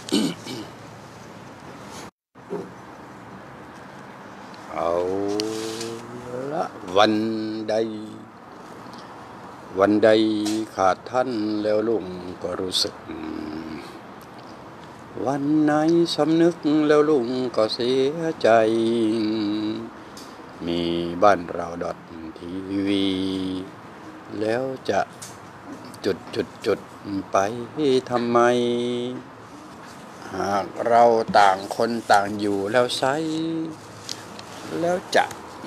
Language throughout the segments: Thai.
เอาละวันใดขาดท่านแล้วลุงก็รู้สึกวันไหนสำนึกแล้วลุงก็เสียใจมีบ้านเราทีวีแล้วจะจุดไปทำไมหากเราต่างคนต่างอยู่แล้วไซแล้วจะ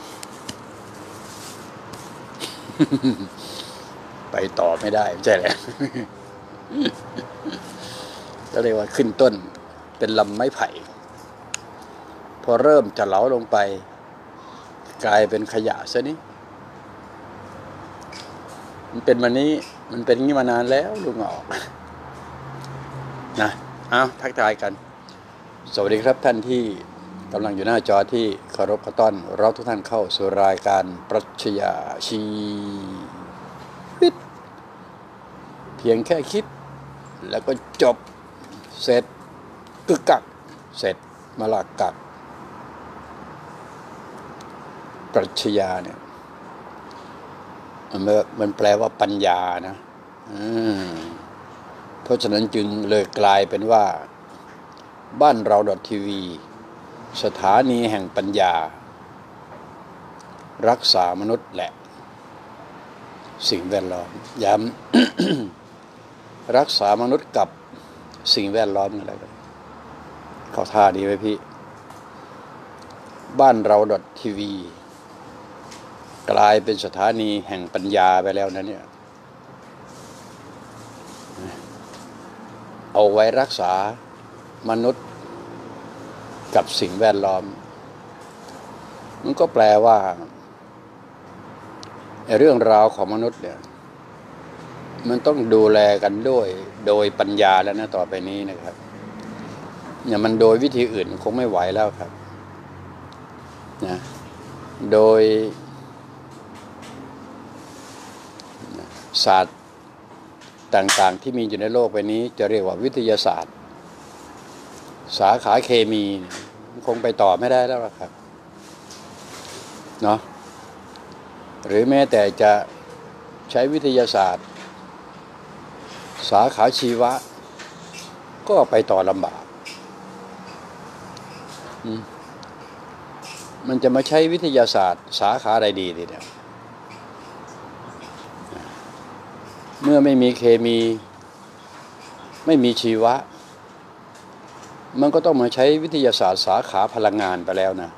ไปต่อไม่ได้ใช่แหละก็เรียกว่าขึ้นต้นเป็นลำไม้ไผ่พอเริ่มจะเหลาลงไปกลายเป็นขยะซะนี่มันเป็นวันนี้มันเป็นงี้มานานแล้วลุงออกนะเอาทักทายกันสวัสดีครับท่านที่กำลังอยู่หน้าจอที่เคารพต้อนรับทุกท่านเข้าสู่รายการปรัชญาชีวิตเพียงแค่คิดแล้วก็จบเสร็จกึกกักเสร็จมาลากักปรัชญาเนี่ยมันแปลว่าปัญญานะเพราะฉะนั้นจึงเลยกลายเป็นว่าบ้านเราทีวีสถานีแห่งปัญญารักษามนุษย์และสิ่งแวดล้อมย้ำ รักษามนุษย์กับสิ่งแวดล้อมอะไรกันเข้าท่าดีไหมพี่บ้านเราทีวีกลายเป็นสถานีแห่งปัญญาไปแล้วนะเนี่ยเอาไว้รักษามนุษย์กับสิ่งแวดล้อมมันก็แปลว่าเรื่องราวของมนุษย์เนี่ยมันต้องดูแลกันด้วยโดยปัญญาแล้วนะต่อไปนี้นะครับเนี่ยมันโดยวิธีอื่นคงไม่ไหวแล้วครับนะโดยศาสตร์ต่างๆที่มีอยู่ในโลกใบนี้จะเรียกว่าวิทยาศาสตร์สาขาเคมีคงไปต่อไม่ได้แล้วครับเนาะหรือแม้แต่จะใช้วิทยาศาสตร์สาขาชีวะก็ไปต่อลำบากมันจะมาใช้วิทยาศาสตร์สาขาใดดีทีเดียวเมื่อไม่มีเคมีไม่มีชีวะมันก็ต้องมาใช้วิทยาศาสตร์สาขาพลังงานไปแล้วนะ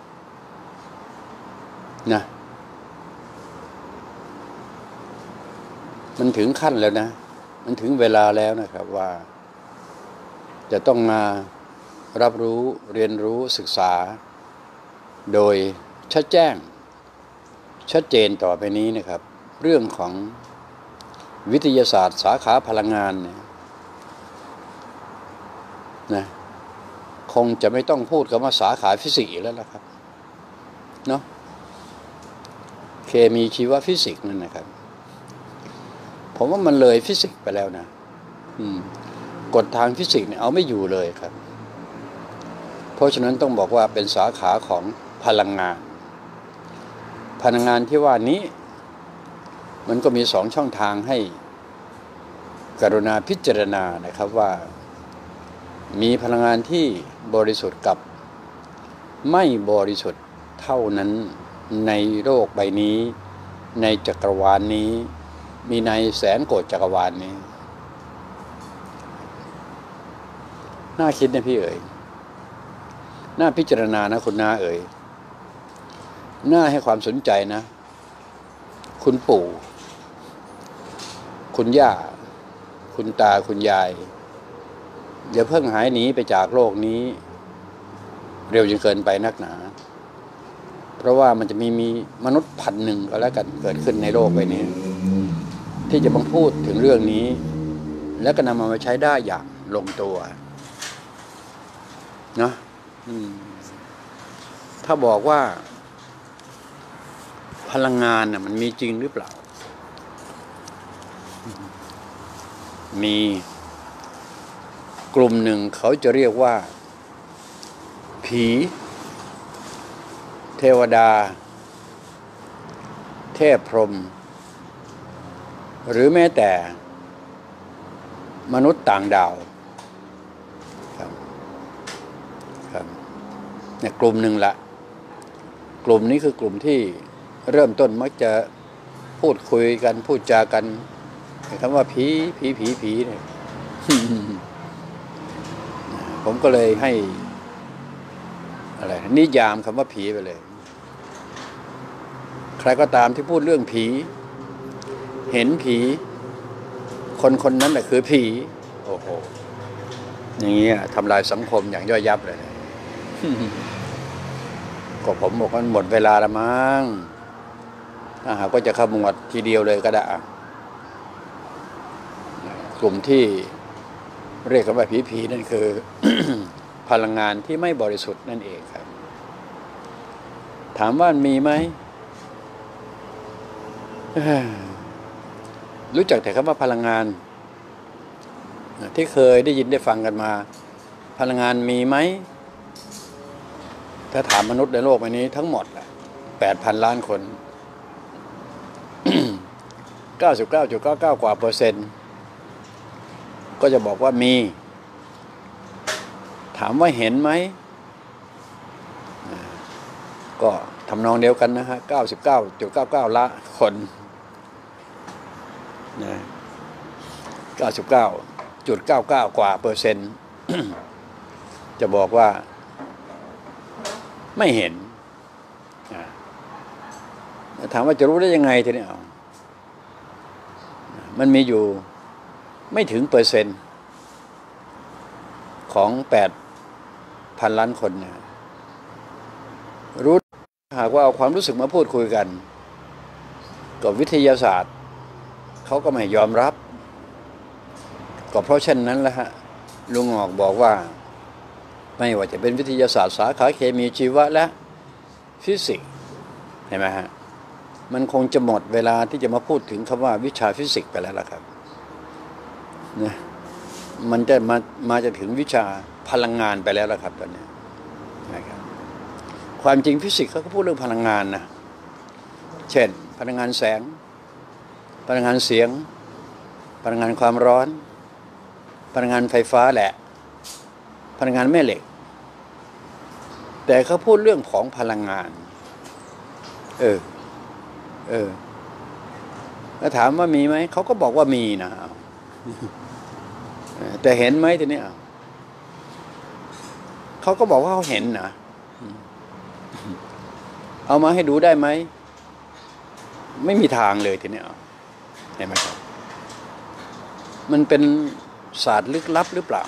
มันถึงขั้นแล้วนะมันถึงเวลาแล้วนะครับว่าจะต้องมารับรู้เรียนรู้ศึกษาโดยชัดแจ้งชัดเจนต่อไปนี้นะครับเรื่องของวิทยาศาสตร์สาขาพลังงานเนี่ยนะคงจะไม่ต้องพูดคำว่าสาขาฟิสิกส์แล้วล่ะครับเนาะเคมีชีวฟิสิกส์นั่นนะครับผมว่ามันเลยฟิสิกส์ไปแล้วนะกฎทางฟิสิกส์เนี่ยเอาไม่อยู่เลยครับเพราะฉะนั้นต้องบอกว่าเป็นสาขาของพลังงานที่ว่านี้มันก็มี2ช่องทางให้กรุณาพิจารณานะครับว่ามีพลังงานที่บริสุทธิ์กับไม่บริสุทธิ์เท่านั้นในโลกใบนี้ในจักรวาลนี้มีในแสนโกฏจักรวาลนี้น่าคิดนะพี่เอ๋ยน่าพิจารณานะคุณน้าเอ๋ยน่าให้ความสนใจนะคุณปู่คุณย่าคุณตาคุณยายอย่าเพิ่งหายหนีไปจากโลกนี้เร็วจนเกินไปนักหนาเพราะว่ามันจะมีมนุษย์1,000ก็แล้วกันเกิดขึ้นในโลกใบนี้ที่จะมาพูดถึงเรื่องนี้แล้วก็นำมาใช้ได้อย่างลงตัวนะถ้าบอกว่าพลังงานน่ะมันมีจริงหรือเปล่ามีกลุ่มหนึ่งเขาจะเรียกว่าผีเทวดาเทพพรหมหรือแม้แต่มนุษย์ต่างดาวครับเนี่ยกลุ่มหนึ่งละกลุ่มนี้คือกลุ่มที่เริ่มต้นมักจะพูดคุยกันพูดจากันคำว่าผีเนี่ย ผมก็เลยให้อะไรนิยามคำว่าผีไปเลยใครก็ตามที่พูดเรื่องผีเห็นผีคนนั้นแหละคือผีโอ้โหอย่างนี้ทำลายสังคมอย่างย่อยยับเลย ก็ผมบอกว่าหมดเวลาละมั้งถ้าหากว่าจะขมวดทีเดียวเลยก็ได้กลุ่มที่เรียกกันว่าผีนั่นคือ พลังงานที่ไม่บริสุทธิ์นั่นเองครับถามว่ามีไหม รู้จักแต่คำว่าพลังงานที่เคยได้ยินได้ฟังกันมาพลังงานมีไหมถ้าถามมนุษย์ในโลกใบนี้ทั้งหมด8,000 ล้านคน 99.99 กว่าเปอร์เซ็นต์ก็จะบอกว่ามีถามว่าเห็นไหมก็ทำนองเดียวกันนะฮะ 99.99 ล้านคนนะ 99.99 กว่าเปอร์เซ็นต์ จะบอกว่าไม่เห็นถามว่าจะรู้ได้ยังไงทีนี้มันมีอยู่ไม่ถึงเปอร์เซ็นต์ของ8,000 ล้านคนเนี่ยรู้หากว่าเอาความรู้สึกมาพูดคุยกันกับวิทยาศาสตร์เขาก็ไม่ยอมรับก็เพราะเช่นนั้นแหละฮะลุงออกบอกว่าไม่ว่าจะเป็นวิทยาศาสตร์สาขาเคมีชีวะและฟิสิกส์เห็นไหมฮะมันคงจะหมดเวลาที่จะมาพูดถึงคำว่าวิชาฟิสิกส์ไปแล้วล่ะครับนะมันจะมาจะถึงวิชาพลังงานไปแล้วล่ะครับตอนนี้นะครับความจริงฟิสิกส์เขาก็พูดเรื่องพลังงานนะเช่นพลังงานแสงพลังงานเสียงพลังงานความร้อนพลังงานไฟฟ้าแหละพลังงานแม่เหล็กแต่เขาพูดเรื่องของพลังงานแล้วถามว่ามีไหมเขาก็บอกว่ามีนะแต่เห็นไหมทีนี้เขาก็บอกว่าเขาเห็นนะเอามาให้ดูได้ไหมไม่มีทางเลยทีนี้เห็นไหมครับมันเป็นศาสตร์ลึกลับหรือเปล่า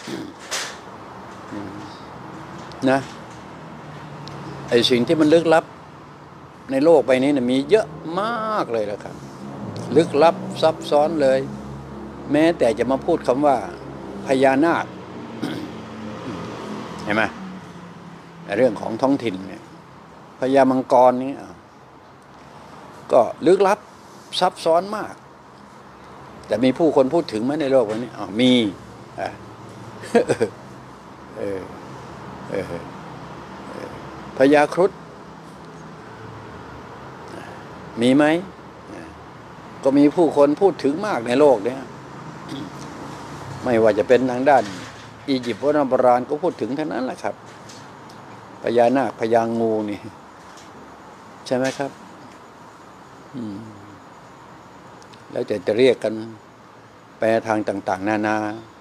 นะไอ้สิ่งที่มันลึกลับในโลกใบนี้นะมีเยอะมากเลยแล้วครับลึกลับซับซ้อนเลยแม้แต่จะมาพูดคำว่าพญานาค เห็นไหมเรื่องของท้องถิ่นเนี่ยพญามังกรนี่ก็ลึกลับซับซ้อนมากแต่มีผู้คนพูดถึงไหมในโลกวันนี้มีพญาครุฑมีไหมก็มีผู้คนพูดถึงมากในโลกเนี่ยไม่ว่าจะเป็นทางด้านอียิปต์โบราณก็พูดถึงทั้งนั้นแหละครับพญานาคพญางูนี่ใช่ไหมครับแล้วจะเรียกกันแปลทางต่างๆนานา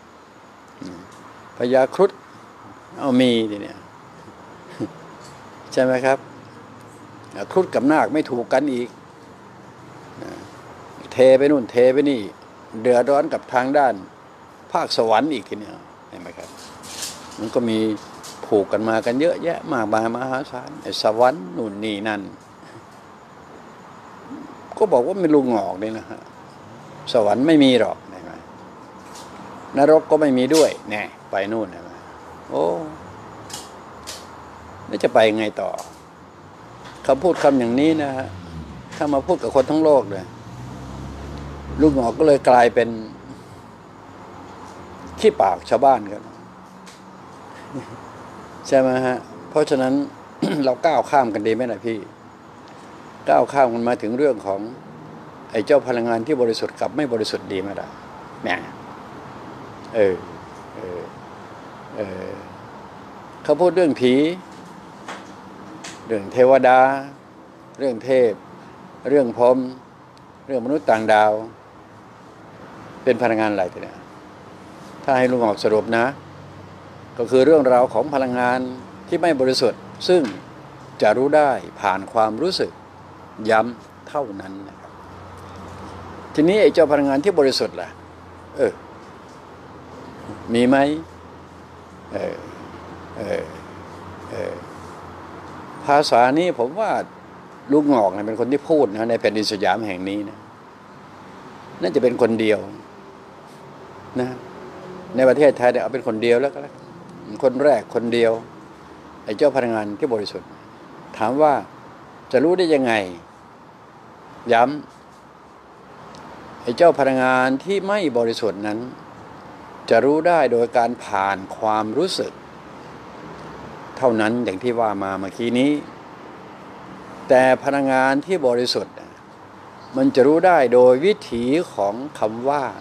พญาครุฑมีเนี่ยใช่ไหมครับครุฑกับนาคไม่ถูกกันอีกเทไปนู่นเทไปนี่เดือดร้อนกับทางด้านภาคสวรรค์อีกทีนี้เห็นไหมครับมันก็มีผูกกันมากันเยอะแยะมากมายมหาศาลสวรรค์นู่นนี่นั่นก็บอกว่าไม่ลุงออกนี่นะฮะสวรรค์ไม่มีหรอกเห็นไหมนรกก็ไม่มีด้วยแน่ไปนู่นเห็นไหมโอ้แล้วจะไปไงต่อคำพูดคำอย่างนี้นะฮะถ้ามาพูดกับคนทั้งโลกเลยลุงออกก็เลยกลายเป็นขี้ปากชาวบ้านกันใช่ไหมฮะเพราะฉะนั้น เราก้าวข้ามกันดีไหมล่ะพี่ก้าวข้ามกันมาถึงเรื่องของไอ้เจ้าพลังงานที่บริสุทธิ์กับไม่บริสุทธิ์ดีไหมล่ะแหมเออเออเออเขาพูดเรื่องผีเรื่องเทวดาเรื่องเทพเรื่องพรหมเรื่องมนุษย์ต่างดาวเป็นพลังงานอะไรทีเนี้ยถ้าให้ลุงออกสรุปนะก็คือเรื่องราวของพลังงานที่ไม่บริสุทธิ์ซึ่งจะรู้ได้ผ่านความรู้สึกย้ำเท่านั้นนะครับทีนี้ไอ้เจ้าพลังงานที่บริสุทธิ์ล่ะมีไหมภาษานี้ผมว่าลุงหงอกเป็นคนที่พูดนะในแผ่นดินสยามแห่งนี้นะน่าจะเป็นคนเดียวนะในประเทศไทยเอาเป็นคนเดียวแล้วก็แล้วคนแรกคนเดียวไอ้เจ้าพลังงานที่บริสุทธิ์ถามว่าจะรู้ได้ยังไงย้ำไอ้เจ้าพลังงานที่ไม่บริสุทธิ์นั้นจะรู้ได้โดยการผ่านความรู้สึกเท่านั้นอย่างที่ว่ามาเมื่อกี้นี้แต่พลังงานที่บริสุทธิ์มันจะรู้ได้โดยวิถีของคำว่า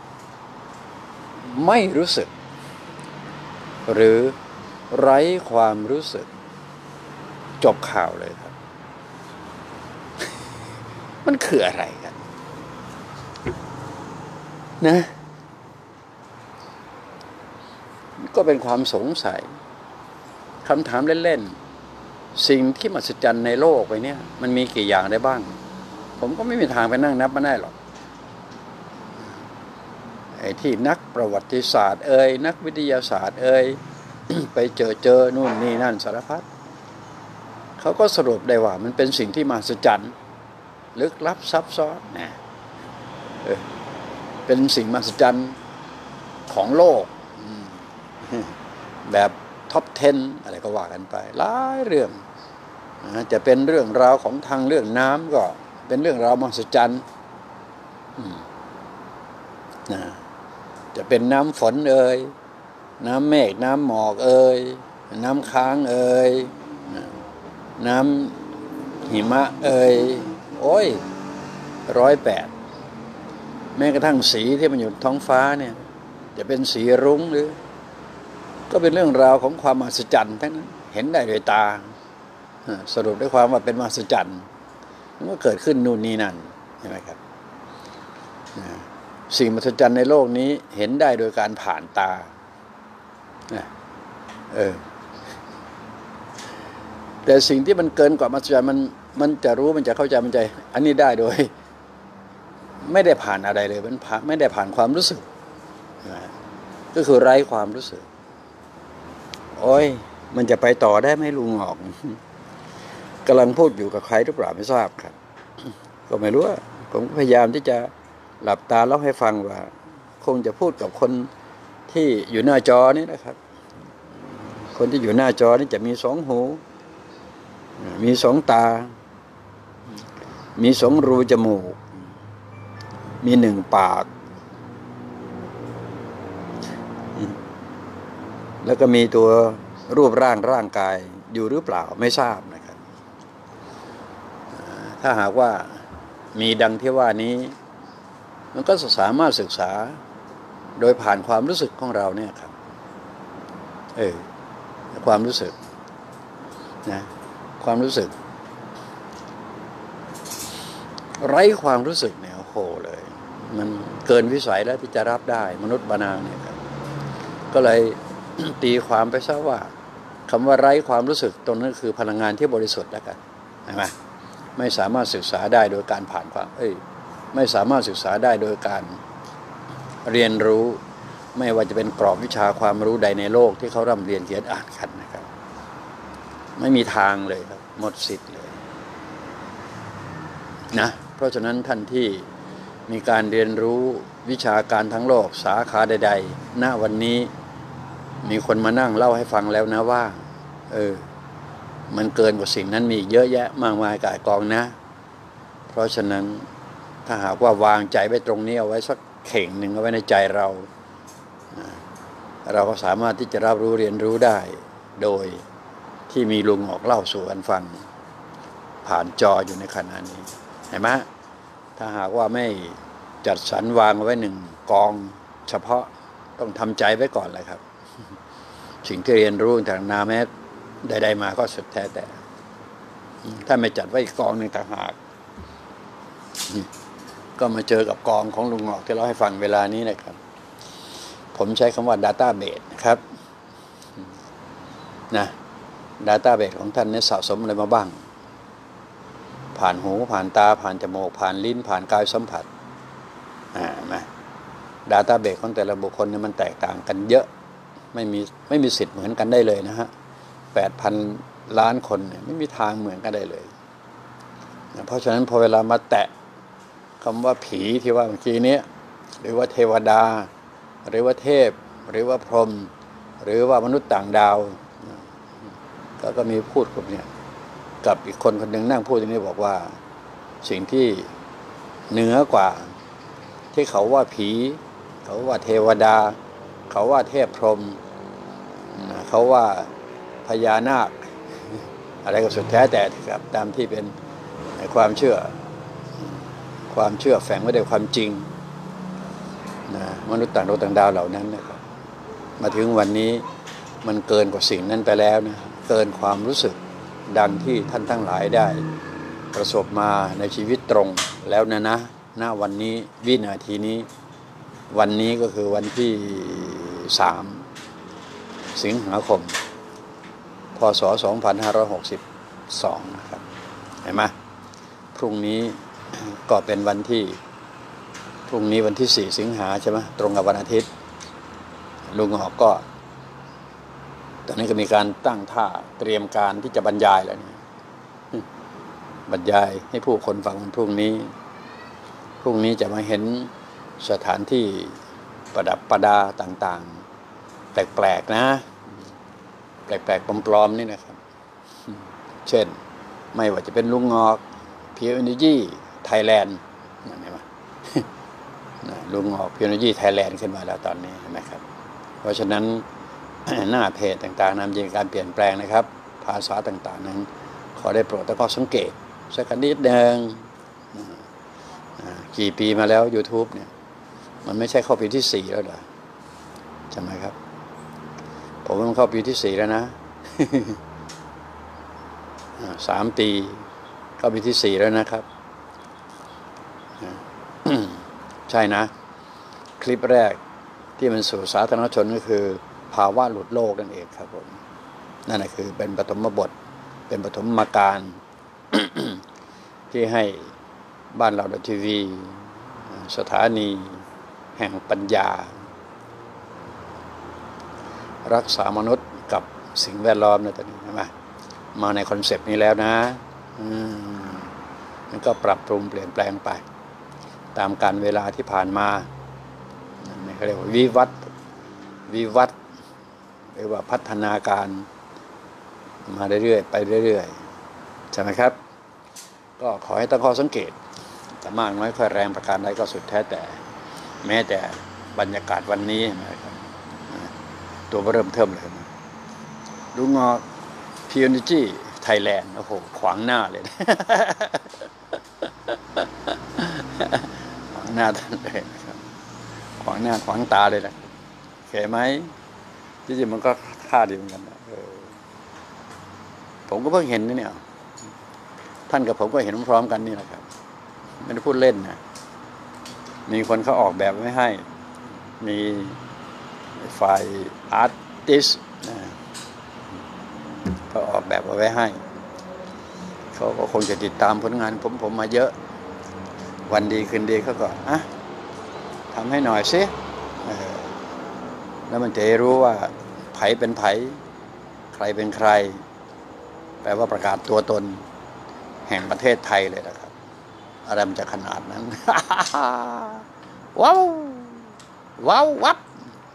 ไม่รู้สึกหรือไร้ความรู้สึกจบข่าวเลยครับ มันคืออะไรกันนะก็เป็นความสงสัยคำถามเล่นๆสิ่งที่มหัศจรรย์ในโลกไปเนี่ยมันมีกี่อย่างได้บ้างผมก็ไม่มีทางไปนั่งนับมาได้หรอกไอ้ที่นักประวัติศาสตร์นักวิทยาศาสตร์ไปเจอนู่นนี่นั่นสารพัดเขาก็สรุปได้ว่ามันเป็นสิ่งที่มหัศจรรย์ลึกลับซับซ้อนนะเป็นสิ่งมหัศจรรย์ของโลกแบบท็อป 10อะไรก็ว่ากันไปหลายเรื่องจะเป็นเรื่องราวของทางเรื่องน้ำก็เป็นเรื่องราวมหัศจรรย์จะเป็นน้ำฝนน้ำเมฆน้ำหมอกน้ำค้างน้ำหิมะโอ้ย108แม้กระทั่งสีที่มันอยู่ท้องฟ้าเนี่ยจะเป็นสีรุ้งหรือก็เป็นเรื่องราวของความมหัศจรรย์ทั้งนั้นเห็นได้ด้วยตาสรุปด้วยความว่าเป็นมหัศจรรย์มันก็เกิดขึ้นนู่นนี่นั่นใช่ไหมครับสิ่งมหัศจรรย์ในโลกนี้เห็นได้โดยการผ่านตาแต่สิ่งที่มันเกินกว่ามหัศจรรย์มันจะรู้มันจะเข้าใจมันใจอันนี้ได้โดยไม่ได้ผ่านอะไรเลยมันไม่ได้ผ่านความรู้สึกก็คือไร้ความรู้สึกโอ้ยมันจะไปต่อได้ไหมลุงหงอกกำลังพูดอยู่กับใครหรือเปล่าไม่ทราบครับก็ไม่รู้ผมพยายามที่จะหลับตาเล่าให้ฟังว่าคงจะพูดกับคนที่อยู่หน้าจอนี่นะครับคนที่อยู่หน้าจอนี่จะมี2 หูมี2 ตามี2 รูจมูกมี1 ปากแล้วก็มีตัวรูปร่างกายอยู่หรือเปล่าไม่ทราบนะครับถ้าหากว่ามีดังที่ว่านี้มันก็สามารถศึกษาโดยผ่านความรู้สึกของเราเนี่ยครับความรู้สึกนะความรู้สึกไร้ความรู้สึกเนี่ยโอ้โหเลยมันเกินวิสัยแล้วที่จะรับได้มนุษย์บานาเนี่ยครับก็เลย ตีความไปซะว่าคำว่าไร้ความรู้สึกตรงนั้นคือพลังงานที่บริสุทธิ์แล้วกันใช่ไหมไม่สามารถศึกษาได้โดยการผ่านความไม่สามารถศึกษาได้โดยการเรียนรู้ไม่ว่าจะเป็นกรอบวิชาความรู้ใดในโลกที่เขาร่ำเรียนเขียนอ่านกันนะครับไม่มีทางเลยครับหมดสิทธิ์เลยนะเพราะฉะนั้นท่านที่มีการเรียนรู้วิชาการทั้งโลกสาขาใดๆณวันนี้มีคนมานั่งเล่าให้ฟังแล้วนะว่ามันเกินกว่าสิ่งนั้นมีเยอะแยะมากมายก่ายกองนะเพราะฉะนั้นถ้าหากว่าวางใจไว้ตรงนี้เอาไว้สักเข่งหนึ่งเอาไว้ในใจเราเราก็สามารถที่จะรับรู้เรียนรู้ได้โดยที่มีลุงออกเล่าสู่กันฟังผ่านจออยู่ในขณะนี้เห็นไหมถ้าหากว่าไม่จัดสรรวางไว้หนึ่งกองเฉพาะต้องทำใจไว้ก่อนเลยครับสิ่งที่เรียนรู้จากนาแม้ใดๆมาก็สุดแท้แต่ถ้าไม่จัดไว้อีกกองหนึ่งต่างหากก็มาเจอกับกองของลุงหงอกที่เราให้ฟังเวลานี้นะครับผมใช้คำว่า Database นะครับนะ Database ของท่านเนี่ยสะสมอะไรมาบ้างผ่านหูผ่านตาผ่านจมูกผ่านลิ้นผ่านกายสัมผัสนะ Database ของแต่ละบุคคลเนี่ยมันแตกต่างกันเยอะไม่มีสิทธิ์เหมือนกันได้เลยนะฮะ 8,000 ล้านคนเนี่ยไม่มีทางเหมือนกันได้เลยเพราะฉะนั้นพอเวลามาแตะคำว่าผีที่ว่าเมื่อกี้นี้หรือว่าเทวดาหรือว่าเทพหรือว่าพรหมหรือว่ามนุษย์ต่างดาวก็มีพูดกับเนี่ยกับอีกคนหนึ่งนั่งพูดอย่างนี้บอกว่าสิ่งที่เหนือกว่าที่เขาว่าผีเขาว่าเทวดาเขาว่าเทพพรหมเขาว่าพญานาคอะไรก็สุดแท้แต่ครับตามที่เป็นความเชื่อแฝงไว้ด้วยความจริงมนุษย์ต่างดาวต่างดาวเหล่านั้นนะครับมาถึงวันนี้มันเกินกว่าสิ่งนั้นไปแล้วนะเกินความรู้สึกดังที่ท่านทั้งหลายได้ประสบมาในชีวิตตรงแล้วนะณวันนี้วินาทีนี้วันนี้ก็คือวันที่3 สิงหาคมพ.ศ. 2562นะครับเห็นไหมพรุ่งนี้ก็เป็นวันที่พรุ่งนี้วันที่4 สิงหาใช่ไหมตรงกับวันอาทิตย์ลุงหอกก็ตอนนี้ก็มีการตั้งท่าเตรียมการที่จะบรรยายแล้วเนี่ยบรรยายให้ผู้คนฟังวันพรุ่งนี้จะมาเห็นสถานที่ประดับประดาต่างๆแปลกๆนะแปลกๆปลอมๆนี่นะครับเช่นไม่ว่าจะเป็นลุงงอกPure Energy Thailand นั่นเห็นไหมลุงงอกPure Energy Thailand ขึ้นมาแล้วตอนนี้เห็นไหมครับเพราะฉะนั้น หน้าเพจต่างๆนำยิงการเปลี่ยนแปลงนะครับภาษาต่างๆนั้นขอได้โปรดตั้งข้อสังเกตสักนิดนึงกี่ปีมาแล้ว YouTube เนี่ยมันไม่ใช่เข้าปีที่4แล้วเหรอใช่ไหมครับผมมันเข้าปีที่4แล้วนะ 3 ปีเข้าปีที่4แล้วนะครับ ใช่นะคลิปแรกที่มันสู่สาธารณชนก็คือภาวะหลุดโลกนั่นเองครับผมนั่นคือเป็นปฐมบทเป็นปฐมการ ที่ให้บ้านเราทีวีสถานีแห่งปัญญารักษามนุษย์กับสิ่งแวดล้อมในตอนนี้ใช่ไหมมาในคอนเซปต์นี้แล้วนะมันก็ปรับปรุงเปลี่ยนแปลงไปตามการเวลาที่ผ่านมาเขาเรียกว่าวิวัฒน์หรือว่าพัฒนาการมาเรื่อยๆไปเรื่อยๆใช่ไหมครับก็ขอให้ตั้งข้อสังเกตแต่มากน้อยค่อยแรงประการใดก็สุดแท้แต่แม้แต่บรรยากาศวันนี้นะครับตัวเริ่มเทิมเลยลุงงอกPure Energy Thailand โอ้โหขวางหน้าเลย ขวางหน้าท่านเลยนะครับขวางหน้าขวางตาเลยนะโอเคไหมจริงๆมันก็ท่าดีเหมือนกันนะผมก็เพิ่งเห็นนะเนี่ยท่านกับผมก็เห็นพร้อมกันนี่แหละครับไม่ได้พูดเล่นนะมีคนเขาออกแบบไว้ให้มีฝ่ายอาร์ติสเขาออกแบบเอาไว้ให้เขาก็คงจะติดตามผลงานผมมาเยอะวันดีคืนดีเขาก็ทำให้หน่อยสิแล้วมันจะรู้ว่าไผเป็นไผใครเป็นใครแปลว่าประกาศตัวตนแห่งประเทศไทยเลยนะครับอะไรมันจะขนาดนั้น ว้าววับ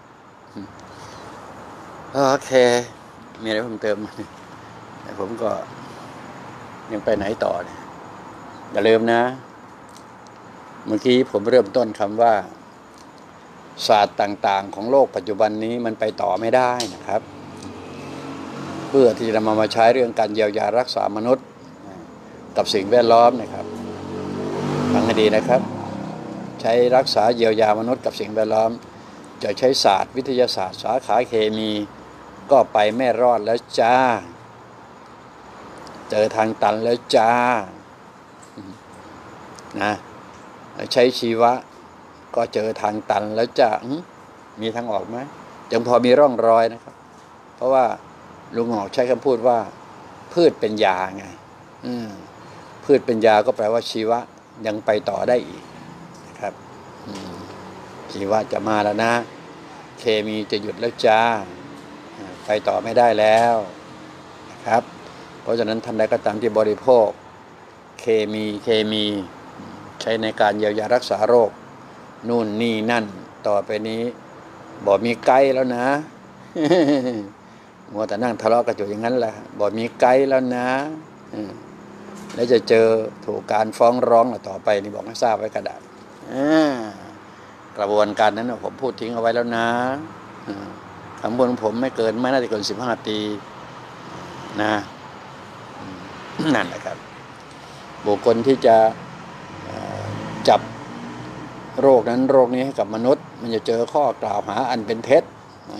โอเคมีอะไรเพิ่มเติมแต่ผมก็ยังไปไหนต่อเนี่ยอย่าลืมนะเมื่อกี้ผมเริ่มต้นคำว่าศาสตร์ต่างๆของโลกปัจจุบันนี้มันไปต่อไม่ได้นะครับเพื่อที่จะมาใช้เรื่องการเยียวยารักษามนุษย์กับสิ่งแวดล้อมนะครับฟังให้ดีนะครับใช้รักษาเยียวยามนุษย์กับสิ่งแวดล้อมจะใช้ศาสตร์วิทยาศาสตร์สาขาเคมีก็ไปไม่รอดแล้วจ้าเจอทางตันแล้วจ้านะใช้ชีวะก็เจอทางตันแล้วจ้ามีทางออกไหมยังพอมีร่องรอยนะครับเพราะว่าลุงหงอกใช้คำพูดว่าพืชเป็นยาไงพืชเป็นยาก็แปลว่าชีวะยังไปต่อได้อีกนะครับชีวะจะมาแล้วนะเคมีจะหยุดแล้วจ้าไปต่อไม่ได้แล้วนะครับเพราะฉะนั้นท่านใดก็ตามที่บริโภคเคมีใช้ในการเยียวยารักษาโรคนู่นนี่นั่นต่อไปนี้บอกมีไกด์แล้วนะมัวแต่นั่งทะเลาะกันอยู่อย่างนั้นแหละบอกมีไกด์แล้วนะแล้วจะเจอถูกการฟ้องร้องต่อไปนี่บอกให้ทราบไว้กระดาษกระบวนการนั้นผมพูดทิ้งเอาไว้แล้วนะคำพูดของผมไม่น่าจะเกิน15 ปีนะนั่นแหละครับบุคคลที่จะจับโรคนั้นโรคนี้ให้กับมนุษย์มันจะเจอข้อกล่าวหาอันเป็นเท็จ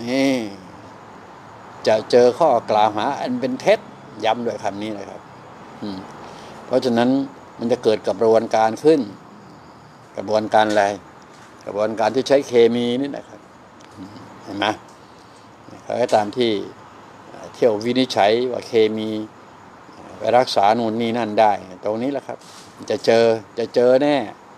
จะเจอข้อกล่าวหาอันเป็นเท็จย้ำด้วยคำนี้นะครับเพราะฉะนั้นมันจะเกิดกระบวนการขึ้นกระบวนการอะไรกระบวนการที่ใช้เคมีนี่นะครับเห็นไหมเขาก็ตามที่เที่ยววินิจฉัยว่าเคมีไปรักษานู่นนี่นั่นได้ตรงนี้แหละครับจะเจอแน่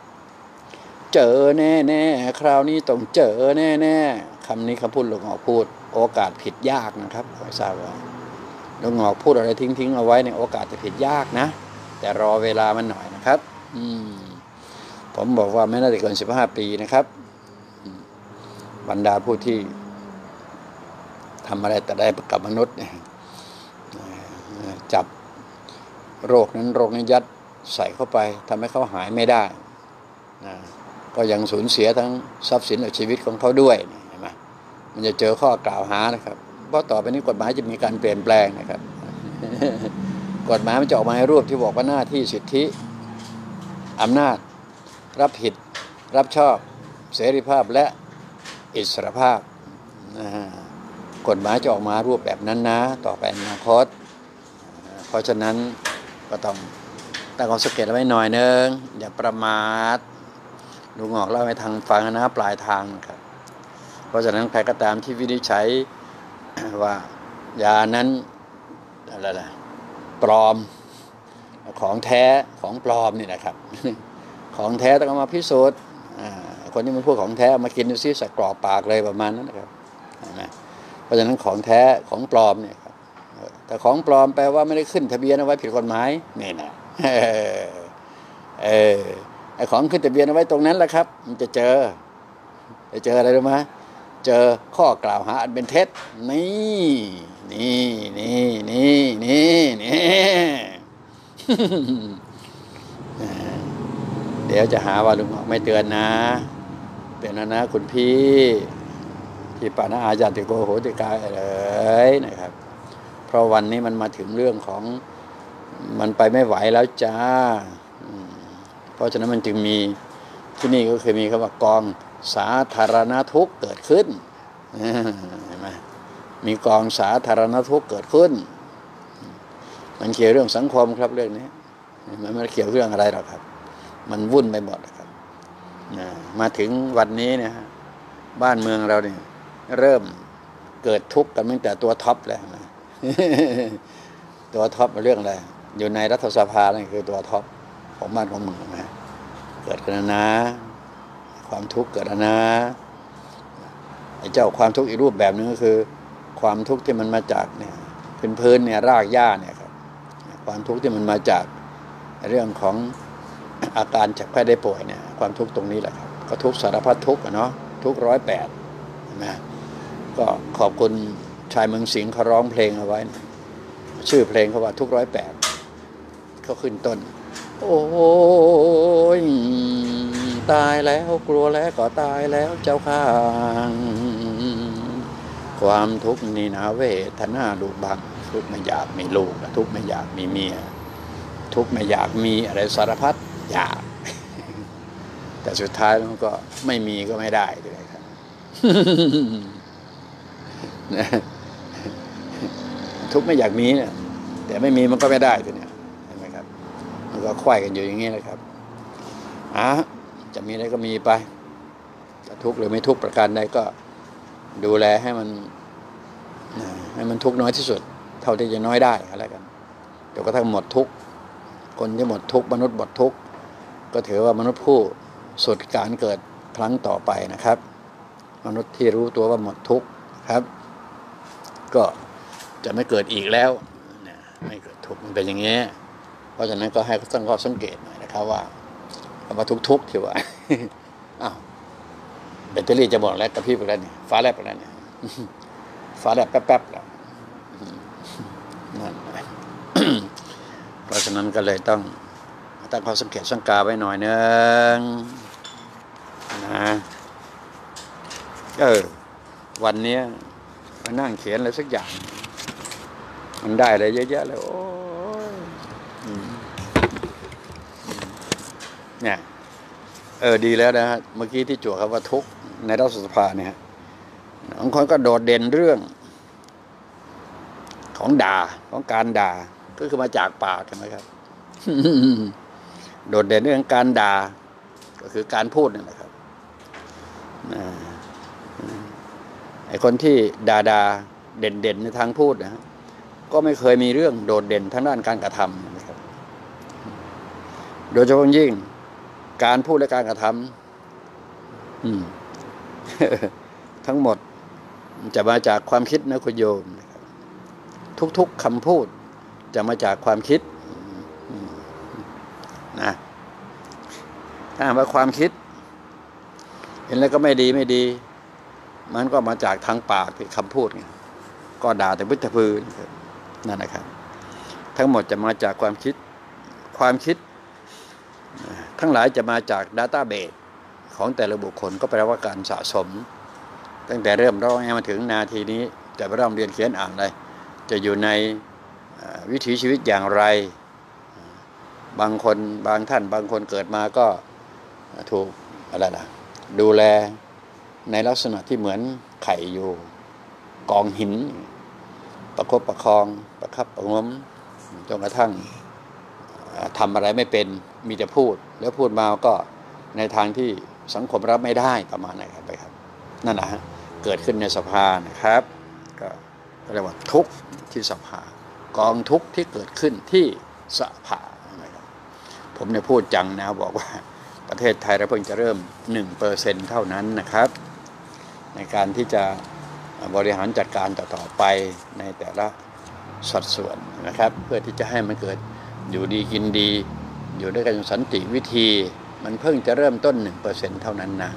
คราวนี้ต้องเจอแน่คำนี้คำพูดลุงหงอกพูดโอกาสผิดยากนะครับขอทราบว่าลุงหงอกพูดอะไรทิ้งเอาไว้ในโอกาสจะผิดยากนะแต่รอเวลามันหน่อยนะครับผมบอกว่าไม่น่าจะเกิน15 ปีนะครับบรรดาผู้ที่ทำอะไรแต่ได้กับมนุษย์จับโรคนี้ยัดใส่เข้าไปทำให้เขาหายไม่ได้ก็ยังสูญเสียทั้งทรัพย์สินและชีวิตของเขาด้วยเห็นไหมมันจะเจอข้อกล่าวหานะครับเพราะต่อไปนี้กฎหมายจะมีการเปลี่ยนแปลงนะครับ กฎหมายมันจะออกมาให้รูปที่บอกว่าหน้าที่สิทธิอำนาจรับผิดรับชอบเสรีภาพและอิสรภาพกฎหมายจะออกมารูปแบบนั้นนะต่อไปอนาคตเพราะฉะนั้นก็ต้องตั้งข้อสังเกตไว้หน่อยนึงอย่าประมาทลุงหงอกเล่าให้ทางฟังนะปลายทางครับเพราะฉะนั้นใครก็ตามที่วินิจฉัยว่ายานั้นอะไรปลอมของแท้ของปลอมนี่นะครับของแท้ต้องเอามาพิสูจน์คนที่มันพูดของแท้มากินดูซิสักกรอบปากเลยประมาณนั้นนะครับเพราะฉะนั้นของแท้ของปลอมเนี่ยครับแต่ของปลอมแปลว่าไม่ได้ขึ้นทะเบียนเอาไว้ผิดกฎหมายนี่นะไอ้ของขึ้นทะเบียนเอาไว้ตรงนั้นแหละครับมันจะเจออะไรรู้ไหมเจอข้อกล่าวหาอันเป็นเท็จนี่เดี๋ยวจะหาว่าลุงหงอกไม่เตือนนะเป็นนะคุณพี่ที่ปานะอาญาติโกโหติกายเลยนะครับเพราะวันนี้มันมาถึงเรื่องของมันไปไม่ไหวแล้วจ้าเพราะฉะนั้นมันจึงมีที่นี่ก็เคยมีคำว่ากองสาธารณทุกข์เกิดขึ้นเห็นไหมมีกองสาธารณทุกข์เกิดขึ้นมันเกี่ยวเรื่องสังคมครับเรื่องนี้มันไม่เกี่ยวเรื่องอะไรหรอกครับมันวุ่นไปหมดครับมาถึงวันนี้เนี่ยบ้านเมืองเราเนี่ยเริ่มเกิดทุกข์กันตั้งแต่ตัวท็อปแล้วนะ ตัวท็อปเรื่องอะไรอยู่ในรัฐสภานี่คือตัวท็อปของบ้านของเมืองนะเกิดกันนะความทุกข์เกิดนะไอ้เจ้าความทุกข์อีกรูปแบบนึงก็คือความทุกข์ที่มันมาจากเนี่ยพื้นเนี่ยรากหญ้าเนี่ยครับความทุกข์ที่มันมาจากเรื่องของอาการเจ็บไข้ได้ป่วยเนี่ยความทุกข์ตรงนี้แหละครับก็ทุกข์สารพัดทุกข์เนาะทุกข์108เห็นไหมก็ขอบคุณชายเมืองสิงห์เขาร้องเพลงเอาไว้ชื่อเพลงเขาว่าทุกข์108เขาขึ้นต้นโอ้ยตายแล้วกลัวแล้วก็ตายแล้วเจ้าข้าความทุกข์นี่นะเวทนาลูกบังทุกข์ไม่อยากมีลูกทุกข์ไม่อยากมีเมียทุกข์ไม่อยากมีอะไรสารพัดอยากแต่สุดท้ายมันก็ไม่มีก็ไม่ได้เลยครับทุกข์ไม่อยากมีเนี่ยแต่ไม่มีมันก็ไม่ได้ทีเนี้ยเห็นไหมครับมันก็ควายกันอยู่อย่างนี้เลยครับจะมีอะไรก็มีไปจะทุกข์หรือไม่ทุกข์ประการใดก็ดูแลให้มันทุกข์น้อยที่สุดเท่าที่จะน้อยได้อะไรกันเดี๋ยวก็ทั้งหมดทุกข์คนที่หมดทุกข์มนุษย์หมดทุกข์ก็ถือว่ามนุษย์ผู้สุดการเกิดครั้งต่อไปนะครับมนุษย์ที่รู้ตัวว่าหมดทุกข์ครับก็จะไม่เกิดอีกแล้วไม่เกิดทุกข์มันเป็นอย่างนี้เพราะฉะนั้นก็ให้ตั้งข้อสังเกตหน่อยนะครับว่าทุกข์ที่ว่าอ้าวแบตเตอรี่จะหมดแล้วกระพริบไปแล้วเนี่ยฟ้าแลบไปแล้วเนี่ยฟ้าแลบแป๊บๆแล้วนั่นเพราะฉะนั้นก็เลยต้องตั้งข้อสังเกตสังกาไว้หน่อยนึงนะวันนี้มานั่งเขียนอะไรสักอย่างมันได้อะไรเยอะแยะเลยโอ้ยเนี่ยดีแล้วนะฮะเมื่อกี้ที่จั่วคำว่าทุกข์ในรัฐสภาเนี่ยบางคนก็โดดเด่นเรื่องของการด่าก็คือมาจากปากใช่ไหมครับ โดดเด่นเรื่องการด่าก็คือการพูดนั่นแหละครับไอ้คนที่ด่าเด่นในทางพูดนะก็ไม่เคยมีเรื่องโดดเด่นทางด้านการกระทำนะครับโดยเฉพาะยิ่งการพูดและการกระทำทั้งหมดจะมาจากความคิดนะคุณโยมทุกๆคำพูดจะมาจากความคิดนะถ้าว่าความคิดเห็นแล้วก็ไม่ดีมันก็มาจากทางปากที่คำพูดไงก็ด่าแต่พุทธพื้นนั่นนะครับทั้งหมดจะมาจากความคิดทั้งหลายจะมาจากดัตต้าเบสของแต่ละบุคคลก็แปลว่าการสะสมตั้งแต่เริ่มร้องมาถึงนาทีนี้จะไปเริ่มเรียนเขียนอ่านอะไรจะอยู่ในวิถีชีวิตอย่างไรบางท่านบางคนเกิดมาก็ถูกดูแลในลักษณะที่เหมือนไข่อยู่กองหินประคบประคองประคับประงมจนกระทั่งทำอะไรไม่เป็นมีแต่พูดแล้วพูดมาก็ในทางที่สังคมรับไม่ได้ประมาณนั้นครับนั่นแหละเกิดขึ้นในสภานะครับก็เรียกว่าทุกข์ที่สภากองทุกข์ที่เกิดขึ้นที่สภาผมเนี่ยพูดจังนะบอกว่าประเทศไทยเราเพิ่งจะเริ่ม 1% เท่านั้นนะครับในการที่จะบริหารจัดการต่อไปในแต่ละสัดส่วนนะครับเพื่อที่จะให้มันเกิดอยู่ดีกินดีอยู่ด้วยกันสันติวิธีมันเพิ่งจะเริ่มต้น 1% เท่านั้นนะ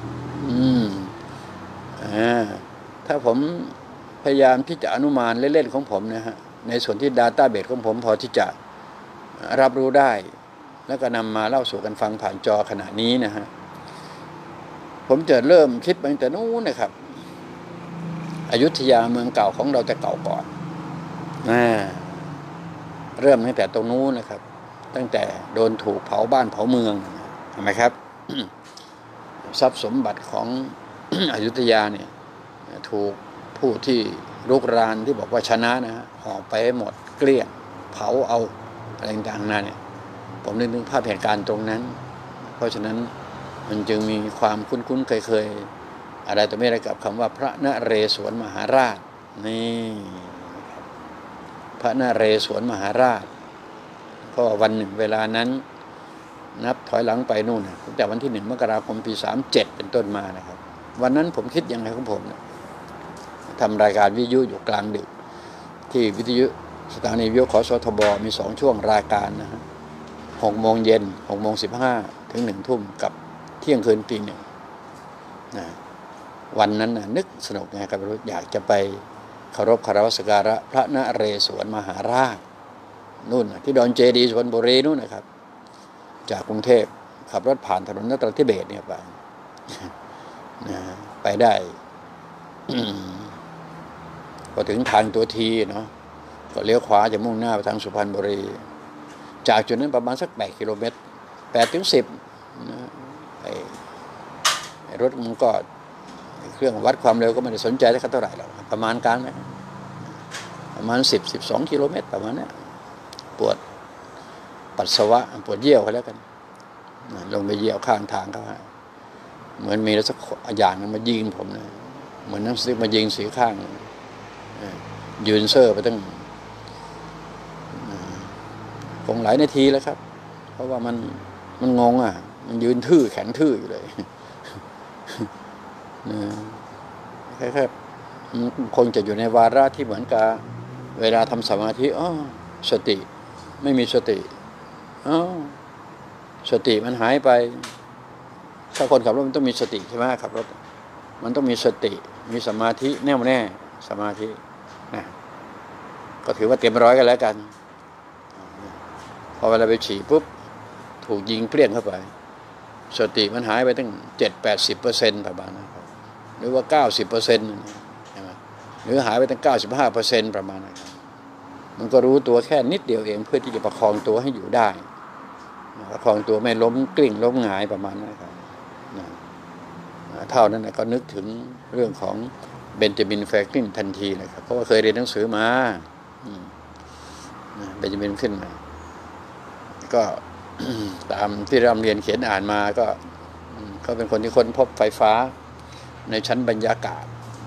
ถ้าผมพยายามที่จะอนุมานเล่นๆของผมนะฮะในส่วนที่ Database ของผมพอที่จะรับรู้ได้แล้วก็นำมาเล่าสู่กันฟังผ่านจอขณะนี้นะฮะผมจะเริ่มคิดตั้งแต่นู้นนะครับอยุธยาเมืองเก่าของเราจะเก่าก่อนเริ่มตั้งแต่ตรงนู้นนะครับตั้งแต่โดนถูกเผาบ้านเผาเมืองเห็นไหมครับ ทรัพย์สมบัติของ อยุธยาเนี่ยถูกผู้ที่รุกรานที่บอกว่าชนะนะฮะห่อไปให้หมดเกลี้ยงเผาเอาอะไรต่างๆนั่นเนี่ยผมนึกถึงภาพเหตุการณ์ตรงนั้นเพราะฉะนั้นมันจึงมีความคุ้นๆเคยๆอะไรต่อไม่ได้กับคำว่าพระนเรศวรมหาราชนี่พระนเรศวรมหาราชก็วันหนึ่งเวลานั้นนับถอยหลังไปนู่นตั้งแต่วันที่1 มกราคมปี37เป็นต้นมานะครับวันนั้นผมคิดยังไงของผมนะทำรายการวิทยุอยู่กลางดึกที่วิทยุสถานีวิทยุขสทบมี2ช่วงรายการนะฮะ6 โมงเย็น6 โมง 15ถึง1 ทุ่มกับเที่ยงคืนตี 1นะวันนั้นนะนึกสนุกนะครับอยากจะไปเคารพคารวะสักการะพระนเรศวรมหาราชนู่นที่ดอนเจดีย์สุพรรณบุรีนู่นนะครับจากกรุงเทพขับรถผ่านถนนนตรทิเบศเนี่ยไปนะไปได้พอถึงทางตัวทีเนาะก็เลี้ยวขวาจะมุ่งหน้าไปทางสุพรรณบุรีจากจุดนั้นประมาณสัก8 กิโลเมตร8 ถึง 10นะรถมันก็เครื่องวัดความเร็วก็ไม่ได้สนใจเท่าไหร่หรอกประมาณกลางนะประมาณ10-12 กิโลเมตรประมาณนี้ปวดปัสสาวะปวดเยี่ยวเขาแล้วกันลงไปเยี่ยวข้างทางเขาเหมือนมีอะไรสักอย่างนึงมายิงผมนะเหมือนนักศึกมายิงสีข้างยืนเซ่อไปตั้งคงหลายนาทีแล้วครับเพราะว่ามันงงมันยืนทื่อแข็งทื่ออยู่เลยแค่คงจะอยู่ในวาระที่เหมือนกับเวลาทำสมาธิสติไม่มีสติสติมันหายไปถ้าคนขับรถมันต้องมีสติใช่ไหมขับรถมันต้องมีสติมีสมาธิแน่วแน่สมาธิก็ถือว่าเต็มร้อยกันแล้วกันพอเวลาไปฉี่ปุ๊บถูกยิงเปรี้ยงเข้าไปสติมันหายไปตั้ง70-80%ประมาณนั้นหรือว่า90%ใช่ไหมหรือหายไปตั้ง95%ประมาณนั้นมันก็รู้ตัวแค่นิดเดียวเองเพื่อที่จะประคองตัวให้อยู่ได้ประคองตัวไม่ล้มกลิ้งล้มหงายประมาณนั้นครับเท่านั้นก็นึกถึงเรื่องของเบนจามินแฟรงคลินทันทีนะครับเพราะว่าเคยเรียนหนังสือมาเบนจามินขึ้นมาก็ ตามที่เราเรียนเขียนอ่านมาก็เขาเป็นคนที่ค้นพบไฟฟ้าในชั้นบรรยากาศ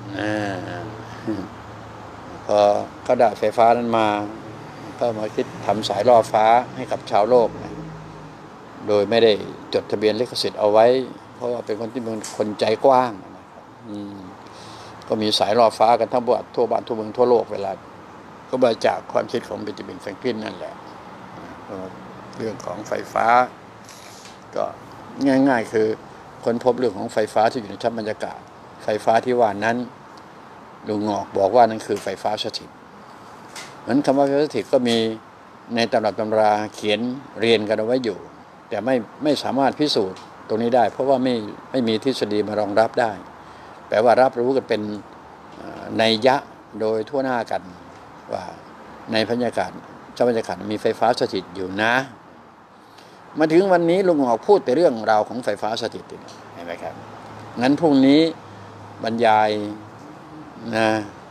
พอเขาได้ไฟฟ้านั้นมาก็มาคิดทำสายล่อฟ้าให้กับชาวโลกนะโดยไม่ได้จดทะเบียนลิขสิทธิ์เอาไว้เพราะว่าเป็นคนที่เป็นคนใจกว้างนะครับก็มีสายล่อฟ้ากันทั้งทั่วบ้านทั่วเมืองทั่วโลกเวลาก็มาจากความคิดของเบนจามินแฟรงคลินนั่นแหละเรื่องของไฟฟ้าก็ง่ายๆคือค้นพบเรื่องของไฟฟ้าที่อยู่ในชั้นบรรยากาศไฟฟ้าที่ว่านั้นลุงงอกบอกว่านั่นคือไฟฟ้าสถิตเหมือนคำว่าไฟฟ้าสถิตก็มีในตำรับตำราเขียนเรียนกันเอาไว้อยู่แต่ไม่สามารถพิสูจน์ตรงนี้ได้เพราะว่าไม่มีทฤษฎีมารองรับได้แปลว่ารับรู้กันเป็นนัยยะโดยทั่วหน้ากันว่าในบรรยากาศชั้นบรรยากาศมีไฟฟ้าสถิตอยู่นะมาถึงวันนี้ลุงออกพูดแต่เรื่องราวของไฟฟ้าสถิตเห็นไหมครับงั้นพรุ่งนี้บรรยายนะ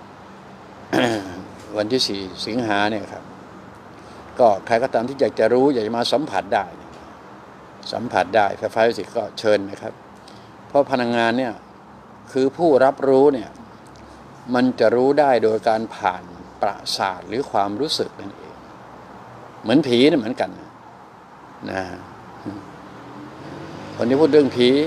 วันที่4 สิงหาเนี่ยครับก็ใครก็ตามที่อยากจะรู้อยากจะมาสัมผัสได้ไฟฟ้าสถิตก็เชิญนะครับเพราะพลังงานเนี่ยคือผู้รับรู้เนี่ยมันจะรู้ได้โดยการผ่านประสาทหรือความรู้สึกนั่นเองเหมือนผีนะเหมือนกันนะคนที่พูดเรื่องผี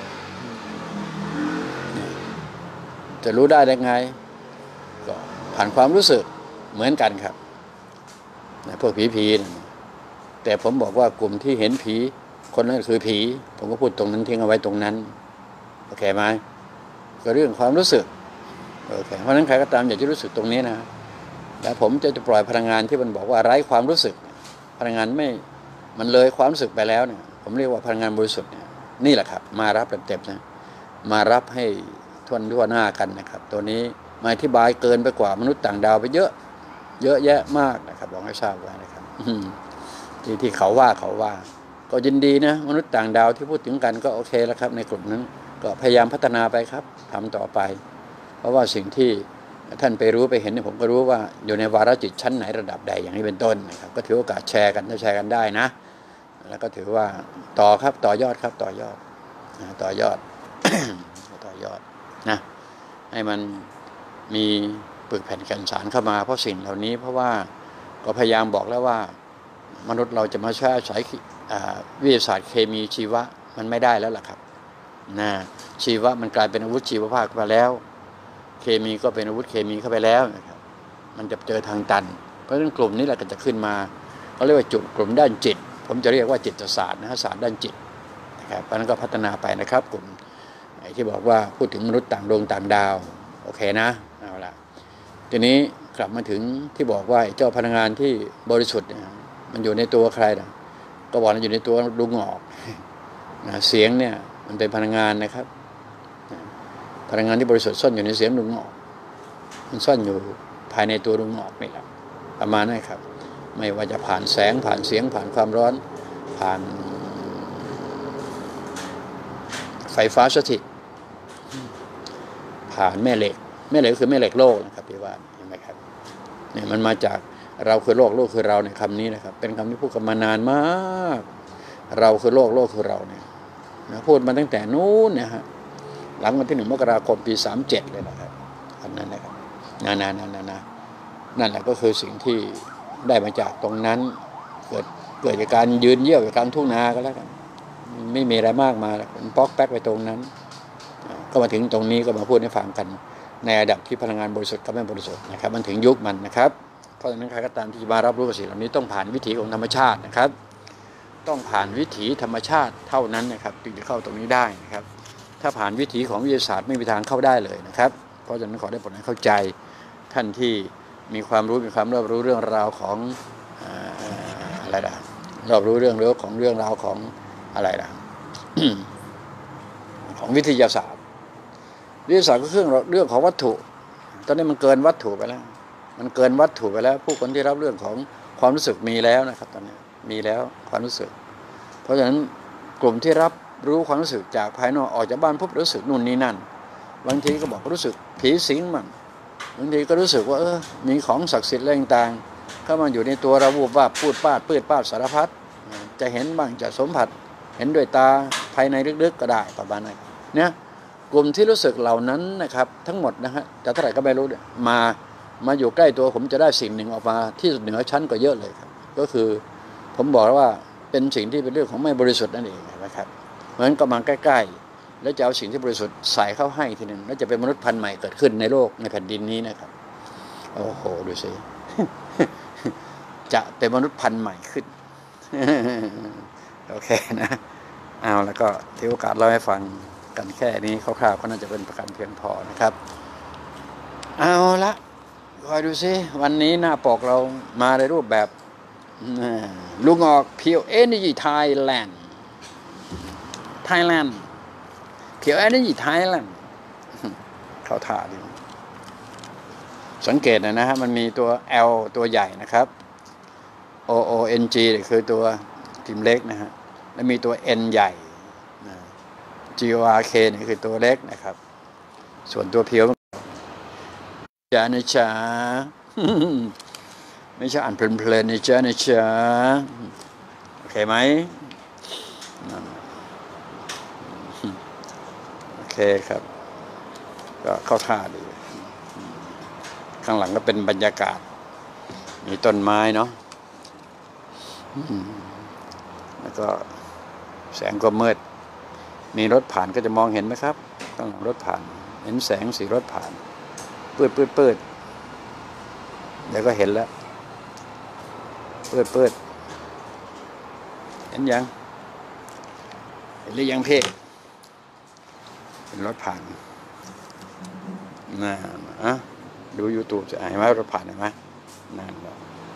จะรู้ได้ไงก็ผ่านความรู้สึกเหมือนกันครับพวกผีนะแต่ผมบอกว่ากลุ่มที่เห็นผีคนนั้นคือผีผมก็พูดตรงนั้นทิ้งเอาไว้ตรงนั้นโอเคไหมก็เรื่องความรู้สึกโอเคเพราะฉะนั้นใครก็ตามอยากจะรู้สึกตรงนี้นะแล้วผมจะปล่อยพลังงานที่มันบอกว่าไร้ความรู้สึกพลังงานมันเลยความรู้สึกไปแล้วเนี่ยผมเรียกว่าพลังงานบริสุทธิ์เนี่ยนี่แหละครับมารับเต็มๆนะมารับให้ทั่วหน้ากันนะครับตัวนี้มาอธิบายเกินไปกว่ามนุษย์ต่างดาวไปเยอะแยะมากนะครับลองให้ทราบไว้นะครับที่เขาว่าก็ยินดีนะมนุษย์ต่างดาวที่พูดถึงกันก็โอเคแล้วครับในกลุ่มนั้นก็พยายามพัฒนาไปครับทำต่อไปเพราะว่าสิ่งที่ท่านไปรู้ไปเห็นเนี่ยผมก็รู้ว่าอยู่ในวาระจิตชั้นไหนระดับใดอย่างนี้เป็นต้นนะครับก็ถือโอกาสแชร์กันถ้าแชร์กันได้นะแล้วก็ถือว่าต่อยอดครับต่อยอดต่อยอด ต่อยอดนะให้มันมีปึกแผ่นแก่นสารเข้ามาเพราะสิ่งเหล่านี้เพราะว่าก็พยายามบอกแล้วว่ามนุษย์เราจะมาใช้วิทยาศาสตร์เคมีชีวะมันไม่ได้แล้วล่ะครับนะชีวะมันกลายเป็นอาวุธชีวภาพไปแล้วเคมีก็เป็นอาวุธเคมีเข้าไปแล้วนะครับมันจะเจอทางตันเพราะฉะนั้นกลุ่มนี้แหละก็จะขึ้นมาเขาเรียกว่าจุดกลุ่มด้านจิตผมจะเรียกว่าจิตศาสตร์ศาสตร์ด้านจิตนะครับเพราะนั้นก็พัฒนาไปนะครับกลุ่มที่บอกว่าพูดถึงมนุษย์ต่างดวงต่างดาวโอเคนะเอาละทีนี้กลับมาถึงที่บอกว่าเจ้าพลังงานที่บริสุทธิ์เนี่ยมันอยู่ในตัวใครนะก็บอกว่าอยู่ในตัวลุงงอกเสียงเนี่ยมันเป็นพลังงานนะครับพลังงานที่บริสุทธิ์ซ่อนอยู่ในเสียงรูงอกมันซ่อนอยู่ภายในตัวรูงอกนี่แหละประมาณนั้นครับไม่ว่าจะผ่านแสงผ่านเสียงผ่านความร้อนผ่านไฟฟ้าสถิตผ่านแม่เหล็กคือแม่เหล็กโลกนะครับพี่ว่าเห็นไหมครับเนี่ยมันมาจากเราคือโลกโลกคือเราในคำนี้นะครับเป็นคำที่พูดกันมานานมากเราคือโลกโลกคือเราเนี่ยนะพูดมาตั้งแต่นู้นนะฮะหลังวันที่1 มกราคมปี37เลยนะครับอันนั้นนะครับนั่นแหละก็คือสิ่งที่ได้มาจากตรงนั้นเกิดจากการยืนเยี่ยวอยู่กลางทุ่งนาก็แล้วกันไม่มีอะไรมากมามันป๊อกแป๊กไปตรงนั้นก็มาถึงตรงนี้ก็มาพูดให้ฟังกันในระดับที่พลังงานบริสุทธิ์กับไม่บริสุทธิ์นะครับมันถึงยุคมันนะครับเพราะฉะนั้นใครก็ตามที่จะมารับรู้กับสิ่งเหล่านี้ต้องผ่านวิถีของธรรมชาตินะครับต้องผ่านวิถีธรรมชาติเท่านั้นนะครับถึงจะเข้าตรงนี้ได้นะครับถ้าผ่านวิถีของวิทยาศาสตร์ไม่มีทางเข้าได้เลยนะครับเพราะฉะนั้นขอได้โปรดให้เข้าใจท่านที่มีความรู้มีความรอบรู้เรื่องราวของอะไรล่ะรอบรู้เรื่องของเรื่องราวของอะไรล่ะ ของวิทยาศาสตร์ก็เรื่องของวัตถุตอนนี้มันเกินวัตถุไปแล้วผู้คนที่รับเรื่องของความรู้สึกมีแล้วนะครับตอนนี้มีแล้วความรู้สึกเพราะฉะนั้นกลุ่มที่รับรู้ความรู้สึกจากภายนอกออกจากบ้านพบรู้สึกนู่นนี่นั่นบางทีก็บอกรู้สึกผีสิงมั่งบางทีก็รู้สึกว่ามีของศักดิ์สิทธิ์อะไรต่างๆเข้ามาอยู่ในตัวเราวูบวาบพูดป้าดสารพัดจะเห็นบ้างจะสัมผัสเห็นด้วยตาภายในลึกๆก็ได้ประมาณนั้นเนี่ยกลุ่มที่รู้สึกเหล่านั้นนะครับทั้งหมดนะฮะแต่เท่าไหร่ก็ไม่รู้มาอยู่ใกล้ตัวผมจะได้สิ่งหนึ่งออกมาที่เหนือชั้นก็เยอะเลยครับก็คือผมบอกแล้วว่าเป็นสิ่งที่เป็นเรื่องของไม่บริสุทธิ์นั่นเองนะครับเพราะฉะนั้นก็มาใกล้ๆแล้วจะเอาสิ่งที่บริสุทธิ์ใส่เข้าให้ทีนึงแล้วจะเป็นมนุษย์พันธุ์ใหม่เกิดขึ้นในโลกในแผ่นดินนี้นะครับโอ้โหดูสิ จะเป็นมนุษย์พันธุ์ใหม่ขึ้น โอเคนะเอาแล้วก็ที่โอกาสเล่าให้ฟังกันแค่นี้คร่าวๆก็น่าจะเป็นประกันเพียงพอนะครับเอาละคอยดูสิวันนี้หน้าปกเรามาในรูปแบบลุงออก Pure Energy Thailand Pure Energy Thailand เข้าท่าดีสังเกตนะฮะมันมีตัว L ตัวใหญ่นะครับ OONG คือตัวพิมพ์เล็กนะฮะแล้วมีตัว N ใหญ่ GORK นี่คือตัวเล็กนะครับส่วนตัวเพียวจ้านะจ๊ะ ไม่ใช่อ่านเพลินๆนะจ๊ะโอเคไหมโอเคครับก็เข้าท่าดีข้างหลังก็เป็นบรรยากาศมีต้นไม้เนาะแล้วก็แสงก็มืดมีรถผ่านก็จะมองเห็นไหมครับข้างหลังรถผ่านเห็นแสงสีรถผ่านปืดเดี๋ยวก็เห็นแล้วปืดเห็นยังเห็นหรือยังเพ่เป็นรถผ่านน่ะดู YouTube จะเห็นไหมรถผ่านเห็นไหมนั่นแหละ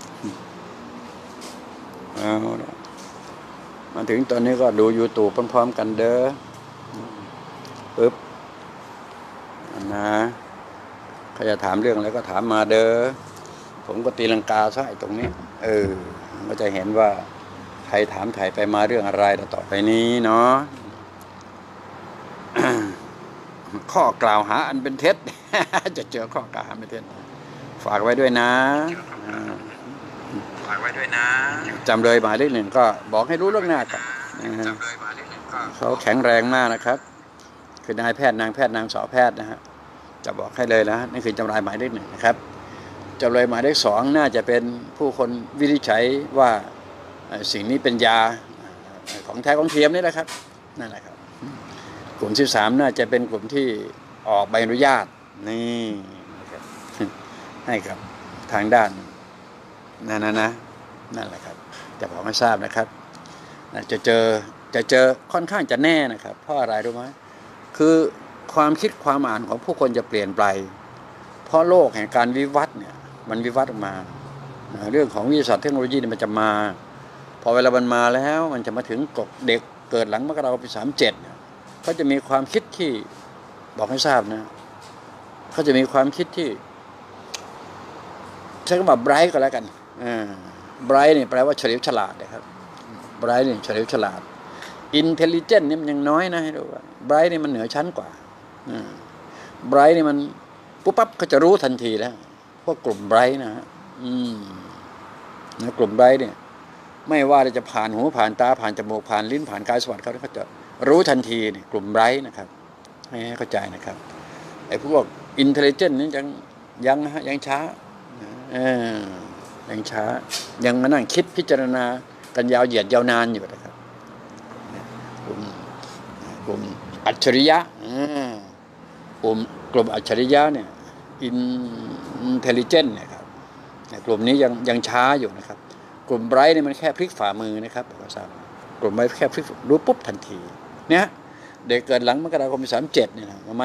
เอาละมาถึงตอนนี้ก็ดู YouTube พร้อมๆกันเด้อปึ๊บนะใครจะถามเรื่องอะไรก็ถามมาเด้อผมก็ตีลังกาซะไอ้ตรงนี้ก็จะเห็นว่าใครถามถ่ายไปมาเรื่องอะไรต่อไปนี้เนาะ ข้อกล่าวหาอันเป็นเท็จ จะเจอข้อกล่าวหาเป็นเท็จฝากไว้ด้วยนะจำเลยหมายเลข 1ก็บอกให้รู้ล่วงหน้าก่อนเขาแข็งแรงมากนะครับคือนายแพทย์นางแพทย์นางสาวแพทย์นะฮะจะบอกให้เลยนะนี่คือจำเลยหมายเลข 1นะครับจำเลยหมายเลข 2น่าจะเป็นผู้คนวินิจฉัยว่าสิ่งนี้เป็นยาของแท้ของเทียมนี่แหละครับนั่นแหละครับกลุ่มที่ 3น่าจะเป็นกลุ่มที่ออกใบอนุญาตนี่ให้กับทางด้านนั่นแหละครับจะบอกให้ทราบนะครับจะเจอค่อนข้างจะแน่นะครับเพราะอะไรรู้ไหมคือความคิดความอ่านของผู้คนจะเปลี่ยนไปเพราะโลกแห่งการวิวัฒน์เนี่ยมันวิวัฒน์ออกมาเรื่องของวิทยาศาสตร์เทคโนโลยีเนี่ยมันจะมาพอเวลามันมาแล้วมันจะมาถึงเด็กเกิดหลังมกราคมปี37เขาจะมีความคิดที่บอกให้ทราบนะเขาจะมีความคิดที่ใช้คำว่า bright ก็แล้วกันbright นี่แปลว่าเฉลียวฉลาดนะครับ bright นี่เฉลียวฉลาด intelligent นี่มันยังน้อยนะให้ดูว่า bright นี่มันเหนือชั้นกว่าbright นี่มันปุ๊บปั๊บเขาจะรู้ทันทีแล้วพวกกลุ่ม bright นะฮะกลุ่ม bright เนี่ยไม่ว่าจะผ่านหูผ่านตาผ่านจมูกผ่านลิ้นผ่านกายสวัสดิ์เขาจะรู้ทันทีนี่กลุ่ม bright นะครับให้เข้าใจนะครับไอ้พวก intelligent นี่ยังนะฮะยังช้ายังช้ายังมานั่งคิดพิจารณากันยาวเหยียดยาวนานอยู่นะครับกลุ่มอัจฉริยะกลุ่มอัจฉริยะเนี่ย intelligent เนี่ยครับกลุ่มนี้ยังช้าอยู่นะครับกลุ่มไบรท์เนี่ยมันแค่พลิกฝ่ามือนะครับกลุ่มไบรท์แค่พลิกรู้ปุ๊บทันทีเนี่ยเด็กเกิดหลังมกราคม37เนี่ยนะประมาณ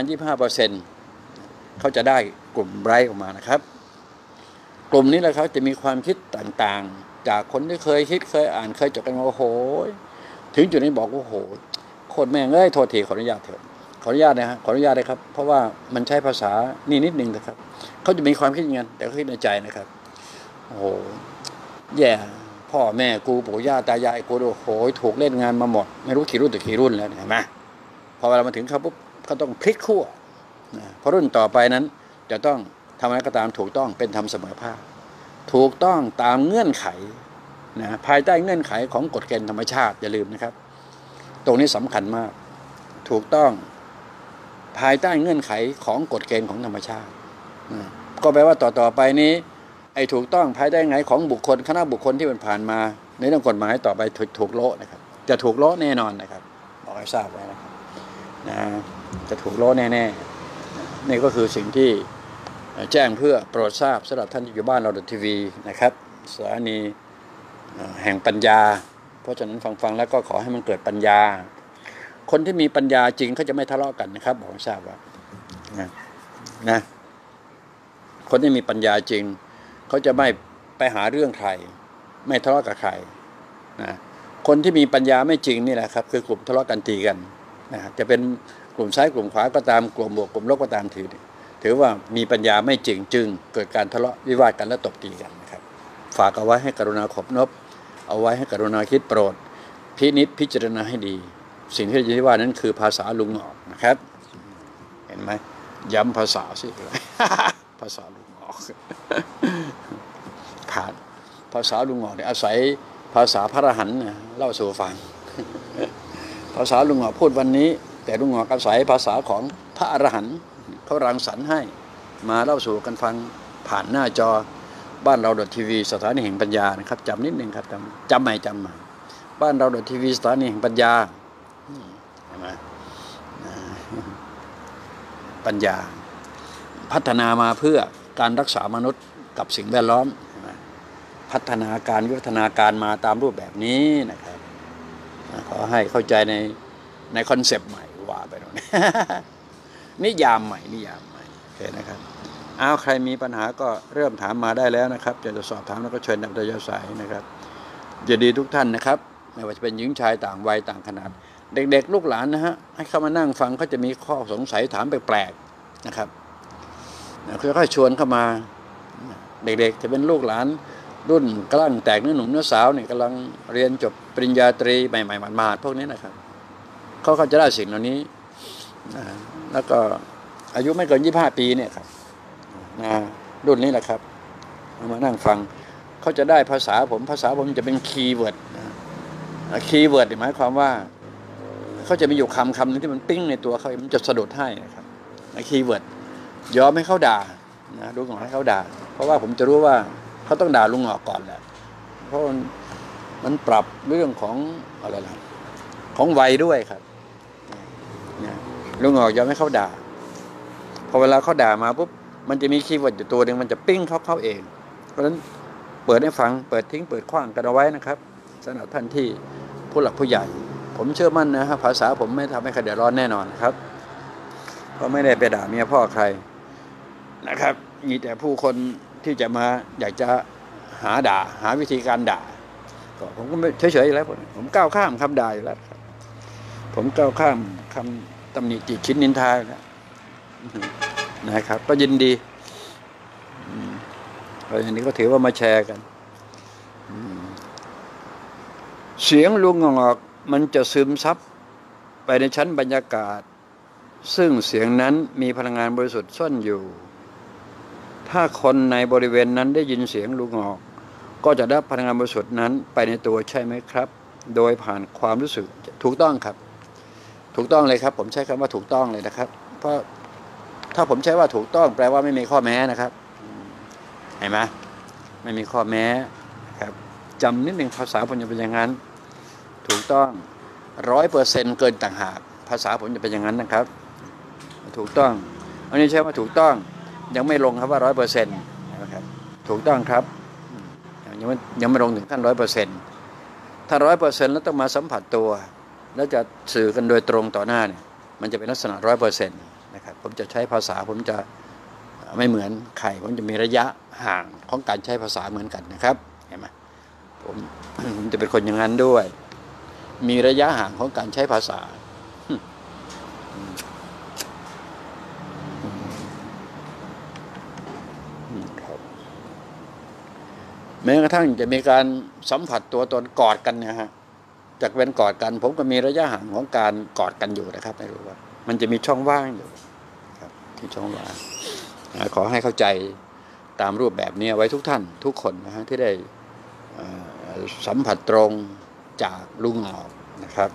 25% เขาจะได้กลุ่มไบรท์ออกมานะครับกลุ่มนี้แหละเขาจะมีความคิดต่างๆจากคนที่เคยคิดเคยอ่านเคยจดกันว่าโอ้โหถึงจุดนี้บอกว่าโอ้โหโคตรแม่งเอ้ยโทษทีขออนุญาตเถอะขออนุญาตนะฮะขออนุญาตเลยครับเพราะว่ามันใช้ภาษานี่นิดนึงนะครับเขาจะมีความคิดอย่างนั้นแต่เขาคิดในใจนะครับโอ้โหแย่พ่อแม่กูปู่ย่าตายายกูโอ้โหถูกเล่นงานมาหมดไม่รู้กี่รุ่นต่อกี่รุ่นแล้วเห็นไหมพอเวลามาถึงเขาปุ๊บเขาต้องพลิกขั้วเพราะรุ่นต่อไปนั้นจะต้องทำอะไรก็ตามถูกต้องเป็นธรรมเสมอภาคถูกต้องตามเงื่อนไขนะภายใต้เงื่อนไขของกฎเกณฑ์ธรรมชาติอย่าลืมนะครับตรงนี้สำคัญมากถูกต้องภายใต้เงื่อนไขของกฎเกณฑ์ของธรรมชาติก็แปลว่าต่อไปนี้ไอ้ถูกต้องภายใต้ไงของบุคคลคณะบุคคลที่มันผ่านมาในเรื่องกฎหมายต่อไปถูกโละนะครับจะถูกโละแน่นอนนะครับบอกให้ทราบไว้นะครับจะถูกโละแน่ๆนี่ก็คือสิ่งที่แจ้งเพื่อโปรดทราบสำหรับท่านที่อยู่บ้านเราทีวีนะครับสถานีแห่งปัญญาเพราะฉะนั้นฟังแล้วก็ขอให้มันเกิดปัญญาคนที่มีปัญญาจริงเขาจะไม่ทะเลาะกันนะครับบอกให้ทราบว่านะคนที่มีปัญญาจริงเขาจะไม่ไปหาเรื่องใครไม่ทะเลาะกับใครนะคนที่มีปัญญาไม่จริงนี่แหละครับคือกลุ่มทะเลาะกันตีกันนะจะเป็นกลุ่มซ้ายกลุ่มขวาก็ตามกลุ่มบวกกลุ่มลบก็ตามถือว่ามีปัญญาไม่จริงจึงเกิดการทะเลาะวิวาทกันและตบตีกันนะครับฝากเอาไว้ให้กรุณาขบนบเอาไว้ให้กรุณาคิดโปรดพินิจพิจารณาให้ดีสิ่งที่จะว่านั้นคือภาษาลุงหงอกนะครับเห็นไหมย้ำภาษาสิภาษาลุงหงอกขาดภาษาลุงหงอกเนี่ยอาศัยภาษาพระอรหันต์เล่าสู่ฟังภาษาลุงหงอกพูดวันนี้แต่ลุงหงอกอาศัยภาษาของพระอรหันต์เขารังสรรค์ให้มาเล่าสู่กันฟังผ่านหน้าจอบ้านเราทีวีสถานีแห่งปัญญานะครับจำนิดนึงครับจำใหม่บ้านเราทีวีสถานีแห่งปัญญาใช่ไหมปัญญาพัฒนามาเพื่อการรักษามนุษย์กับสิ่งแวดล้อมพัฒนาการวิวัฒนาการมาตามรูปแบบนี้นะครับขอให้เข้าใจในคอนเซปต์ใหม่ว่าไปตรงนี้นิยามใหม่โอเคนะครับใครมีปัญหาก็เริ่มถามมาได้แล้วนะครับจะสอบถามแล้วก็เชิญนำโดยสายนะครับยินดีทุกท่านนะครับไม่ว่าจะเป็นหญิงชายต่างวัยต่างขนาดเด็กๆลูกหลานนะฮะให้เข้ามานั่งฟังเขาจะมีข้อสงสัยถามแปลกๆนะครับค่อยๆชวนเข้ามาเด็กๆจะเป็นลูกหลานรุ่นกำลังแตกเนื้อหนุ่มเนื้อสาวเนี่ยกำลังเรียนจบปริญญาตรีใหม่ๆมาพวกนี้นะครับเขาจะได้สิ่งเหล่านี้แล้วก็อายุไม่เกิน25 ปีเนี่ยครับรุ่นนี้แหละครับมานั่งฟังเขาจะได้ภาษาผมจะเป็นคีย์เวิร์ดคีย์เวิร์ดหมายความว่าเขาจะมีอยู่คำนึงที่มันปิ้งในตัวเขามันจะสะดุดให้นะครับคีย์เวิร์ดยอมให้เขาด่าลุงหงอกให้เขาด่าเพราะว่าผมจะรู้ว่าเขาต้องด่าลุงหงอกก่อนแหละเพราะมันปรับเรื่องของอะไรล่ะของวัยด้วยครับลุงหงอกยอมให้เขาด่าพอเวลาเขาด่ามาปุ๊บมันจะมีคีย์เวิร์ดอยู่ตัวนึงมันจะปิ้งเขาเองเพราะฉะนั้นเปิดให้ฟังเปิดทิ้งเปิดขว้างกันเอาไว้นะครับสำหรับท่านที่ผู้หลักผู้ใหญ่ผมเชื่อมั่นนะครับภาษาผมไม่ทำให้ใครเดือดร้อนแน่นอนครับเพราะไม่ได้ไปด่าเมียพ่อใครนะครับมีแต่ผู้คนที่จะมาอยากจะหาวิธีการด่าก็ผมก็ไม่เฉยๆแล้วผมก้าวข้ามคำด่าอยู่แล้วผมก้าวข้ามคำตำหนิติชินนินทานะครับก็ยินดีอันนี้ก็ถือว่ามาแชร์กันเสียงลุงงอกมันจะซึมซับไปในชั้นบรรยากาศซึ่งเสียงนั้นมีพลังงานบริสุทธิ์ซ่อนอยู่ถ้าคนในบริเวณนั้นได้ยินเสียงลุงงอกก็จะได้พลังงานบริสุทธิ์นั้นไปในตัวใช่ไหมครับโดยผ่านความรู้สึกถูกต้องครับถูกต้องเลยครับผมใช้คำว่าถูกต้องเลยนะครับเพราะถ้าผมใช้ว่าถูกต้องแปลว่าไม่มีข้อแม้นะครับเห็นไหมไม่มีข้อแม้ครับจำนิดหนึ่งภาษาผมจะเป็นอย่างนั้นถูกต้อง100%เกินต่างหากภาษาผมจะเป็นอย่างนั้นนะครับถูกต้องอันนี้ใช้ว่าถูกต้องยังไม่ลงครับว่า100%นะครับถูกต้องครับยังไม่ลงถึงขั้น100%ถ้า100%แล้วต้องมาสัมผัสตัวแล้วจะสื่อกันโดยตรงต่อหน้าเนี่ยมันจะเป็นลักษณะ100%นะครับผมจะใช้ภาษาผมจะไม่เหมือนใครผมจะมีระยะห่างของการใช้ภาษาเหมือนกันนะครับเห็นไหมผมจะเป็นคนอย่างนั้นด้วยมีระยะห่างของการใช้ภาษาแม้กระทั่งจะมีการสัมผัสตัวตนกอดกันนะฮะจากเป็นกอดกันผมก็มีระยะห่างของการกอดกันอยู่นะครับไม่รู้ว่ามันจะมีช่องว่างอยู่ครับที่ช่องว่างขอให้เข้าใจตามรูปแบบนี้ไว้ทุกท่านทุกคนนะฮะที่ได้สัมผัสตรงจากลุงงอกนะครับ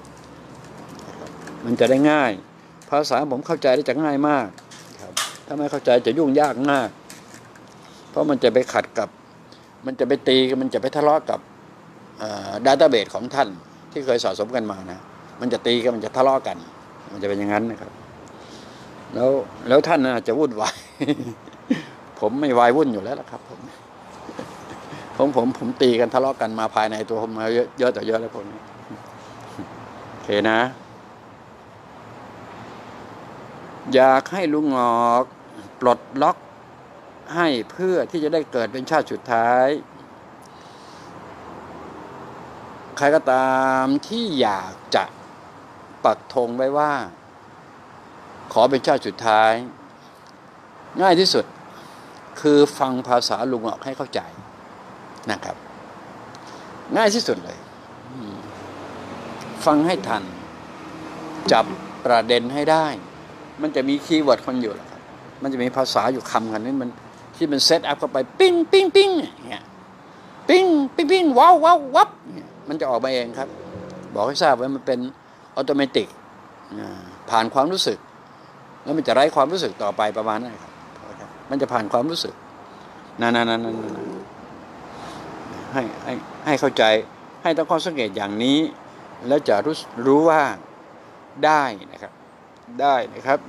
มันจะได้ง่ายภาษาผมเข้าใจได้จะง่ายมากครับถ้าไม่เข้าใจจะยุ่งยากมากเพราะมันจะไปขัดกับมันจะไปตีมันจะไปทะเลาะกับดัตต้าเบสของท่านที่เคยสะสมกันมานะมันจะตีกันมันจะทะเลาะกันมันจะเป็นอย่างนั้นนะครับแล้วท่านอาจจะวุ่นวาย ผมไม่วายวุ่นอยู่แล้วล่ะครับผมตีกันทะเลาะกันมาภายในตัวผมมาเยอะต่อเยอะแล้วพวกนี้โอเคนะอยากให้ลุงงอกปลดล็อกให้เพื่อที่จะได้เกิดเป็นชาติสุดท้ายใครก็ตามที่อยากจะปักธงไว้ว่าขอเป็นชาติสุดท้ายง่ายที่สุดคือฟังภาษาลุงงอกให้เข้าใจนะครับง่ายที่สุดเลยฟังให้ทันจับประเด็นให้ได้มันจะมีคีย์เวิร์ดคนอยู่แหละครับมันจะมีภาษาอยู่คำกันนี้มันที่มันเซตอัพเข้าไปปิ้งปิ้งปิ้งเนี่ยปิ้งปิ้งปิ้งว้าวว้าววับมันจะออกมาเองครับบอกให้ทราบว่ามันเป็นออโตเมติกผ่านความรู้สึกแล้วมันจะไร้ความรู้สึกต่อไปประมาณนั้นครับมันจะผ่านความรู้สึกนั่นให้เข้าใจให้ตั้งข้อสังเกตอย่างนี้แล้วจะรู้ว่าได้นะครับได้นะครับ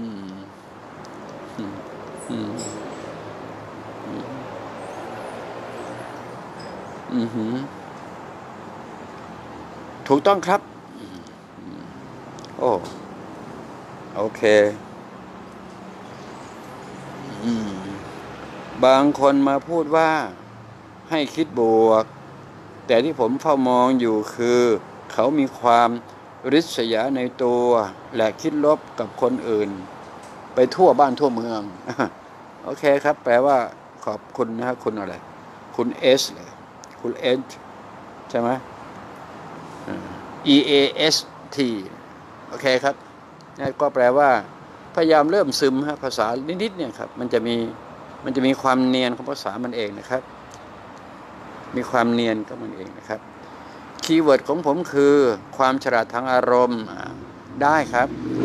ถูกต้องครับโอเคบางคนมาพูดว่าให้คิดบวกแต่ที่ผมเฝ้ามองอยู่คือเขามีความริษยาในตัวและคิดลบกับคนอื่นไปทั่วบ้านทั่วเมืองโอเคครับแปลว่าขอบคุณนะครับคุณอะไรคุณเอสเลยคุณเอสใช่ไหมEAST โอเคครับนี่ก็แปลว่าพยายามเริ่มซึมฮะภาษานิดๆเนี่ยครับมันจะมีความเนียนของภาษามันเองนะครับมีความเนียนของมันเองนะครับคีย์เวิร์ดของผมคือความฉลาดทางอารมณ์ได้ครับ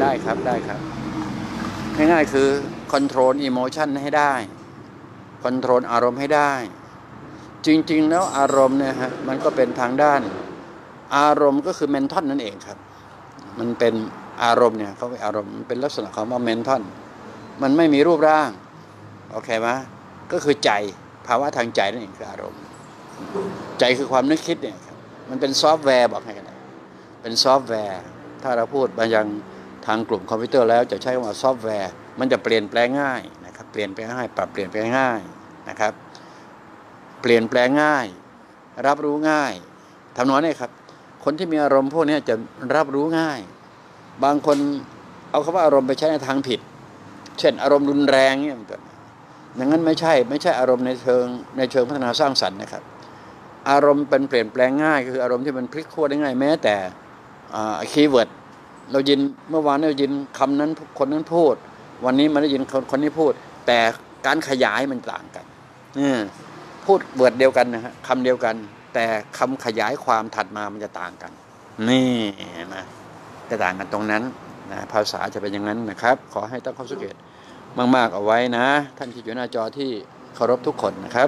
ง่ายๆคือ control emotion ให้ได้ control อารมณ์ให้ได้จริงๆแล้วอารมณ์เนี่ยฮะมันก็เป็นทางด้านอารมณ์ก็คือ mental นั่นเองครับมันเป็นอารมณ์เนี่ยเขาเป็นอารมณ์เป็นลักษณะของว่า mental มันไม่มีรูปร่างโอเคไหมก็คือใจภาวะทางใจนั่นเองคืออารมณ์ใจคือความนึกคิดเนี่ยมันเป็นซอฟต์แวร์บอกให้กันเป็นซอฟต์แวร์ถ้าเราพูดมายังทางกลุ่มคอมพิวเตอร์แล้วจะใช้คำว่าซอฟต์แวร์มันจะเปลี่ยนแปลงง่ายนะครับเปลี่ยนแปลงง่ายปรับเปลี่ยนแปลงง่ายนะครับเปลี่ยนแปลงง่ายรับรู้ง่ายทำนองนี้ครับคนที่มีอารมณ์พวกนี้จะรับรู้ง่ายบางคนเอาคำว่าอารมณ์ไปใช้ในทางผิดเช่นอารมณ์รุนแรงเนี่ยอย่างนั้นไม่ใช่อารมณ์ในเชิงพัฒนาสร้างสรรค์นะครับอารมณ์เป็นเปลี่ยนแปลงง่ายคืออารมณ์ที่มันพลิกขั้วได้ง่ายแม้แต่คีย์เวิร์ดเรายินเมื่อวานเรายินคำนั้นคนนั้นพูดวันนี้มันได้ยินคนนี้พูดแต่การขยายมันต่างกันพูดเวิร์ดเดียวกันนะฮะคำเดียวกันแต่คำขยายความถัดมามันจะต่างกันนี่นะจะต่างกันตรงนั้นนะภาษาจะเป็นอย่างนั้นนะครับขอให้ตั้งข้อสังเกตมากๆเอาไว้นะท่านที่อยู่หน้าจอที่เคารพทุกคนนะครับ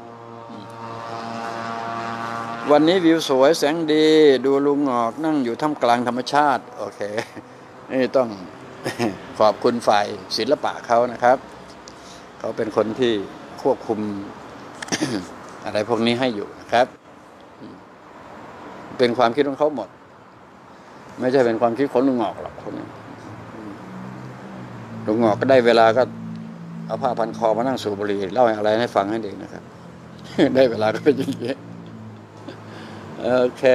วันนี้วิวสวยแสงดีดูลุงหงอกนั่งอยู่ท่ามกลางธรรมชาติโอเคนี่ต้อง ขอบคุณฝ่ายศิลปะเขานะครับเขาเป็นคนที่ควบคุม อะไรพวกนี้ให้อยู่นะครับเป็นความคิดของเขาหมดไม่ใช่เป็นความคิดของลุงหงอกหรอกคนนี้ลุงหงอกก็ได้เวลาก็เอาผ้าพันคอมานั่งสูบบุหรี่เล่าอะไรให้ฟังให้เด็กนะครับ ได้เวลาก็เป็นอย่างนี้โอเค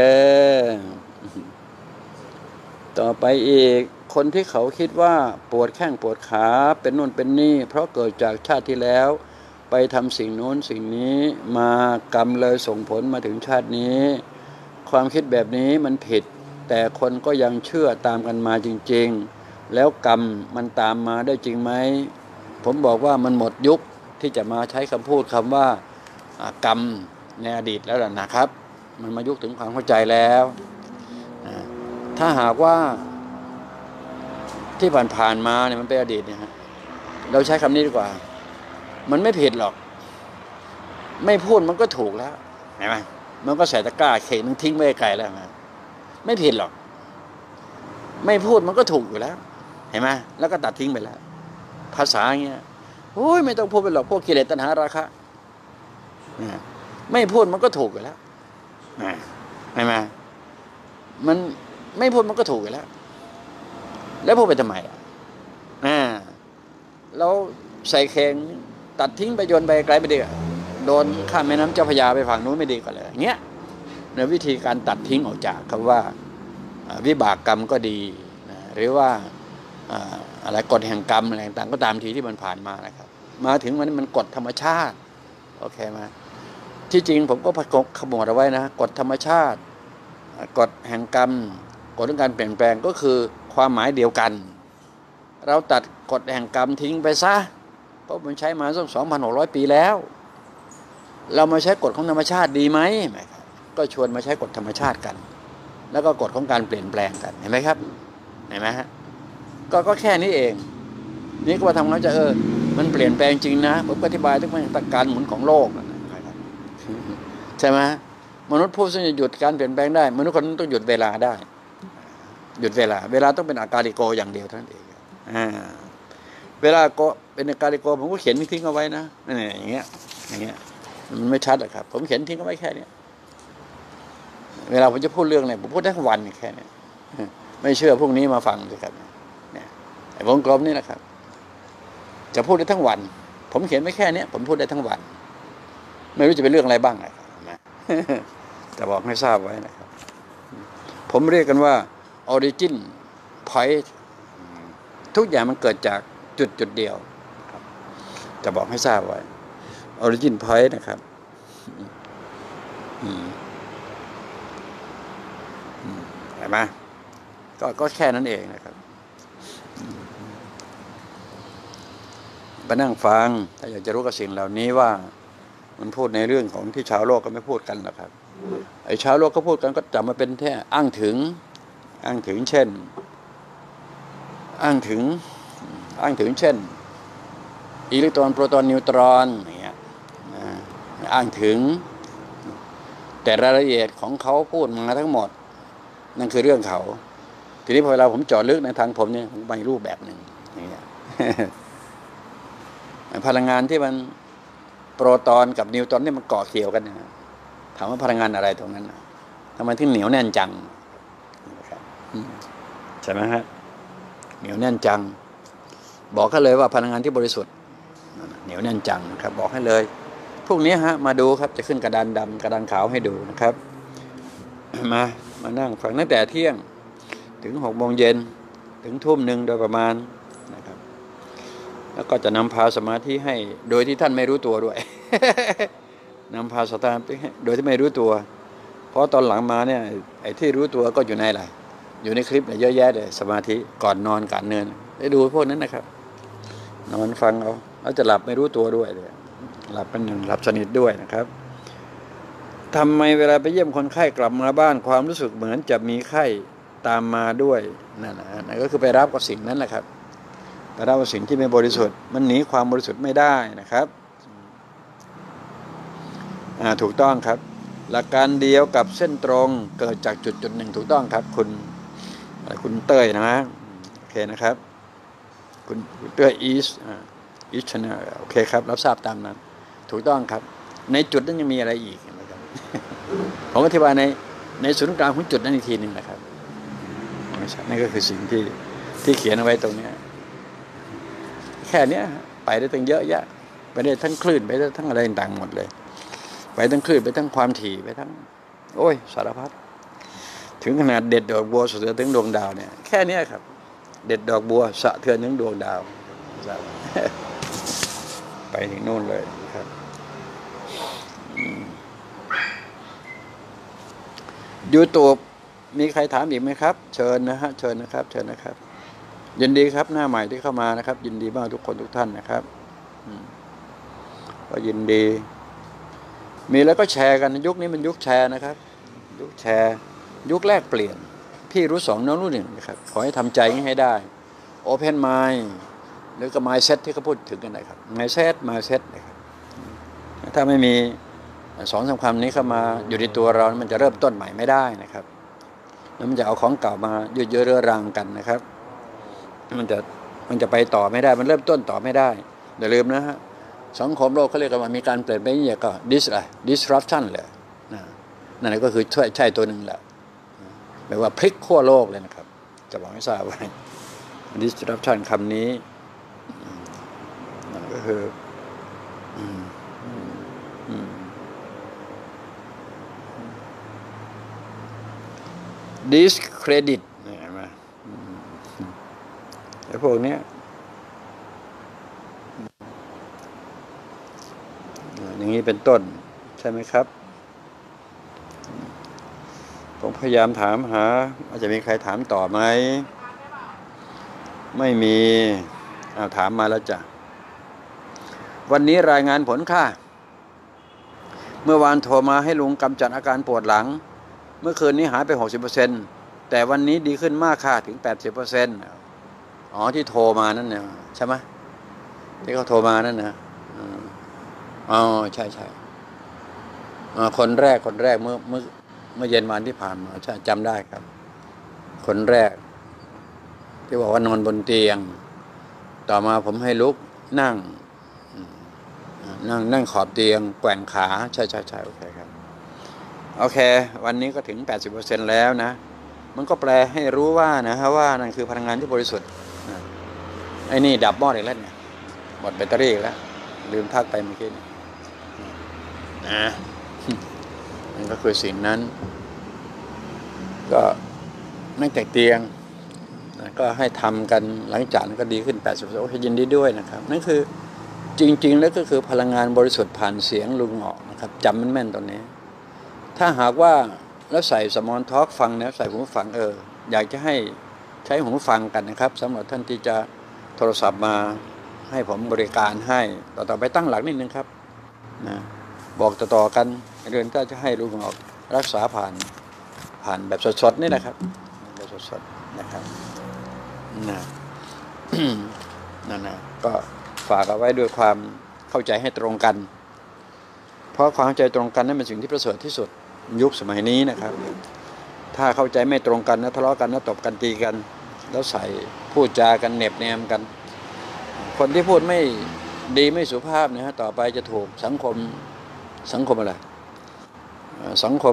ต่อไปอีกคนที่เขาคิดว่าปวดแข้งปวดขาเป็นนู่นเป็นนี่เพราะเกิดจากชาติที่แล้วไปทำสิ่งโน้นสิ่งนี้มากรรมเลยส่งผลมาถึงชาตินี้ความคิดแบบนี้มันผิดแต่คนก็ยังเชื่อตามกันมาจริงๆแล้วกรรมมันตามมาได้จริงไหมผมบอกว่ามันหมดยุคที่จะมาใช้คำพูดคำว่ากรรมในอดีตแล้วนะครับมันมายุคถึงความเข้าใจแล้วถ้าหากว่าที่ผ่านมาเนี่ยมันเป็นอดีตเนี่ยฮะเราใช้คำนี้ดีกว่ามันไม่ผิดหรอกไม่พูดมันก็ถูกแล้วเห็นไหมมันก็ใส่ตะกร้าเข่งนึงทิ้งไว้ไกลแล้วนะไม่ผิดหรอกไม่พูดมันก็ถูกอยู่แล้วเห็นไหมแล้วก็ตัดทิ้งไปแล้วภาษาอย่างเงี้ยโอ้ยไม่ต้องพูดไปหรอกพวกกิเลสตัณหาราคะไม่พูดมันก็ถูกอยู่แล้วเห็นไหมมันไม่พูดมันก็ถูกอยู่แล้วแล้วพูดไปทำไมเราใส่เข่งตัดทิ้งไปโยนไปไกลไปดีโดนข้ามแม่น้ำเจ้าพระยาไปฝั่งนู้นไม่ดีกว่าเลยเงี้ยในวิธีการตัดทิ้งออกจากคำว่าวิบากกรรมก็ดีหรือว่าอะไรกฎแห่งกรรมอะไรต่างก็ตามทีที่มันผ่านมานะครับมาถึงวันนี้มันกฎธรรมชาติโอเคไหมที่จริงผมก็ขมวดเอาไว้นะกฎธรรมชาติกฎแห่งกรรมกฎเรื่องการเปลี่ยนแปลงก็คือความหมายเดียวกันเราตัดกฎแห่งกรรมทิ้งไปซะเพราะมันใช้มาสัก 2,600 ปีแล้วเรามาใช้กฎของธรรมชาติดีไหมก็ชวนมาใช้กฎธรรมชาติกันแล้วก็กฎของการเปลี่ยนแปลงกันเห็นไหมครับเห็นไหมฮะก็แค่นี้เองนี่ก็ว่าทำแล้วจะมันเปลี่ยนแปลงจริงนะผมอธิบายทุกอย่างการหมุนของโลกใช่ไหมมนุษย์ผู้ซึ่งจะหยุดการเปลี่ยนแปลงได้มนุษย์คนนั้นต้องหยุดเวลาได้หยุดเวลาต้องเป็นอากาลิโกอย่างเดียวเท่านั้นเองเวลาก็เป็นอากาลิโกผมก็เขียนทิ้งเอาไว้นะอย่างเงี้ยมันไม่ชัดหรอกครับผมเขียนทิ้งเอาไว้แค่นี้เวลาผมจะพูดเรื่องอะไรผมพูดได้ทั้งวันแค่นี้ไม่เชื่อพรุ่งนี้มาฟังเลยครับเนี่ยไอ้วงกลมนี่นะครับจะพูดได้ทั้งวันผมเขียนไว้แค่นี้ผมพูดได้ทั้งวันไม่รู้จะเป็นเรื่องอะไรบ้างนะครับแต่บอกให้ทราบไว้นะครับผมเรียกกันว่า origin point ทุกอย่างมันเกิดจากจุดเดียวจะบอกให้ทราบไว้ origin point นะครับเห็นไหมก็แค่นั้นเองนะครับไปนั่งฟังถ้าอยากจะรู้กับสิ่งเหล่านี้ว่ามันพูดในเรื่องของที่ชาวโลกก็ไม่พูดกันหรอกครับไอ้ชาวโลกก็พูดกันก็จะมาเป็นแค่อ้างถึงเช่นอ้างถึงเช่นอิเล็กตรอนโปรตอนนิวตรอนอย่างเงี้ยอ้างถึงแต่รายละเอียดของเขาพูดมาทั้งหมดนั่นคือเรื่องเขาทีนี้พอเวลาผมเจาะลึกในทางผมเนี่ยผมไปรูปแบบหนึ่งอย่างเงี้ย พลังงานที่มันโปรตอนกับนิวตรอนนี่มันเกาะเกี่ยวกันนะถามว่าพลังงานอะไรตรงนั้นทำไมถึงเหนียวแน่นจังใช่ไหมฮะเหนียวแน่นจังบอกกันเลยว่าพลังงานที่บริสุทธิ์เหนียวแน่นจังครับบอกให้เลยพวกนี้ฮะมาดูครับจะขึ้นกระดานดำกระดานขาวให้ดูนะครับมามานั่งฟังตั้งแต่เที่ยงถึง6 โมงเย็นถึง1 ทุ่มโดยประมาณนะครับแล้วก็จะนำพาสมาธิให้โดยที่ท่านไม่รู้ตัวด้วย นำพาสมาธิให้โดยที่ไม่รู้ตัวเพราะตอนหลังมาเนี่ยไอ้ที่รู้ตัวก็อยู่ในอะไรอยู่ในคลิปเนี่ยเยอะแยะเลยสมาธิก่อนนอนก่อนเนินได้ดูพวกนั้นนะครับนอนฟังเอาแล้วจะหลับไม่รู้ตัวด้วยเลยหลับเป็นหนึ่งหลับสนิทด้วยนะครับทำไมเวลาไปเยี่ยมคนไข้กลับมาบ้านความรู้สึกเหมือนจะมีไข้ตามมาด้วยนั่นก็คือไปรับกับสิ่งนั้นแหละครับไปรับกับสิ่งที่ไม่บริสุทธิ์มันหนีความบริสุทธิ์ไม่ได้นะครับถูกต้องครับหลักการเดียวกับเส้นตรงเกิดจากจุดหนึ่งถูกต้องครับคุณเต้ยนะโอเคนะครับคุณเต้ยอีสชนะโอเคครับรับทราบตามนั้นถูกต้องครับในจุดนั้นยังมีอะไรอีกนะครับผมอธิบายในศูนย์กลางของจุดนั้นอีกทีหนึ่งนะครับนั่นก็คือสิ่งที่เขียนเอาไว้ตรงนี้แค่นี้ไปได้ตั้งเยอะแยะไปได้ทั้งคลื่นไปได้ทั้งอะไรต่างหมดเลยไปทั้งคลื่นไปทั้งความถี่ไปทั้งโอ้ยสารพัดถึงขนาดเด็ดดอกบัวสะเทือนถึงดวงดาวเนี่ยแค่นี้ครับเด็ดดอกบัวสะเทือนถึงดวงดาวไปถึงโน่นเลยครับYouTube มีใครถามอีกไหมครับเชิญนะฮะเชิญนะครับยินดีครับหน้าใหม่ที่เข้ามานะครับยินดีมากทุกคนทุกท่านนะครับก็ยินดีมีแล้วก็แชร์กันยุคนี้มันยุคแชร์นะครับยุคแชร์ยุคแรกเปลี่ยนพี่รู้2น้องรู้1นะครับขอให้ทำใจให้ได้ Open Mind หรือก็ Mindset ที่เขาพูดถึงกันนะครับ Mindset นะครับถ้าไม่มี2-3 คำนี้เข้ามาอยู่ในตัวเรามันจะเริ่มต้นใหม่ไม่ได้นะครับแล้วมันจะเอาของเก่ามายืดเยื้อเรื้อรังกันนะครับมันจะไปต่อไม่ได้มันเริ่มต้นต่อไม่ได้อย่าลืมนะฮะสังคมโลกเขาเรียกกันว่ามีการเปลี่ยนแปลงอย่างก็ disruption เลยนั่นก็คือใช่ตัวหนึ่งแหละแปลว่าพลิกขั้วโลกเลยนะครับจะบอกให้ทราบว่า disruption คำนี้นั่นก็คือdiscredit เห็นไหมไอ้พวกนี้อย่างนี้เป็นต้นใช่ไหมครับผมพยายามถามหาอาจจะมีใครถามต่อไหมไม่มีถามมาแล้วจ้ะวันนี้รายงานผลค่ะเมื่อวานโทรมาให้ลุงกำจัดอาการปวดหลังเมื่อคืนนี้หายไป 60% แต่วันนี้ดีขึ้นมากค่ะถึง 80%อ๋อที่โทรมานั่นเนี่ยใช่ไหมที่เขาโทรมานั่นนะอ๋อใช่คนแรกเมื่อเย็นวันที่ผ่านมาใช่จำได้ครับคนแรกที่บอกว่านอนบนเตียงต่อมาผมให้ลุกนั่งขอบเตียงแกว่งขาใช่โอเคครับโอเควันนี้ก็ถึง 80% แล้วนะมันก็แปลให้รู้ว่านะฮะว่านั่นคือพลังงานที่บริสุทธิ์ไอ้นี่ดับหม้ออีกแล้วเนี่ยหมดแบตเตอรี่อีกแล้วลืมทักไปเมื่อกี้นะนั่นก็คือสิ่งนั้นก็นั่งจากเตียงก็ให้ทำกันหลังจากนั้นก็ดีขึ้น 80% โอเคยินดีด้วยนะครับนั่นคือจริงๆแล้วก็คือพลังงานบริสุทธิ์ผ่านเสียงลุงออกนะครับจำแม่นๆตรงนี้ถ้าหากว่าแล้วใส่สมอลท็อกฟังนะใส่หูฟังอยากจะให้ใช้หูฟังกันนะครับสำหรับท่านที่จะโทรศัพท์มาให้ผมบริการให้ต่อไปตั้งหลักนิดนึงครับนะบอกต่อกันเรื่องถ้าจะให้ลุงออกรักษาผ่านแบบสดๆนี่นะครับแบบสดๆนะครับนั่นนะก็ฝากเอาไว้ด้วยความเข้าใจให้ตรงกันเพราะความเข้าใจตรงกันนั่นเป็นสิ่งที่ประเสริฐที่สุดยุคสมัยนี้นะครับถ้าเข้าใจไม่ตรงกันนะทะเลาะกันนะตบกันตีกันแล้วใส่พูดจากันเน็บแนมกันคนที่พูดไม่ดีไม่สุภาพนะฮะต่อไปจะถูกสังคมอะไรสังคม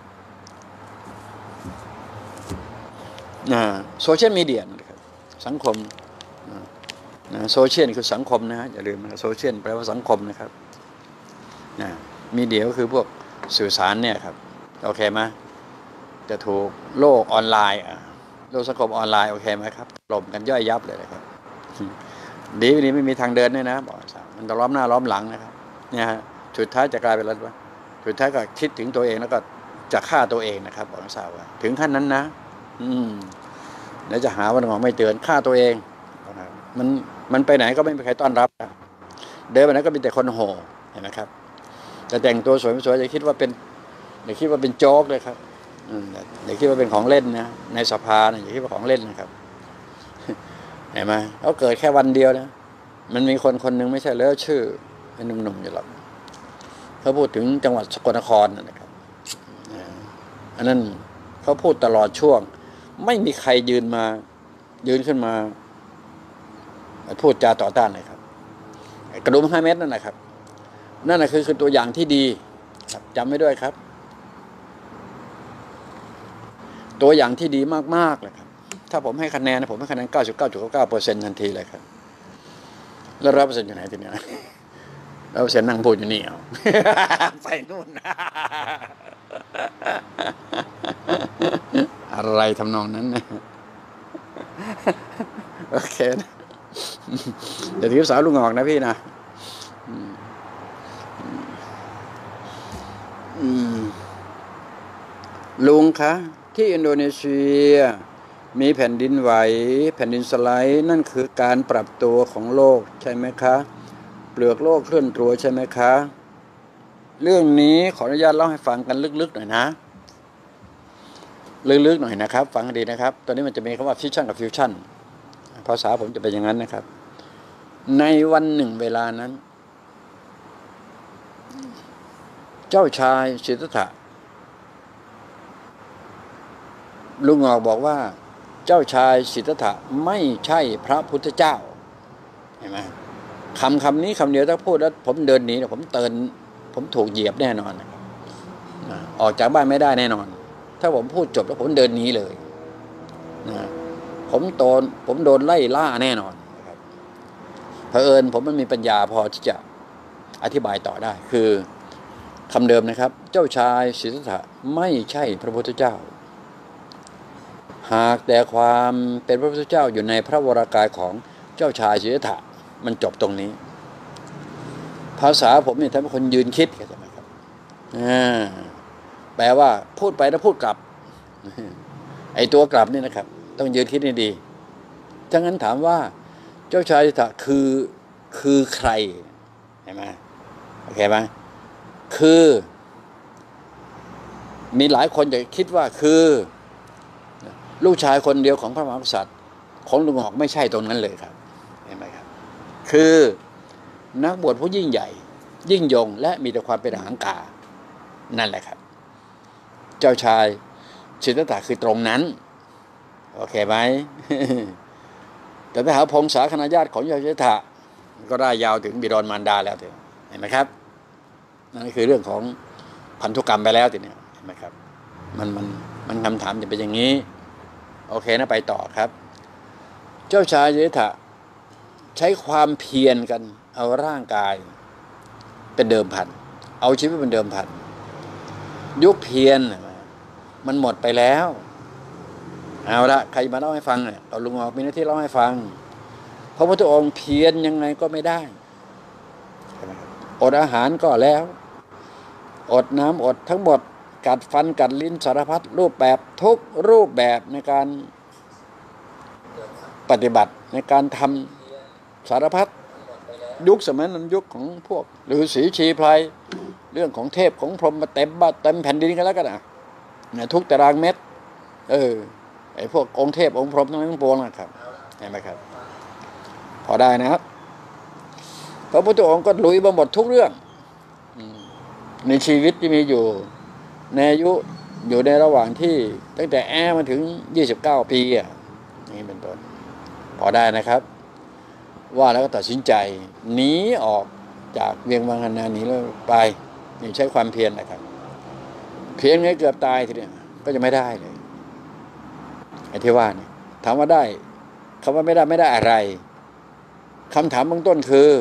โซเชียลมีเดียนะครับสังคมโซเชียลคือสังคมนะฮะอย่าลืมนะโซเชียลแปลว่าสังคมนะครับมีเดียก็คือพวกสื่อสารเนี่ยครับโอเคไหมจะถูกโลกออนไลน์โลกสังคมออนไลน์โอเคไหมครับถล่มกันย่อยยับเลยนะครับดีวันนี้ไม่มีทางเดินด้วยนะบอกมันจะล้อมหน้าล้อมหลังนะครับเนี่ยฮะสุดท้ายจะกลายเป็นอะไรวะสุดท้ายก็คิดถึงตัวเองแล้วก็จะฆ่าตัวเองนะครับบอกทราบว่าถึงขั้นนั้นนะแล้วจะหาวันงอไม่เตือนฆ่าตัวเองมันไปไหนก็ไม่มีใครต้อนรับเดินไปไหนก็มีแต่คนโห่เห็นไหมครับจะแต่งตัวสวยไม่สวยอย่าคิดว่าเป็นโจ๊กเลยครับอย่าคิดว่าเป็นของเล่นนะในสภาเนี่ยอย่าคิดว่าของเล่นนะครับเห็นไหมเขาเกิดแค่วันเดียวนะมันมีคนหนึ่งไม่ใช่แล้วชื่อเป็นหนุ่มๆอยู่หรอกเขาพูดถึงจังหวัดสกลนครนะครับอันนั้นเขาพูดตลอดช่วงไม่มีใครยืนขึ้นมาพูดจาต่อต้านเลยครับกระดุม5 เม็ดนั่นนะครับนั่นคือตัวอย่างที่ดีครับจำไว้ด้วยครับตัวอย่างที่ดีมากๆเลยครับถ้าผมให้คะแนนผมให้คะแนน 99.99% ทันทีเลยครับแล้ว100%อยู่ไหนทีเนี้ย100%นั่งพูดอยู่นี่เอาไปนู่นอะไรทำนองนั้นนะโอเคนะเดี๋ยวทีสาวลุงออกนะพี่นะลุงคะที่อินโดนีเซียมีแผ่นดินไหวแผ่นดินสไลด์นั่นคือการปรับตัวของโลกใช่ไหมคะเปลือกโลกเคลื่อนตัวใช่ไหมคะเรื่องนี้ขออนุญาตเล่าให้ฟังกันลึกๆหน่อยนะลึกๆหน่อยนะครับฟังให้ดีนะครับตอนนี้มันจะมีคำว่าฟิชชั่นกับฟิวชั่นภาษาผมจะเป็นอย่างนั้นนะครับในวันหนึ่งเวลานั้นเจ้าชายสิทธัตถะลุงออกบอกว่าเจ้าชายสิทธัตถะไม่ใช่พระพุทธเจ้าเห็นไหมคำนี้คำเดียวถ้าพูดแล้วผมเดินหนีผมถูกเหยียบแน่นอนออกจากบ้านไม่ได้แน่นอนถ้าผมพูดจบแล้วผมเดินหนีเลยผมโดนไล่ล่าแน่นอนเผอิญผมมันมีปัญญาพอที่จะอธิบายต่อได้คือคำเดิมนะครับเจ้าชายสิทธัตถะไม่ใช่พระพุทธเจ้าหากแต่ความเป็นพระพุทธเจ้าอยู่ในพระวรากายของเจ้าชายสิทธัตถะมันจบตรงนี้ภาษาผมเนี่ยทำให้คนยืนคิดเข้าใจไหมครับแปลว่าพูดไปแล้วพูดกลับไอ้ตัวกลับนี่นะครับต้องยืนคิดให้ดีถ้างั้นถามว่าเจ้าชายสิทธัตถะคือใครเห็นไหมโอเคไหมคือมีหลายคนจะคิดว่าคือลูกชายคนเดียวของพระมหากษัตริย์ของลุงหอกไม่ใช่ตรงนั้นเลยครับเห็นไหมครับคือนักบวชผู้ยิ่งใหญ่ยิ่งยงและมีแต่ความเป็นอหังการนั่นแหละครับเจ้าชายสิทธัตถะคือตรงนั้นโอเคไหม แต่ถ้าหาพงศาคณาญาติของเจ้าชายสิทธัตถะก็ได้ยาวถึงบิดรมารดาแล้วเถอะเห็นไหมครับนั่นคือเรื่องของพันธุกรรมไปแล้วทีนี้เห็นไหมครับมันคำถามจะเป็นอย่างนี้โอเคนะไปต่อครับเจ้าชายสิทธัตถะใช้ความเพียรกันเอาร่างกายเป็นเดิมพันเอาชีวิตเป็นเดิมพันยุคเพียรมันหมดไปแล้วเอาละใครมาเล่าให้ฟังเนี่ยเอาลุงออกมีหน้าที่เล่าให้ฟังเพราะพระพุทธองค์เพียรยังไงก็ไม่ได้อดอาหารก็แล้วอดน้ำอดทั้งหมดกัดฟันกัดลิ้นสารพัดรูปแบบทุกรูปแบบในการปฏิบัติในการทำสารพัดยุคสมัยนั้นยุคของพวกฤาษีชีไพรเรื่องของเทพของพรหมมาเต็มแผ่นดินกันแล้วกันนะทุกตารางเม็ดไอ้พวกองค์เทพองค์พรหมทั้งปวงนะครับเห็นไหมครับพอได้นะครับพระพุทธองค์ก็ลุยมาหมดทุกเรื่องในชีวิตที่มีอยู่ในอายุอยู่ในระหว่างที่ตั้งแต่มาถึง29 ปีนี่เป็นต้นพอได้นะครับว่าแล้วก็ตัดสินใจหนีออกจากเวียงวังคณาหนีแล้วไปนี่ใช้ความเพียรนะครับเพียรไงเกือบตายทีเดียวก็จะไม่ได้เลยไอ้ที่ว่านี่ถามว่าได้คำว่าไม่ได้อะไรคำถามเบื้องต้นคือ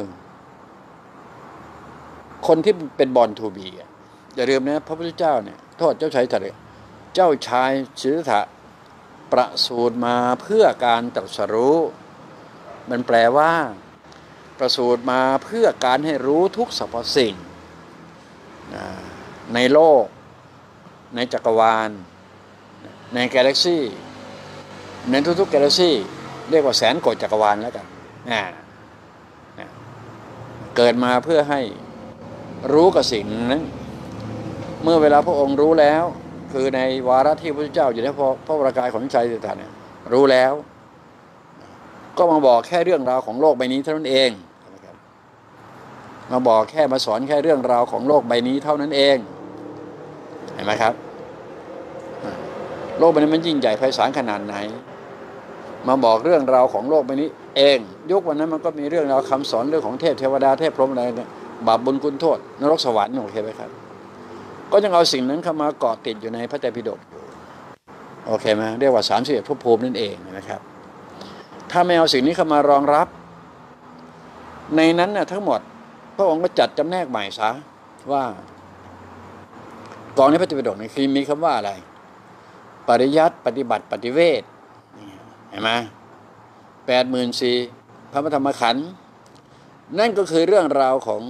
คนที่เป็นบอร์นทูบีอย่าลืมนะพระพุทธเจ้าเนี่ยโทษเจ้าชายสิทธัตถะเจ้าชายสิทธัตถะประสูติมาเพื่อการตรัสรู้มันแปลว่าประสูติมาเพื่อการให้รู้ทุกสรรพสิ่งในโลกในจักรวาลในกาแล็กซี่ในทุกๆกาแล็กซี่เรียกว่าแสนโกฏจักรวาลแล้วกันเกิดมาเพื่อให้รู้กับสิ่งนั้นเมื่อเวลาพระองค์รู้แล้วคือในวาระที่พระพุทธเจ้าอยู่ในพระวรากายของชายสิทธัตถะเนี่ยรู้แล้วก็มาบอกแค่เรื่องราวของโลกใบนี้เท่านั้นเองมาบอกแค่มาสอนแค่เรื่องราวของโลกใบนี้เท่านั้นเองเห็นไหมครับโลกใบนี้มันยิ่งใหญ่ไพศาลขนาดไหนมาบอกเรื่องราวของโลกใบนี้เองยุควันนั้นมันก็มีเรื่องราวคำสอนเรื่องของเทพเทวดาเทพพรหมอะไรเนี่ยบาปบุญคุณโทษนรกสวรรค์โอเคไหมครับก็ยังเอาสิ่งนั้นเข้ามาเกาะติดอยู่ในพระไตรปิฎกโอเคไหมเรียกว่า31ภพภูมินั่นเองนะครับถ้าไม่เอาสิ่งนี้เข้ามารองรับในนั้นน่ะทั้งหมดพระองค์ก็จัดจำแนกใหม่ซะว่ากองในพระไตรปิฎกนี่คือมีคำว่าอะไรปริยัติปฏิบัติปฏิเวทเห็นไหม84,000พระธรรมขันธ์นั่นก็คือเรื่องราวของ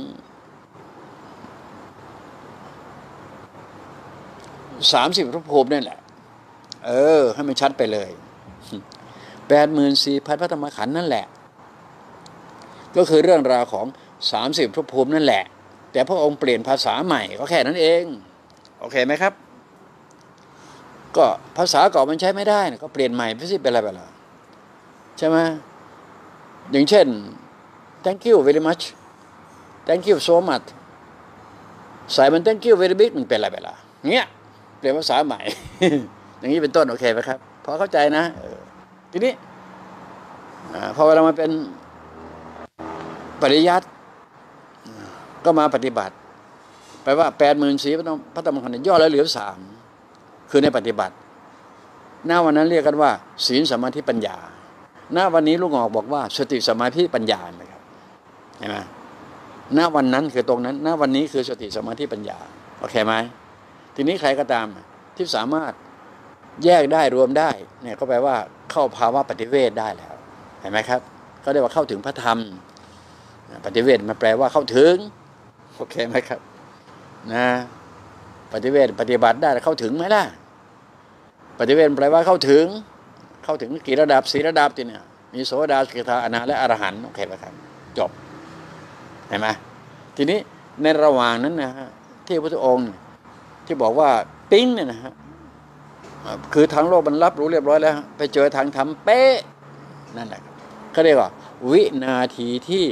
30ภพภูมินั่นแหละให้มันชัดไปเลย84,000พระธรรมขันธ์นั่นแหละก็คือเรื่องราวของ30ภพภูมินั่นแหละแต่พระองค์เปลี่ยนภาษาใหม่ก็แค่นั้นเองโอเคไหมครับก็ภาษาเก่ามันใช้ไม่ได้นะก็เปลี่ยนใหม่เป็นอะไรไปล่ะใช่ไหมอย่างเช่น thank you very much thank you so much ใส่มัน thank you very big มันเป็นอะไรไปล่ะเงี้ยเปลี่ยนภาษาใหม่ อย่างนี้เป็นต้นโอเคไหมครับพอเข้าใจนะทีนี้พอเวลามาเป็นปริยัติก็มาปฏิบัติแปลว่า84,000พระธรรมขันธ์ย่อแล้วเหลือ3คือในปฏิบัติหน้าวันนั้นเรียกกันว่าศีลสมาธิปัญญาหน้าวันนี้ลูกออกบอกว่าสติสมาธิปัญญานะครับเห็นไหมหน้าวันนั้นคือตรงนั้นหน้าวันนี้คือสติสมาธิปัญญาโอเคไหมทีนี้ใครก็ตามที่สามารถแยกได้รวมได้เนี่ยก็แปลว่าเข้าภาวะปฏิเวทได้แล้วเห็นไหมครับก็เรียกว่าเข้าถึงพระธรรมปฏิเวทมันแปลว่าเข้าถึงโอเคไหมครับนะปฏิเวทปฏิบัติได้เข้าถึงไหมล่ะปฏิเวทแปลว่าเข้าถึงกี่ระดับ4ระดับทีเนี่ยมีโสดาสกิทาอนาและอรหันต์โอเคไหมครับจบเห็นไหมทีนี้ในระหว่างนั้นนะฮะที่พระพุทธองค์ที่บอกว่าปิ๊งเนี่ยนะฮะคือทางโลกมันรับรู้เรียบร้อยแล้วไปเจอทางธรรมเป๊ะนั่นแหละเขาเรียกว่าวินาที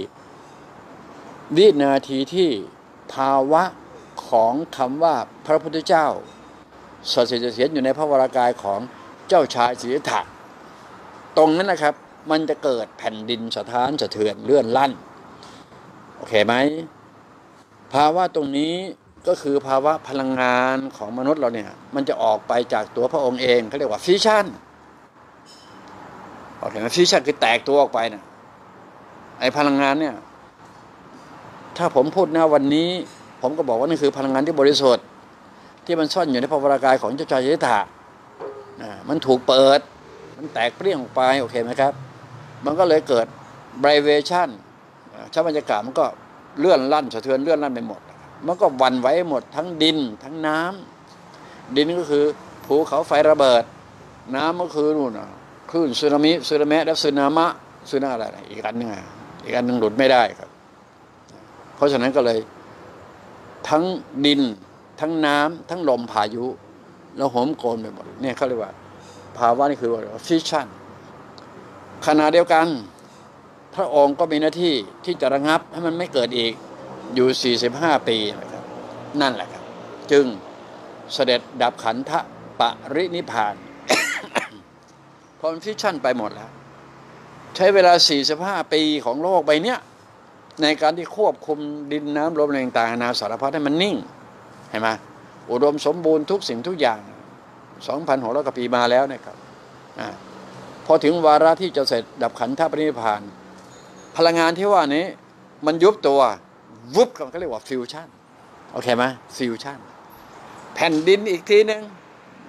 ที่ภาวะของคำว่าพระพุทธเจ้าสถิตเสถียรอยู่ในพระวรากายของเจ้าชายสิทธัตถะตรงนั้นนะครับมันจะเกิดแผ่นดินสะท้านสะเทือนเลื่อนลั่นโอเคไหมภาวะตรงนี้ก็คือภาวะพลังงานของมนุษย์เราเนี่ยมันจะออกไปจากตัวพระองค์เองเขาเรียกว่าฟิชชั่นโอเคไหมฟิชชั่นคือแตกตัวออกไปนะไอ้พลังงานเนี่ยถ้าผมพูดนะวันนี้ผมก็บอกว่านั่นคือพลังงานที่บริสุทธิ์ที่มันซ่อนอยู่ในพระวรากายของเจ้าชายสิทธัตถะมันถูกเปิดมันแตกเปรี้ยงออกไปโอเคไหมครับมันก็เลยเกิดไบรเวชั่นชั้นบรรยากาศมันก็เลื่อนลั่นสะเทือนเลื่อนลั่นไปหมดมันก็วันไหวหมดทั้งดินทั้งน้ำดินก็คือภูเขาไฟระเบิดน้ำก็คือนู่นคลื่นสึนามิและสึนามะสึนาอะไรอีกอันหนึ่งหลุดไม่ได้ครับเพราะฉะนั้นก็เลยทั้งดินทั้งน้ำทั้งลมพายุแล้วโหมโกลไปหมดเนี่ยเขาเรียกว่าภาวะนี่คือว่าฟิชชั่นขณะเดียวกันพระองค์ก็มีหน้าที่ที่จะระงับให้มันไม่เกิดอีกอยู่45ปีนะครับนั่นแหละครับจึงเสด็จดับขันธปรินิพพาน พอมันฟิชชั่นไปหมดแล้วใช้เวลา45ปีของโลกใบเนี้ยในการที่ควบคุมดินน้ำลมแรงต่างๆนานาสารพัดให้มันนิ่งเห็นไหมอุดมสมบูรณ์ทุกสิ่งทุกอย่าง 2,600 กว่าปีมาแล้วนะครับพอถึงวาระที่จะเสร็จดับขันธปรินิพพานพลังงานที่ว่านี้มันยุบตัววุบเขาเรียกว่าฟิวชั่นโอเคไหมฟิวชั่นแผ่นดินอีกทีนึง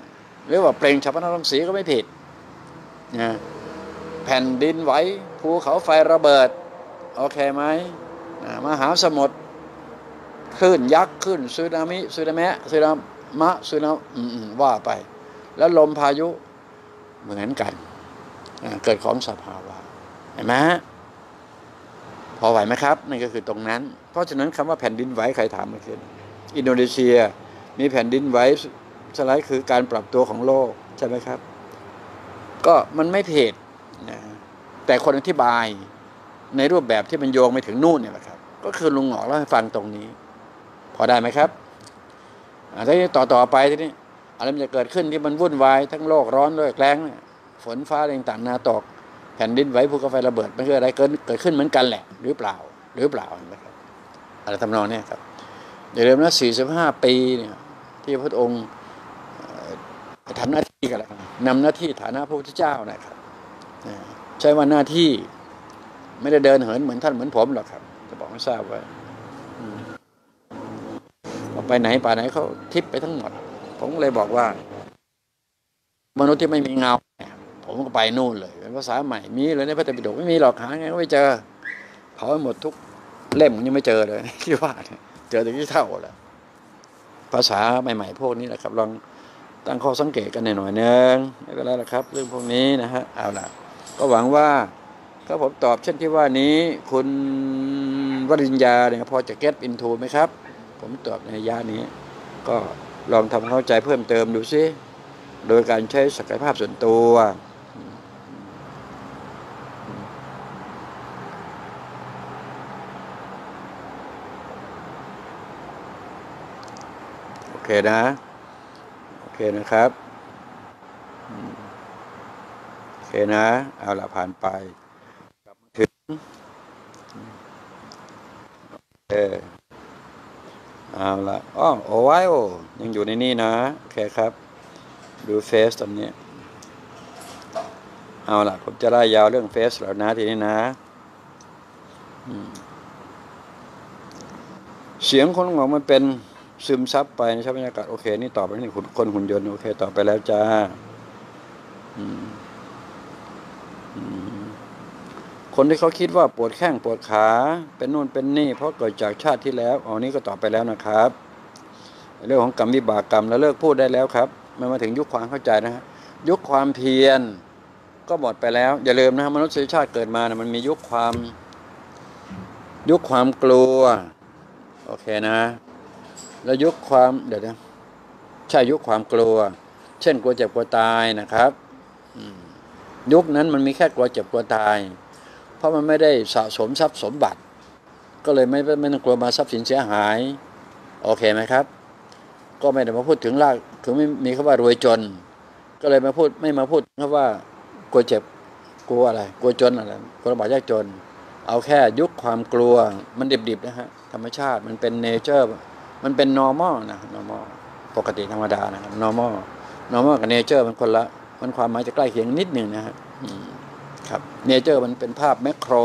หรือว่าเปล่งฉับพลันรังสีก็ไม่ผิดนะแผ่นดินไหวภูเขาไฟระเบิดโอเคไหมมหาสมุทรคลื่นยักษ์คลื่นสึนามิสึนามิว่าไปแล้วลมพายุเหมือนกันเกิดของสภาวะเห็นไหมพอไหวไหมครับนั่นก็คือตรงนั้นเพราะฉะนั้นคำว่าแผ่นดินไหวใครถามมาคืออินโดนีเซียมีแผ่นดินไหวสไลด์คือการปรับตัวของโลกใช่ไหมครับก็มันไม่ผิดนะแต่คนอธิบายในรูปแบบที่มันโยงไปถึงนู่นเนี่ยแหละครับก็คือลุงหงอเล่าให้ฟังตรงนี้พอได้ไหมครับทีนี้ต่อไปทีนี้อะไรมันจะเกิดขึ้นที่มันวุ่นวายทั้งโลกร้อนด้วยแรงฝนฟ้าแรงต่างนาตกแผ่นดินไหวภูเขาไฟระเบิดมันคืออะไรเกิดขึ้นเหมือนกันแหละหรือเปล่านะครับอะไรทำนองนี้ครับอย่าลืมนะ45 ปีเนี่ยที่พระองค์ทำหน้าที่กันแล้วนำหน้าที่ฐานะพระพุทธเจ้านะครับใช้ว่าหน้าที่ไม่ได้เดินเหินเหมือนท่านเหมือนผมหรอกครับจะบอกให้ทราบว่าไปไหนป่าไหนเขาทิพย์ไปทั้งหมดผมก็เลยบอกว่ามนุษย์ที่ไม่มีเงาผมก็ไปนู่นเลยเป็นภาษาใหม่มีเลยในพระไตรปิฎกไม่มีหรอกหาไงก็ไม่เจอเผาหมดทุกเล่มยังไม่เจอเลยที่ว่าเจอแต่ที่เท่าแหละภาษาใหม่ๆพวกนี้แหละครับลองตั้งข้อสังเกตกันหน่อยนึงไม่เป็นไรหรอกครับเรื่องพวกนี้นะฮะเอาล่ะก็หวังว่าถ้าผมตอบเช่นที่ว่านี้คุณวริญญาเนี่ยพอจะ get into ไหมครับผมตอบในย่านี้ก็ลองทำเข้าใจเพิ่มเติมดูซิโดยการใช้ศักยภาพส่วนตัวโอเคนะโอเคนะครับโอเคนะเอาละผ่านไปกลับมาถึงเอาละโอไว้ยังอยู่ในนี่นะโอเคครับดูเฟซตอนนี้เอาละผมจะไล่ยาวเรื่องเฟซแล้วนะทีนี้นะเสียงคนของมันเป็นซึมซับไปในชั้นบรรยากาศโอเคนี่ต่อไปนี่คนหุ่นยนต์โอเคต่อไปแล้วจ้าคนที่เขาคิดว่าปวดแข้งปวดขาเป็นนู่นเป็นนี่เพราะเกิดจากชาติที่แล้วนี้ก็ต่อไปแล้วนะครับเรื่องของกรรมวิบากกรรมแล้วเลิกพูดได้แล้วครับมันมาถึงยุคความเข้าใจนะฮะยุคความเพียรก็หมดไปแล้วอย่าลืมนะมนุษยชาติเกิดมานะมันมียุคความกลัวโอเคนะแล้วยุคความเดี๋ยวนะใช่ยุคความกลัวเช่นกลัวเจ็บกลัวตายนะครับยุคนั้นมันมีแค่กลัวเจ็บกลัวตายเพราะมันไม่ได้สะสมทรัพย์สมบัติก็เลยไม่ต้องกลัวมาทรัพย์สินเสียหายโอเคไหมครับก็ไม่ได้มาพูดถึงรากถึงไม่มีคำว่ารวยจนก็เลยไม่มาพูดคำว่ากลัวเจ็บกลัวอะไรกลัวจนอะไรกลัวลำบากยากจนเอาแค่ยุคความกลัวมันดิบๆนะฮะธรรมชาติมันเป็นเนเจอร์มันเป็น normal นะ normal ปกติธรรมดานะครับ normal กับ nature มันคนละมันความหมายจะใกล้เคียงนิดหนึ่งนะฮะครับ nature มันเป็นภาพแมคโคร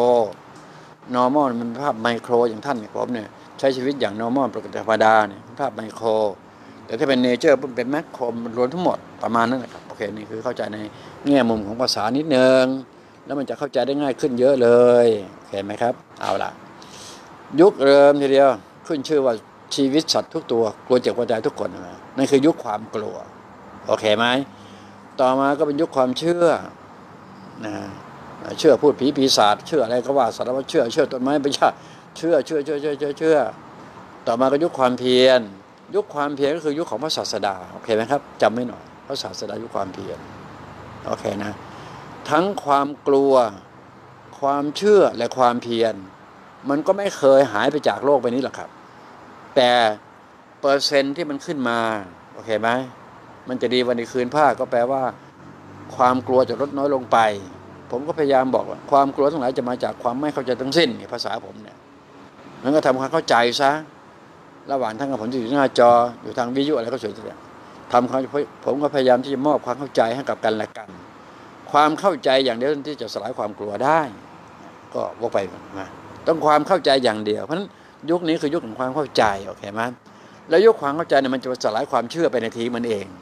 normal มันเป็นภาพไมโครอย่างท่านผมเนี่ยใช้ชีวิตอย่าง normal ปกติธรรมดาเนี่ยภาพไมโครแต่ถ้าเป็น nature มันเป็นแมคโครมันรวมทั้งหมดประมาณนั้นนะครับโอเคนี่คือเข้าใจในแง่มุมของภาษานิดนึงแล้วมันจะเข้าใจได้ง่ายขึ้นเยอะเลยเห็นไหมครับเอาล่ะยุคเริ่มทีเดียวขึ้นชื่อว่าชีวิตสัตว์ทุกตัวกลัวเจ็บกลัวตายทุกคนนะนั่นคือยุคความกลัวโอเคไหมต่อมาก็เป็นยุคความเชื่อนะเชื่อพูดผีปีศาจเชื่ออะไรก็ว่าสารพัดเชื่อต้นไม้ไปเชื่อต่อมาก็ยุคความเพียรยุคความเพียรก็คือยุคของพระศาสดาโอเคไหมครับจำไว้หน่อยพระศาสดายุคความเพียรโอเคนะทั้งความกลัวความเชื่อและความเพียรมันก็ไม่เคยหายไปจากโลกใบนี้หรอกครับแต่เปอร์เซ็นต์ที่มันขึ้นมาโอเคไหมมันจะดีวันดีคืนผ้าก็แปลว่าความกลัวจะลดน้อยลงไปผมก็พยายามบอกว่าความกลัวทั้งหลายจะมาจากความไม่เข้าใจทั้งสิ้นในภาษาผมเนี่ยมันก็ทำความเข้าใจซะระหว่างทั้งกับผมอยู่หน้าจออยู่ทางวิทยุอะไรก็สวยทีเดียวผมก็พยายามที่จะมอบความเข้าใจให้กับกันและกันความเข้าใจอย่างเดียวที่จะสลายความกลัวได้ก็วกไปมาต้องความเข้าใจอย่างเดียวเพราะฉะนั้นยุคนี้คือยุคของความเข้าใจโอเคไหมแล้วยุคความเข้าใจเนี่ยมันจะสลายความเชื่อไปในทีมันเอง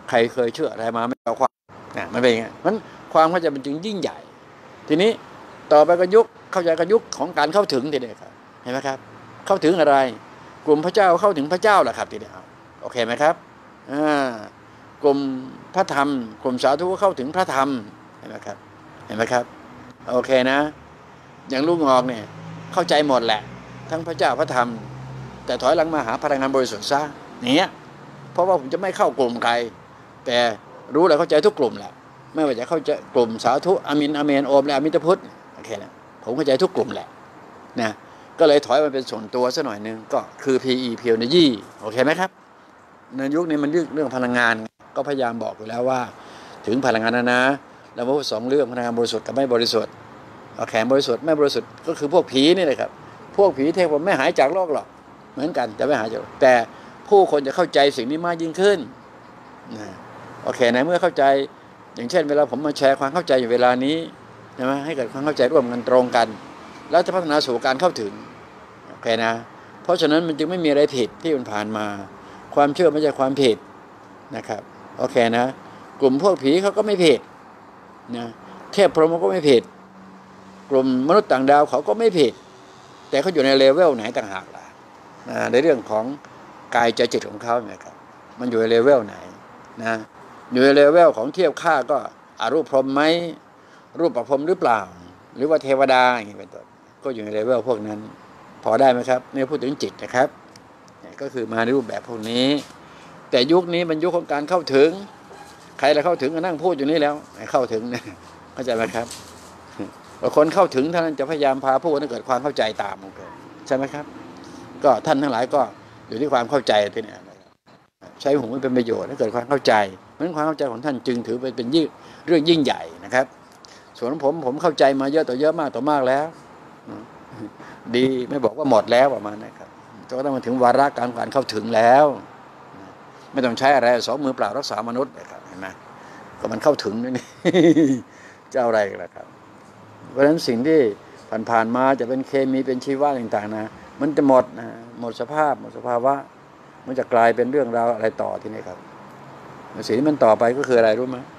ใครเคยเชื่ออะไรมาไม่เอาความมันเป็นอย่างนี้มันความเข้าใจมันจึงยิ่งใหญ่ทีนี้ต่อไปก็ยุคเข้าใจกับยุคของการเข้าถึงทีเดียวครับเห็นไหมครับเข้าถึงอะไรกลุ่มพระเจ้าเข้าถึงพระเจ้าแหละครับทีเดียวโอเคไหมครับกลุ่มพระธรรมกลุ่มสาธุเข้าถึงพระธรรมเห็นไหมครับเห็นไหมครับโอเคนะอย่างลูกงอกเนี่ยเข้าใจหมดแหละทั้งพระเจ้าพระธรรมแต่ถอยหลังมาหาพลังงานบริสุทธิ์ซะเนี่ยเพราะว่าผมจะไม่เข้ากลุ่มใครแต่รู้และเข้าใจทุกกลุ่มแหละไม่ว่าจะเข้าใจกลุ่มสาธุอามินอาเมนโอมและอามิตรพุทธโอเคนะผมเข้าใจทุกกลุ่มแหละนะก็เลยถอยมาเป็นส่วนตัวซะหน่อยนึงก็คือ PE Pioneer โอเคไหมครับในยุคนี้มันเรื่องพลังงานก็พยายามบอกอยู่แล้วว่าถึงพลังงานนะแล้วพวกสองเรื่องพลังงานบริสุทธิ์กับไม่บริสุทธิ์แขนบริสุทธิ์ไม่บริสุทธิ์ก็คือพวกผีนี่แหละครับพวกผีเทพไม่หายจากโลกหรอกเหมือนกันจะไม่หายจากแต่ผู้คนจะเข้าใจสิ่งนี้มากยิ่งขึ้นนะโอเคนะเมื่อเข้าใจอย่างเช่นเวลาผมมาแชร์ความเข้าใจอยู่เวลานี้ใช่ไหมให้เกิดความเข้าใจร่วมกันตรงกันแล้วจะพัฒนาสู่การเข้าถึงโอเคนะเพราะฉะนั้นมันจึงไม่มีอะไรผิดที่มันผ่านมาความเชื่อไม่ใช่ความผิดนะครับโอเคนะกลุ่มพวกผีเขาก็ไม่ผิดนะเทพพรหมก็ไม่ผิดกลุ่มมนุษย์ต่างดาวเขาก็ไม่ผิดแต่เขาอยู่ในเลเวลไหนต่างหากล่ะในเรื่องของกายใจจิตของเขาเนี่ยครับมันอยู่ในเลเวลไหนนะอยู่ในเลเวลของเทียบค่าก็อรูปพรหมไหมรูปประพรหมหรือเปล่าหรือว่าเทวดาอย่างนี้เป็นต้นก็อยู่ในเลเวลพวกนั้นพอได้ไหมครับนี่พูดถึงจิตนะครับก็คือมาในรูปแบบพวกนี้แต่ยุคนี้มันยุคของการเข้าถึงใครละเข้าถึงก็นั่งพูดอยู่นี่แล้วเข้าถึงเนี่ยเข้าใจไหมครับคนเข้าถึงท่านจะพยายามพาผู้คนให้เกิดความเข้าใจตามมันเกิดใช่ไหมครับก็ท่านทั้งหลายก็อยู่ที่ความเข้าใจที่เนี่ยใช้หูให้เป็นประโยชน์ให้เกิดความเข้าใจเพราะฉะนั้นความเข้าใจของท่านจึงถือเป็นเรื่องยิ่งใหญ่นะครับส่วนผมเข้าใจมาเยอะต่อเยอะมากต่อมากแล้วดีไม่บอกว่าหมดแล้วประมาณนั้นครับก็ต้องมาถึงวาระการเข้าถึงแล้วไม่ต้องใช้อะไรสองมือเปล่ารักษามนุษย์นะครับเห็นไหมก็มันเข้าถึงนี่จะเอาอะไรกันล่ะครับเพราะฉะนั้นสิ่งที่ผ่านมาจะเป็นเคมีเป็นชีวะต่างๆนะมันจะหมดนะหมดสภาพหมดสภาวะมันจะกลายเป็นเรื่องราวอะไรต่อที่นี่ครับสิ่งที่มันต่อไปก็คืออะไรรู้ไหม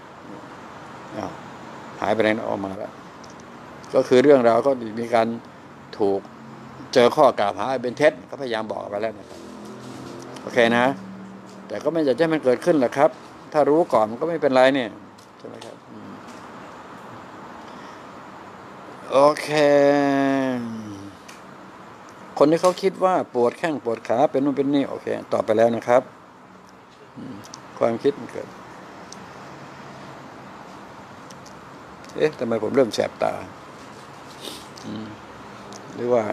หายไปไหนออกมาแล้วก็คือเรื่องราวก็มีการถูกเจอข้อกล่าวหาเป็นเท็จก็พยายามบอกไปแล้วนะครับโอเคนะแต่ก็ไม่อยากให้มันเกิดขึ้นหรอกครับถ้ารู้ก่อนก็ไม่เป็นไรเนี่ยใช่ไหมครับโอเคคนที่เขาคิดว่าปวดแข้งปวดขาเป็นนู่นเป็นนี่โอเคตอบไปแล้วนะครับความคิดมันเกิดทำไมผมเริ่มแสบตาหรือว่า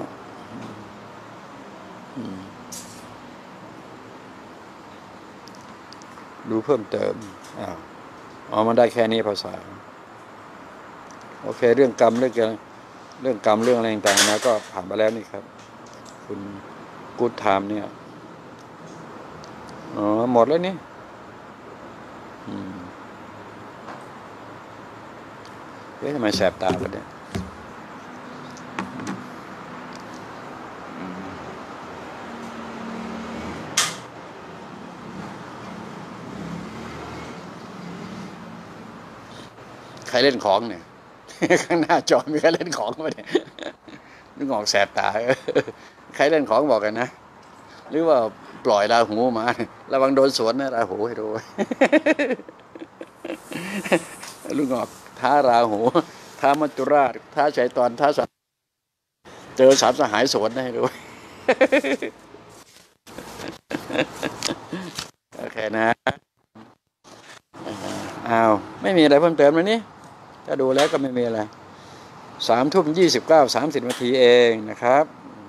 ดูเพิ่มเติมมันได้แค่นี้ภาษาโอเคเรื่องกรรมเรื่องกรรมเรื่องอะไรต่างๆนะก็ผ่านไปแล้วนี่ครับคุณกู๊ดไทม์เนี่ยหมดแล้วนี่ทำไมแสบตาแบบนี้ใครเล่นของเนี่ยข้างหน้าจอมีใครเล่นของมาเนี่ยนึกออกแสบตาใครเล่นของบอกกันนะหรือว่าปล่อยราหูมาระวังโดนสวนนะราหูให้ดูลูกงอกท้าราหูท้ามัจจุราชท้าชัยตอนท้าสัตว์เจอสามสหายสวนให้ดูโอเคนะไม่มีอะไรเพิ่มเติมแล้วนี่ถ้าดูแล้วก็ไม่มีอะไร3:29 30 นาทีเองนะครับ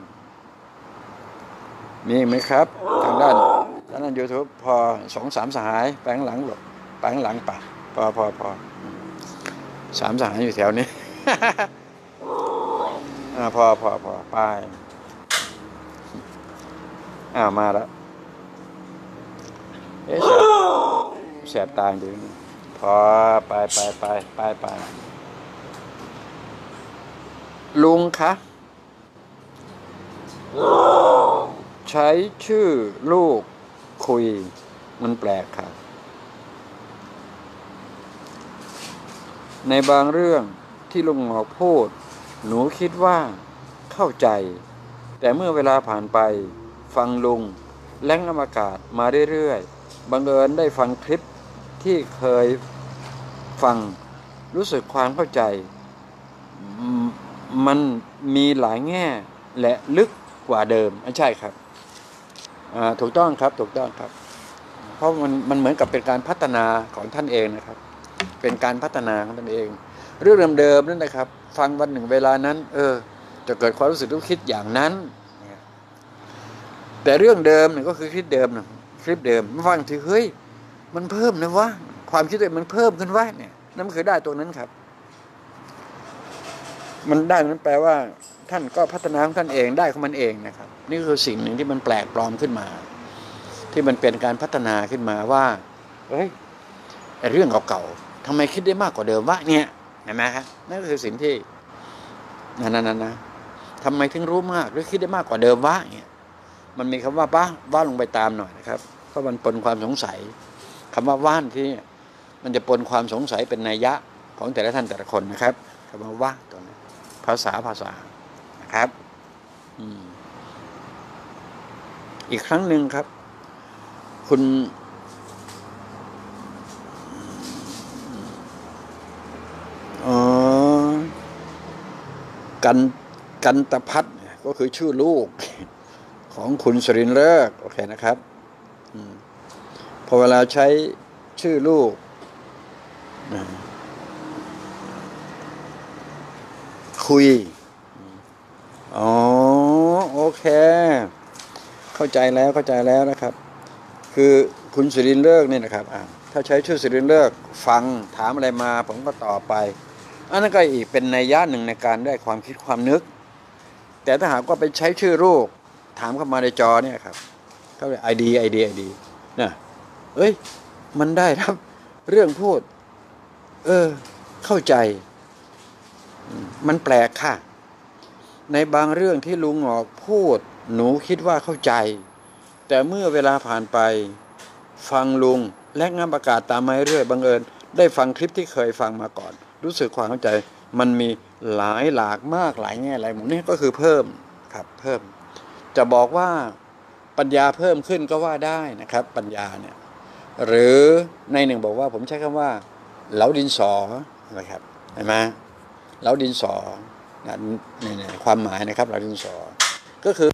มีไหมครับทางด้านYouTube พอ 2-3 สหายแปลงหลังหลบแปลงหลังปะพอ3 สหายอยู่แถวนี้พอไปมาแล้วแสบตาจริงพอไปลุงคะใช้ชื่อลูกคุยมันแปลกค่ะในบางเรื่องที่ลุงหงอกพูดหนูคิดว่าเข้าใจแต่เมื่อเวลาผ่านไปฟังลุงแล้งอมากาศมาเรื่อยๆบังเอิญได้ฟังคลิปที่เคยฟังรู้สึกความเข้าใจมันมีหลายแง่และลึกกว่าเดิมใช่ครับถูกต้องครับถูกต้องครับเพราะมันเหมือนกับเป็นการพัฒนาของท่านเองนะครับเป็นการพัฒนาของท่านเองเรื่องเดิมๆนั่นนะครับฟังวันหนึ่งเวลานั้นจะเกิดความรู้สึกรู้คิดอย่างนั้นแต่เรื่องเดิมเนี่ยก็คือคลิปเดิมนะคลิปเดิมมาฟังทีเฮ้ยมันเพิ่มนะวะความคิดตัวมันเพิ่มขึ้นวะเนี่ยนั่นคือได้ตรงนั้นครับมันได้นั้นแปลว่าท่านก็พัฒนาของท่านเองได้ของมันเองนะครับนี่คือสิ่งหนึ่งที่มันแปลกปลอมขึ้นมาที่มันเป็นการพัฒนาขึ้นมาว่าเฮ้ยเรื่องเก่าๆทำไมคิดได้มากกว่าเดิมวะเนี่ยเห็นไหมครับนั่นคือสิ่งที่นั่นนะทำไมถึงรู้มากหรือคิดได้มากกว่าเดิมวะเนี่ยมันมีคำว่าว่าลงไปตามหน่อยนะครับเพราะมันปนความสงสัยคำว่าว่านที่มันจะปนความสงสัยเป็นนัยยะของแต่ละท่านแต่ละคนนะครับคำว่าว่าตัวนี้ภาษานะครับอีกครั้งหนึ่งครับคุณกันตพัฒน์ก็คือชื่อลูกของคุณสรินทร์เลิกโอเคนะครับพอเวลาใช้ชื่อลูกคุยโอเคเข้าใจแล้วนะครับคือคุณสิรินทร์เลิกเนี่ยนะครับถ้าใช้ชื่อสิรินทร์เลิกฟังถามอะไรมาผมก็ตอบไปอันนั้นก็อีกเป็นนัยยะหนึ่งในการได้ความคิดความนึกแต่ถ้าหากว่าไปใช้ชื่อลูกถามเข้ามาในจอเนี่ยครับเขาเรียกไอดีนะเอ้ยมันได้ครับเรื่องพูดเข้าใจมันแปลกค่ะในบางเรื่องที่ลุงหงอกพูดหนูคิดว่าเข้าใจแต่เมื่อเวลาผ่านไปฟังลุงและงานประกาศตามมาเรื่อยบังเอิญได้ฟังคลิปที่เคยฟังมาก่อนรู้สึกความเข้าใจมันมีหลายหลากมากหลายแง่หลายมุมนี่ก็คือเพิ่มครับเพิ่มจะบอกว่าปัญญาเพิ่มขึ้นก็ว่าได้นะครับปัญญาเนี่ยหรือในหนึ่งบอกว่าผมใช้คำว่าเหลาดินสอนะครับเห็นไหมเหลาดินสอนี่ความหมายนะครับเหลาดินสอก็คือ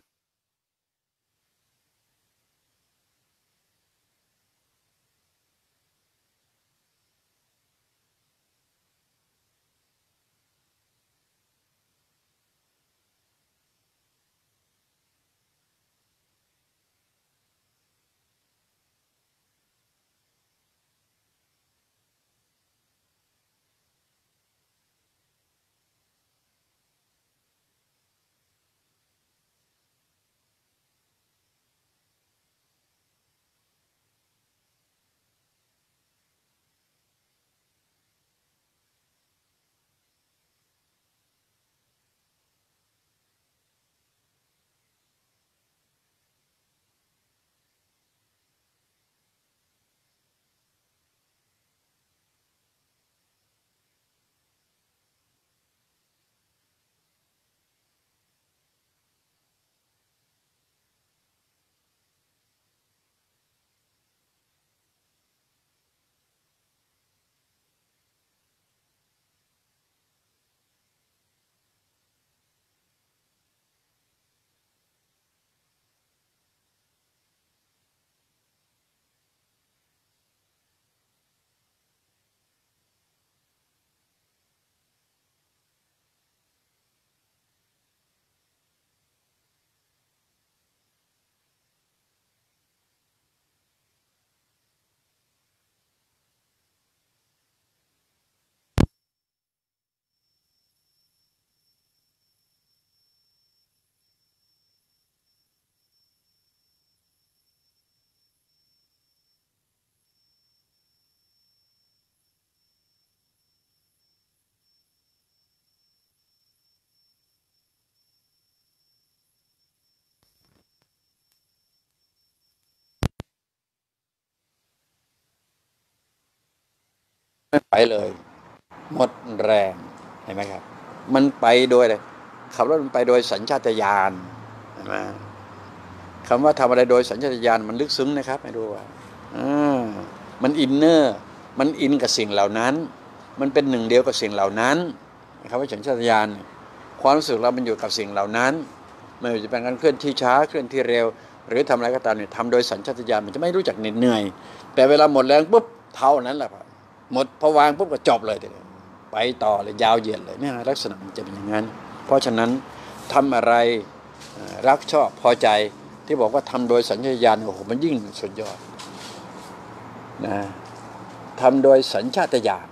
ไม่ไปเลยหมดแรงเห็นไหมครับมันไปโดยอะไรขับรถมันไปโดยสัญชาตญาณเห็นไหมคำว่าทำอะไรโดยสัญชาตญาณมันลึกซึ้งนะครับให้ดูว่ามันอินเนอร์มันอินกับสิ่งเหล่านั้นมันเป็นหนึ่งเดียวกับสิ่งเหล่านั้นคำว่าสัญชาตญาณความรู้สึกเรามันอยู่กับสิ่งเหล่านั้นไม่ว่าจะเป็นการเคลื่อนที่ช้าเคลื่อนที่เร็วหรือทำอะไรก็ตามเนี่ยทำโดยสัญชาตญาณมันจะไม่รู้จักเหนื่อยแต่เวลาหมดแรงปุ๊บเท่านั้นแหละครับหมดพอวางปุ๊บก็จบเลยไปต่อเลยยาวเหยียดเลยเนี่ยลักษณะมันจะเป็นอย่างนั้นเพราะฉะนั้นทำอะไรรักชอบพอใจที่บอกว่าทำโดยสัญชาตญาณโอ้โหมันยิ่งสุดยอดนะทำโดยสัญชาตญาณ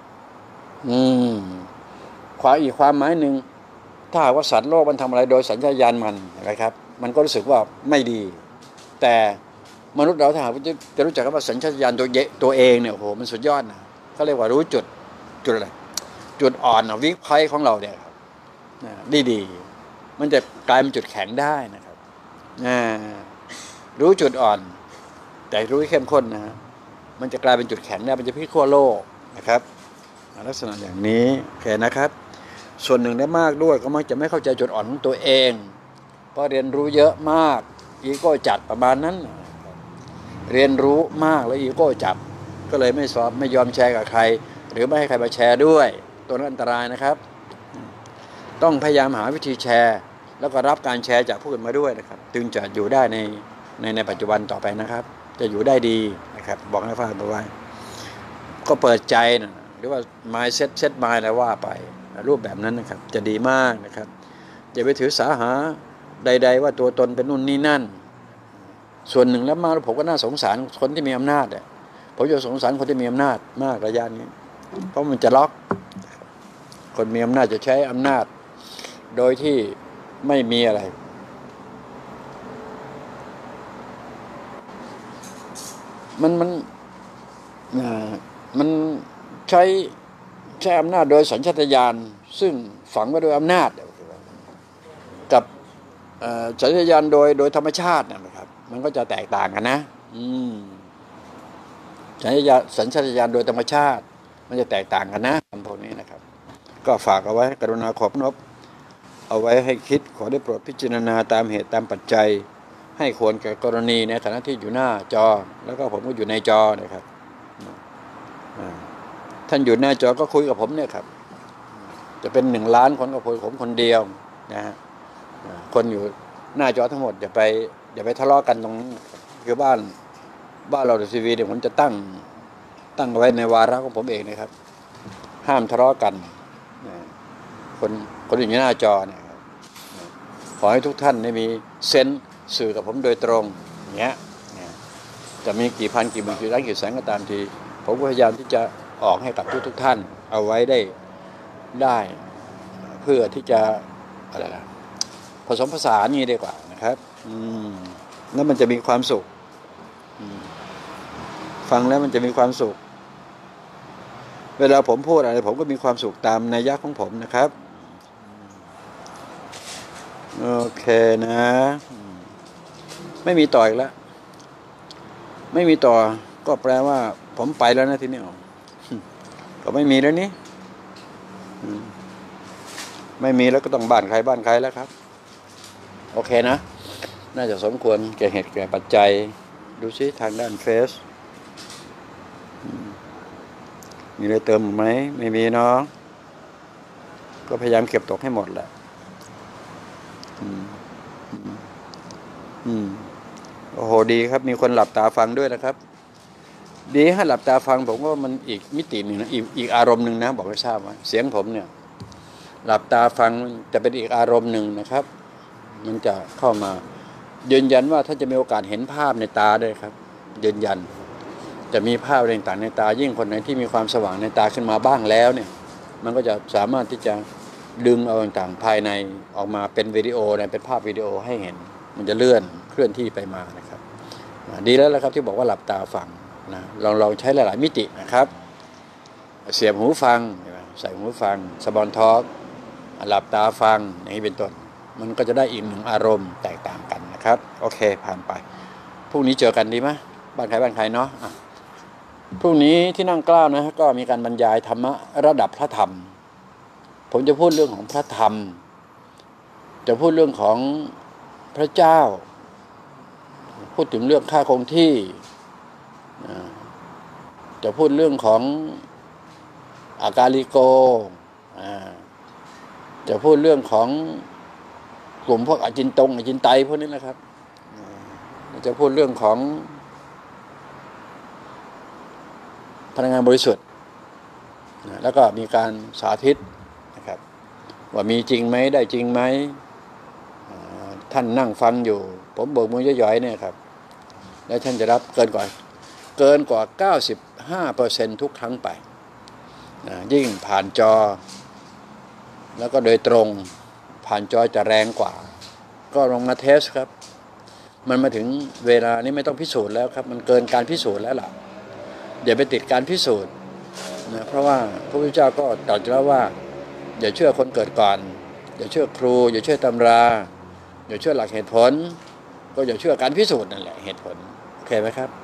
ความหมายหนึ่งถ้าหากว่าสัตว์โลกมันทำอะไรโดยสัญชาตญาณมันเห็นไหมครับมันก็รู้สึกว่าไม่ดีแต่มนุษย์เราถ้าหากจะรู้จักว่าสัญชาตญาณตัวเองเนี่ยโอ้โหมันสุดยอดนะเขาเรียกว่ารู้จุดอะไรจุดอ่อนวิกไพของเราเนี่ยครับดีมันจะกลายเป็นจุดแข็งได้นะครับรู้จุดอ่อนแต่รู้เข้มข้นนะมันจะกลายเป็นจุดแข็งได้มันจะพลิกขั้วโลกนะครับลักษณะอย่างนี้โอเคนะครับส่วนหนึ่งได้มากด้วยก็มักจะไม่เข้าใจจุดอ่อนของตัวเองเพราะเรียนรู้เยอะมากอีโก้จัดประมาณนั้นเรียนรู้มากแล้วอีโก้จับก็เลยไม่ยอมแชร์กับใครหรือไม่ให้ใครมาแชร์ด้วยตัวนั้นอันตรายนะครับต้องพยายามหาวิธีแชร์แล้วก็รับการแชร์จากผู้อื่นมาด้วยนะครับจึงจะอยู่ได้ในปัจจุบันต่อไปนะครับจะอยู่ได้ดีนะครับบอกให้ฟังเอาไว้ก็เปิดใจนะหรือว่า mindset set mind อะไรว่าไปรูปแบบนั้นนะครับจะดีมากนะครับอย่าไปถือสาหาใดๆว่าตัวตนเป็นนู่นนี่นั่นส่วนหนึ่งแล้วมาผมก็น่าสงสารคนที่มีอำนาจผมจะสงสารคนที่มีอำนาจมากระยะนี้เพราะมันจะล็อกคนมีอำนาจจะใช้อำนาจโดยที่ไม่มีอะไรมันใช้อำนาจโดยสัญชาตญาณซึ่งฝังไว้โดยอำนาจกับสัญชาตญาณโดยธรรมชาตินะครับมันก็จะแตกต่างกันนะสัญชาตญาณโดยธรรมชาติมันจะแตกต่างกันนะคำพวกนี้นะครับก็ฝากเอาไว้กรุณาขอบนบเอาไว้ให้คิดขอได้โปรดพิจารณาตามเหตุตามปัจจัยให้ควรแก่กรณีในฐานะที่อยู่หน้าจอแล้วก็ผมก็อยู่ในจอนะครับท่านอยู่หน้าจอก็คุยกับผมเนี่ยครับจะเป็น1 ล้านคนก็คุยผมคนเดียวนะฮะคนอยู่หน้าจอทั้งหมดอย่าไปทะเลาะกันตรงคือบ้านเราทีวีเนี่ยผมจะตั้งเอาไว้ในวาระของผมเองนะครับห้ามทะเลาะกันคนอยู่หน้าจอเนี่ยขอให้ทุกท่านได้มีเซนส์สื่อกับผมโดยตรงอย่างเงี้ยจะมีกี่พันกี่หมื่นกี่ล้านกี่แสนก็ตามทีผมก็พยายามที่จะออกให้กับทุกท่านเอาไว้ได้เพื่อที่จะอะไรล่ะผสมผสานนี้ดีกว่านะครับแล้วมันจะมีความสุขฟังแล้วมันจะมีความสุขเวลาผมพูดอะไรผมก็มีความสุขตามนัยยะของผมนะครับโอเคนะไม่มีต่ออีกแล้วไม่มีต่อก็แปลว่าผมไปแล้วนะทีนี้ก็ไม่มีแล้วนี่ไม่มีแล้วก็ต้องบ้านใครแล้วครับโอเคนะน่าจะสมควรแก่เหตุแก่ปัจจัยดูซิทางด้านเฟซมีอะไรเติมไหมไม่มีเนาะก็พยายามเก็บตกให้หมดแหละโอ้โหดีครับมีคนหลับตาฟังด้วยนะครับดีให้หลับตาฟังผมว่ามันอีกมิติหนึ่งนะอีกอารมณ์หนึ่งนะบอกให้ทราบว่าเสียงผมเนี่ยหลับตาฟังจะเป็นอีกอารมณ์หนึ่งนะครับมันจะเข้ามายืนยันว่าท่านจะมีโอกาสเห็นภาพในตาด้วยครับยืนยันจะมีภาพอะไรต่างๆในตายิ่งคนไหนที่มีความสว่างในตาขึ้นมาบ้างแล้วเนี่ยมันก็จะสามารถที่จะดึงเอาต่างๆภายในออกมาเป็นวิดีโอเป็นภาพวิดีโอให้เห็นมันจะเคลื่อนที่ไปมานะครับดีแล้วละครับที่บอกว่าหลับตาฟังนะลองใช้หลายๆมิตินะครับเสียบหูฟังใส่หูฟังสปอนทอล์กหลับตาฟังอย่างนี้เป็นต้นมันก็จะได้อีกหนึ่งอารมณ์แตกต่างกันนะครับโอเคผ่านไปพรุ่งนี้เจอกันดีไหมบ้านใครเนาะพรุ่งนี้ที่นั่งเกล้านะก็มีการบรรยายธรรมะระดับพระธรรมผมจะพูดเรื่องของพระธรรมจะพูดเรื่องของพระเจ้าพูดถึงเรื่องค่าคงที่จะพูดเรื่องของอากาลิโกจะพูดเรื่องของกลุ่มพวกอจินไตพวกนี้นะครับจะพูดเรื่องของพลังงานบริสุทธิ์แล้วก็มีการสาธิตนะครับว่ามีจริงไหมได้จริงไหมท่านนั่งฟังอยู่ผมโบกมือย่อยๆเนี่ยครับแล้วท่านจะรับเกินกว่า 95% ทุกครั้งไปยิ่งผ่านจอแล้วก็โดยตรงผ่านจอจะแรงกว่าก็ลองมาเทสครับมันมาถึงเวลานี้ไม่ต้องพิสูจน์แล้วครับมันเกินการพิสูจน์แล้วล่ะอย่าไปติดการพิสูจน์นะเพราะว่าพระพุทธเจ้าก็ตรัสแล้วว่าอย่าเชื่อคนเกิดก่อนอย่าเชื่อครูอย่าเชื่อตำราอย่าเชื่อหลักเหตุผลก็อย่าเชื่อการพิสูจน์นั่นแหละเหตุผลโอเคไหมครับ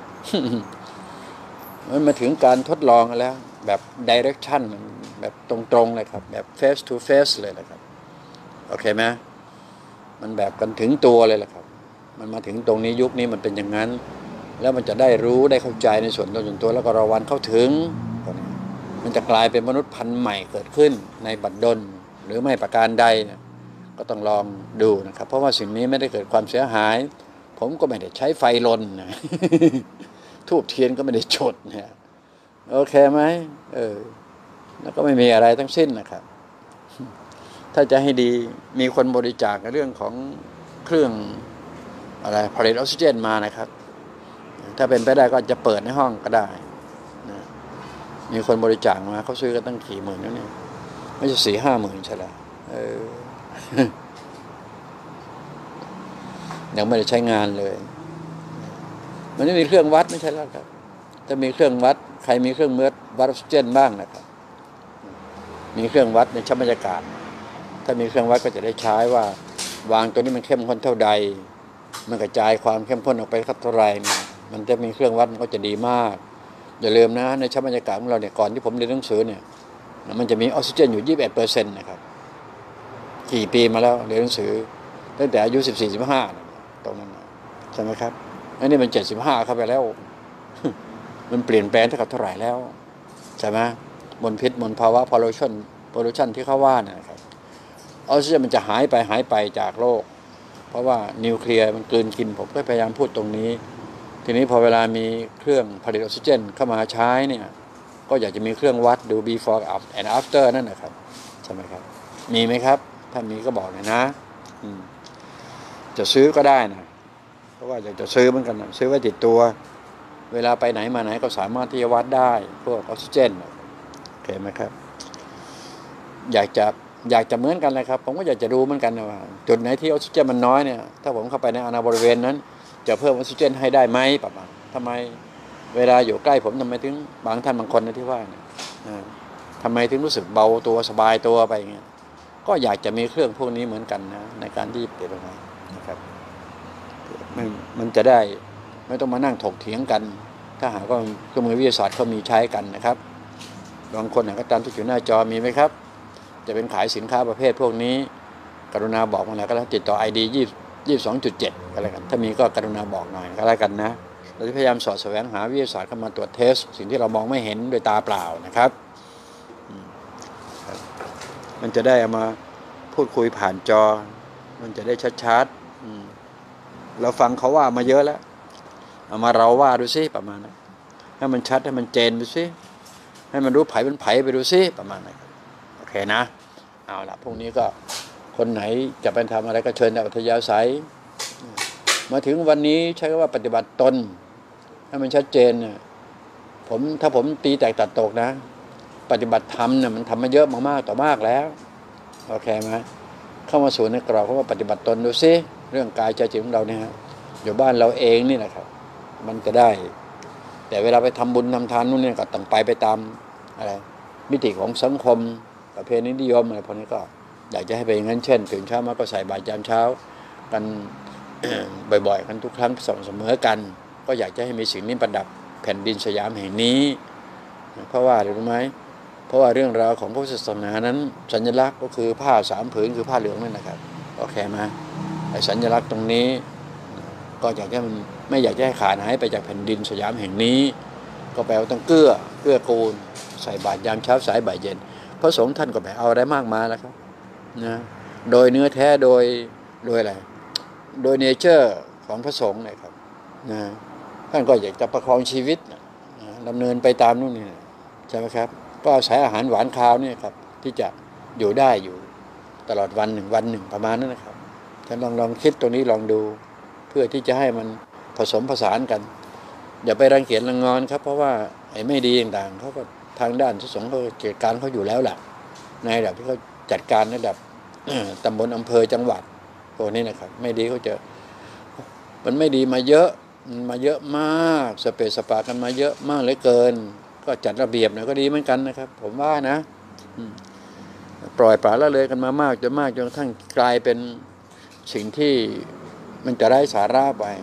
มันมาถึงการทดลองกันแล้วแบบ direction แบบตรงๆเลยครับแบบ face to face เลยนะครับโอเคไหมมันแบบกันถึงตัวเลยแหละครับมันมาถึงตรงนี้ยุคนี้มันเป็นอย่างนั้นแล้วมันจะได้รู้ได้เข้าใจในส่วนตัวแล้วก็ระวังเข้าถึงมันจะกลายเป็นมนุษย์พันธุ์ใหม่เกิดขึ้นในบัดดลหรือไม่ประการใดนะก็ต้องลองดูนะครับเพราะว่าสิ่งนี้ไม่ได้เกิดความเสียหายผมก็ไม่ได้ใช้ไฟลนนะ ทูบเทียนก็ไม่ได้จุดนะโอเคไหมแล้วก็ไม่มีอะไรทั้งสิ้นนะครับถ้าจะให้ดีมีคนบริจาคในเรื่องของเครื่องอะไรผลิตออกซิเจนมานะครับถ้าเป็นไปได้ก็จะเปิดในห้องก็ได้นะมีคนบริจาคมาเขาซื้อกันตั้งกี่หมื่นแล้วเนี่ยไม่ใช่4-5 หมื่นใช่แล้วยังไม่ได้ใช้งานเลยมันไม่มีเครื่องวัดไม่ใช่แล้วครับถ้ามีเครื่องวัดใครมีเครื่องวัดออกซิเจนบ้างนะครับมีเครื่องวัดในชั้นบรรยากาศถ้ามีเครื่องวัดก็จะได้ใช้ว่าวางตัวนี้มันเข้มข้นเท่าใดมันกระจายความเข้มข้นออกไปเท่าไรมันจะมีเครื่องวัดมันก็จะดีมากอย่าลืมนะในชั้นบรรยากาศของเราเนี่ยก่อนที่ผมเรียนหนังสือเนี่ยมันจะมีออกซิเจนอยู่ 21% นะครับกี่ปีมาแล้วเรียนหนังสือตั้งแต่อายุ 14-15 ตรงนั้นใช่ไหมครับอันนี้มัน75เข้าไปแล้ว มันเปลี่ยนแปลงเท่าไหร่แล้วใช่ไหมมลพิษมลภาวะพอลูชันที่เขาว่านะครับออกซิเจนมันจะหายไปจากโลกเพราะว่านิวเคลียร์มันกลืนกินผมก็พยายามพูดตรงนี้ทีนี้พอเวลามีเครื่องผลิตออกซิเจนเข้ามาใช้เนี่ยก็อยากจะมีเครื่องวัดดู before and after นั่นนะครับใช่ไหมครับมีไหมครับถ้ามีก็บอกหน่อยนะจะซื้อก็ได้นะเพราะว่าอยากจะซื้อเหมือนกันนะซื้อไว้ติดตัวเวลาไปไหนมาไหนก็สามารถที่จะวัดได้พวกออกซิเจนโอเคไหมครับอยากจะเหมือนกันเลยครับผมก็อยากจะดูเหมือนกันว่าจุดไหนที่ออกซิเจนมันน้อยเนี่ยถ้าผมเข้าไปในอาณาบริเวณนั้นจะเพิ่มออกซิเจนให้ได้ไหมประมาณทำไมเวลาอยู่ใกล้ผมทำไมถึงบางท่านบางคนนะที่ว่าเนี่ยทำไมถึงรู้สึกเบาตัวสบายตัวไปอย่างเงี้ยก็อยากจะมีเครื่องพวกนี้เหมือนกันนะในการที่เปลี่ยนมานะครับมันจะได้ไม่ต้องมานั่งถกเถียงกันถ้าหากว่าเครื่องมือวิทยาศาสตร์เขามีใช้กันนะครับบางคนก็ตามที่อยู่หน้าจอมีไหมครับจะเป็นขายสินค้าประเภทพวกนี้กรุณาบอกมาแล้วก็แล้วติดต่อ ID 22.7 ก็แล้วกันถ้ามีก็กรุณาบอกหน่อยก็แล้วกันนะเราจะพยายามสอดแสวงหาวิทยาศาสตร์เข้ามาตรวจเทสสิ่งที่เรามองไม่เห็นด้วยตาเปล่านะครับมันจะได้เอามาพูดคุยผ่านจอมันจะได้ชัดๆเราฟังเขาว่ามาเยอะแล้วเอามาเราว่าดูซิประมาณนั้นให้มันชัดให้มันเจนดูซิให้มันรู้ไผเป็นไผไปดูซิประมาณนั้นโอเคนะเอาล่ะพรุ่งนี้ก็คนไหนจะไปทำอะไรก็เชิญในอัธยาศัยมาถึงวันนี้ใช้คำว่าปฏิบัติตนให้มันชัดเจนเนี่ยถ้าผมตีแตกตัดตกนะปฏิบัติธรรมเนี่ยมันทำมาเยอะมากๆต่อมากแล้วโอเคไหมเข้ามาสู่ในกรอบคำว่าปฏิบัติตนดูซิเรื่องกายใจจิตของเราเนี่ยอยู่บ้านเราเองนี่แหละครับมันจะได้แต่เวลาไปทำบุญทำทานนู่นนี่ก็ต้องไปตามอะไรมิติของสังคมประเพณีนิยมอะไรพวกนี้ก็อยากจะให้เป็นอย่างนั้นเช่นตื่นเช้ามาก็ใส่บาตรยามเช้ากัน บ่อยๆกันทุกครั้งสม่ำเสมอกันก็อยากจะให้มีสิ่งนี้ประดับแผ่นดินสยามแห่งนี้เพราะว่าอะไรรู้ไหมเพราะว่าเรื่องราวของพระศาสนานั้นสัญลักษณ์ก็คือผ้า3 ผืนคือผ้าเหลืองนั่นนะครับโอเคไหมไอ้สัญลักษณ์ตรงนี้ก็อยากให้มันไม่อยากให้ขาดหายไปจากแผ่นดินสยามแห่งนี้ก็แปลว่าต้องเกื้อกูลใส่บาตรยามเช้าสายบ่ายเย็นพระสงฆ์ท่านก็ไม่เอาอะไรมากมายแล้วครับนะโดยเนื้อแท้โดยอะไรโดยเนเจอร์ของพระสงฆ์นะครับนะท่านก็อยากจะประคองชีวิตดำเนินไปตามนู่นนี่ใช่ไหมครับก็อาศัยอาหารหวานคาวเนี่ยครับที่จะอยู่ได้อยู่ตลอดวันหนึ่งประมาณนั้นนะครับท่านลองคิดตรงนี้ลองดูเพื่อที่จะให้มันผสมผสานกันอย่าไปรังเกียจรังงอนครับเพราะว่าไอ้ไม่ดีต่างๆเขาก็ทางด้านพระสงฆ์เขาจัดการเขาอยู่แล้วแหละในระดับที่เขาจัดการในระดับตำบลอำเภอจังหวัดพวกนี้นะครับไม่ดีเขาจะมันไม่ดีมาเยอะมากสเปซสปากันมาเยอะมากเหลือเกินก็จัดระเบียบหน่อยก็ดีเหมือนกันนะครับผมว่านะปล่อยปละละเลยกันมามากจนกระทั่งกลายเป็นสิ่งที่มันจะไร้สาระไป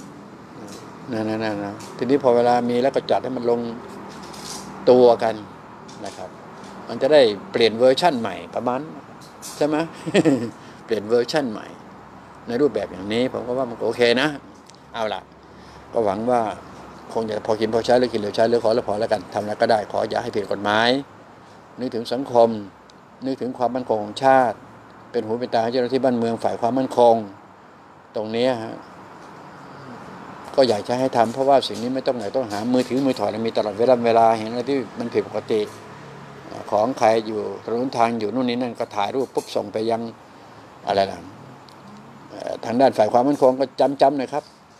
นะทีนี้พอเวลามีแล้วก็จัดให้มันลงตัวกันนะครับมันจะได้เปลี่ยนเวอร์ชั่นใหม่ประมาณใช่ไหม เปลี่ยนเวอร์ชั่นใหม่ในรูปแบบอย่างนี้ผมก็ว่ามันโอเคนะเอาล่ะก็หวังว่าคงจะพอกินพอใช้หรือกินหรือใช้หรือขอแล้วพอแล้วกันทำแล้วก็ได้ขออย่าให้ผิดกฎหมายนึกถึงสังคมนึกถึงความมั่นคงของชาติเป็นหูเป็นตาให้เจ้าหน้าที่บ้านเมืองฝ่ายความมั่นคงตรงนี้ฮะก็อยากจะให้ทำเพราะว่าสิ่งนี้ไม่ต้องไหนต้องหามือถือมือถอดมีตลอดเวลาเห็นอะไรที่มันผิดปกติของใครอยู่ถนนทางอยู่นู่นนี่นั่นก็ถ่ายรูปปุ๊บส่งไปยังอะไรล่ะทางด้านฝ่ายความมั่นคงก็จำหน่อยครับ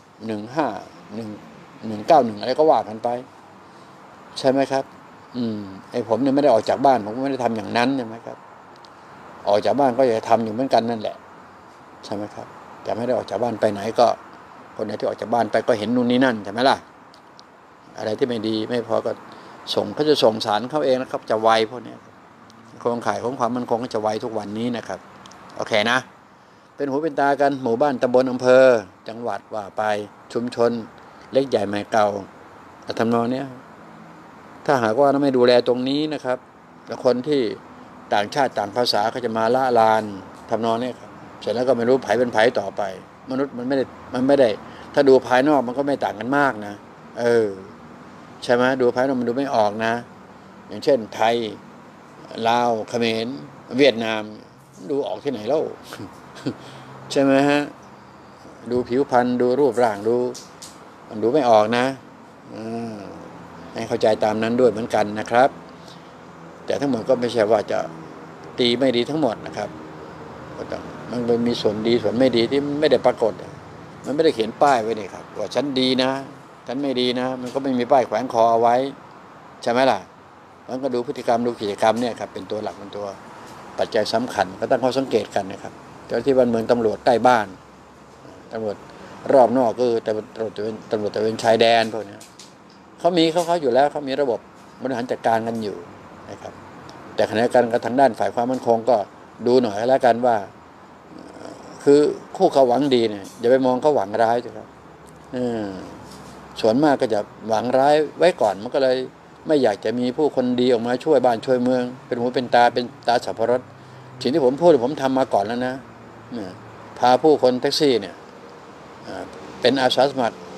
15191อะไรก็ว่ากันไปใช่ไหมครับไอ้ผมเนี่ยไม่ได้ออกจากบ้านผมไม่ได้ทำอย่างนั้นใช่ไหมครับออกจากบ้านก็จะทำอยู่เหมือนกันนั่นแหละใช่ไหมครับแต่ไม่ได้ออกจากบ้านไปไหนก็คนไหนที่ออกจากบ้านไปก็เห็นนู่นนี่นั่นใช่ไหมล่ะอะไรที่ไม่ดีไม่พอก็เขาจะส่งสารเขาเองนะครับจะไวพวกนี้โครงข่ายของความมั่นคงก็จะไวทุกวันนี้นะครับโอเคนะเป็นหูเป็นตากันหมู่บ้านตำบลอำเภอจังหวัดว่าไปชุมชนเล็กใหญ่ใหม่เก่าทำนองนี้ถ้าหากว่าเราไม่ดูแลตรงนี้นะครับแล้วคนที่ต่างชาติต่างภาษาเขาจะมาละลานทำนองนี้ครับเสร็จแล้วก็ไม่รู้ไผเป็นไผต่อไปมนุษย์มันไม่ได้ถ้าดูภายนอกมันก็ไม่ต่างกันมากนะใช่ไหมดูภายนอกมันดูไม่ออกนะอย่างเช่นไทยลาวเขมรเวียดนามดูออกที่ไหนเล่า ใช่ไหมฮะดูผิวพรรณดูรูปร่างมันดูไม่ออกนะให้เข้าใจตามนั้นด้วยเหมือนกันนะครับแต่ทั้งหมดก็ไม่ใช่ว่าจะตีไม่ดีทั้งหมดนะครับมันมีส่วนดีส่วนไม่ดีที่ไม่ได้ปรากฏมันไม่ได้เขียนป้ายไว้นี่ครับว่าฉันดีนะฉันไม่ดีนะมันก็ไม่มีป้ายแขวนคอเอาไว้ใช่ไหมล่ะมันก็ดูพฤติกรรมดูกิจกรรมเนี่ยครับเป็นตัวหลักเป็นตัวปัจจัยสำคัญก็ตั้งข้อสังเกตกันนะครับเจ้าที่บ้านเมืองตำรวจใกล้บ้านตำรวจรอบนอกก็แต่ตำรวจตะเวนชายแดนพวกนี้เขาอยู่แล้วเขามีระบบบริหารจัดการกันอยู่นะครับแต่ขณะเดียวกันกับทางด้านฝ่ายความมั่นคงก็ดูหน่อยแล้วกันว่าคือคู่เขาหวังดีเนี่ยอย่าไปมองเขาหวังร้ายนะครับส่วนมากก็จะหวังร้ายไว้ก่อนมันก็เลยไม่อยากจะมีผู้คนดีออกมาช่วยบ้านช่วยเมืองเป็นหูเป็นตาสัพพรสสิ่งที่ผมพูดผมทำมาก่อนแล้วนะพาผู้คนแท็กซี่เนี่ยเป็นอาสาสมัคร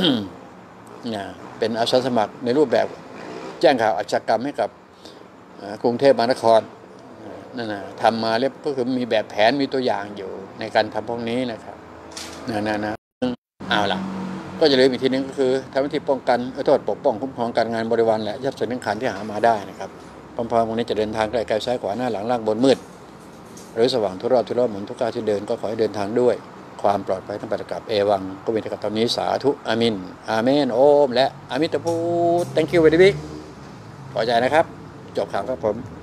เป็นอาสาสมัครในรูปแบบแจ้งข่าวอาชญากรรมให้กับกรุงเทพมหานครนั่นนะทำมาเรียบก็คือมีแบบแผนมีตัวอย่างอยู่ในการทำพวกนี้นะครับเอาล่ะก็จะเหลืออีกทีนึงก็คือทำหน้าที่ป้องกันปกป้องคุ้มครองการงานบริวารและทรัพย์สินทั้งขันที่หามาได้นะครับพร้อมๆพวกนี้จะเดินทางไกลๆซ้ายขวาหน้าหลังล่างบนมืดหรือสว่างทุรอบหมุนทุกก้าวที่เดินก็ขอให้เดินทางด้วยความปลอดภัยทั้งปฏิกับเอวังก็เป็นกับตอนนี้สาธุอามินอาเมนโอมและอามิตรพูด thank you very much พอใจนะครับจบข่าวครับผม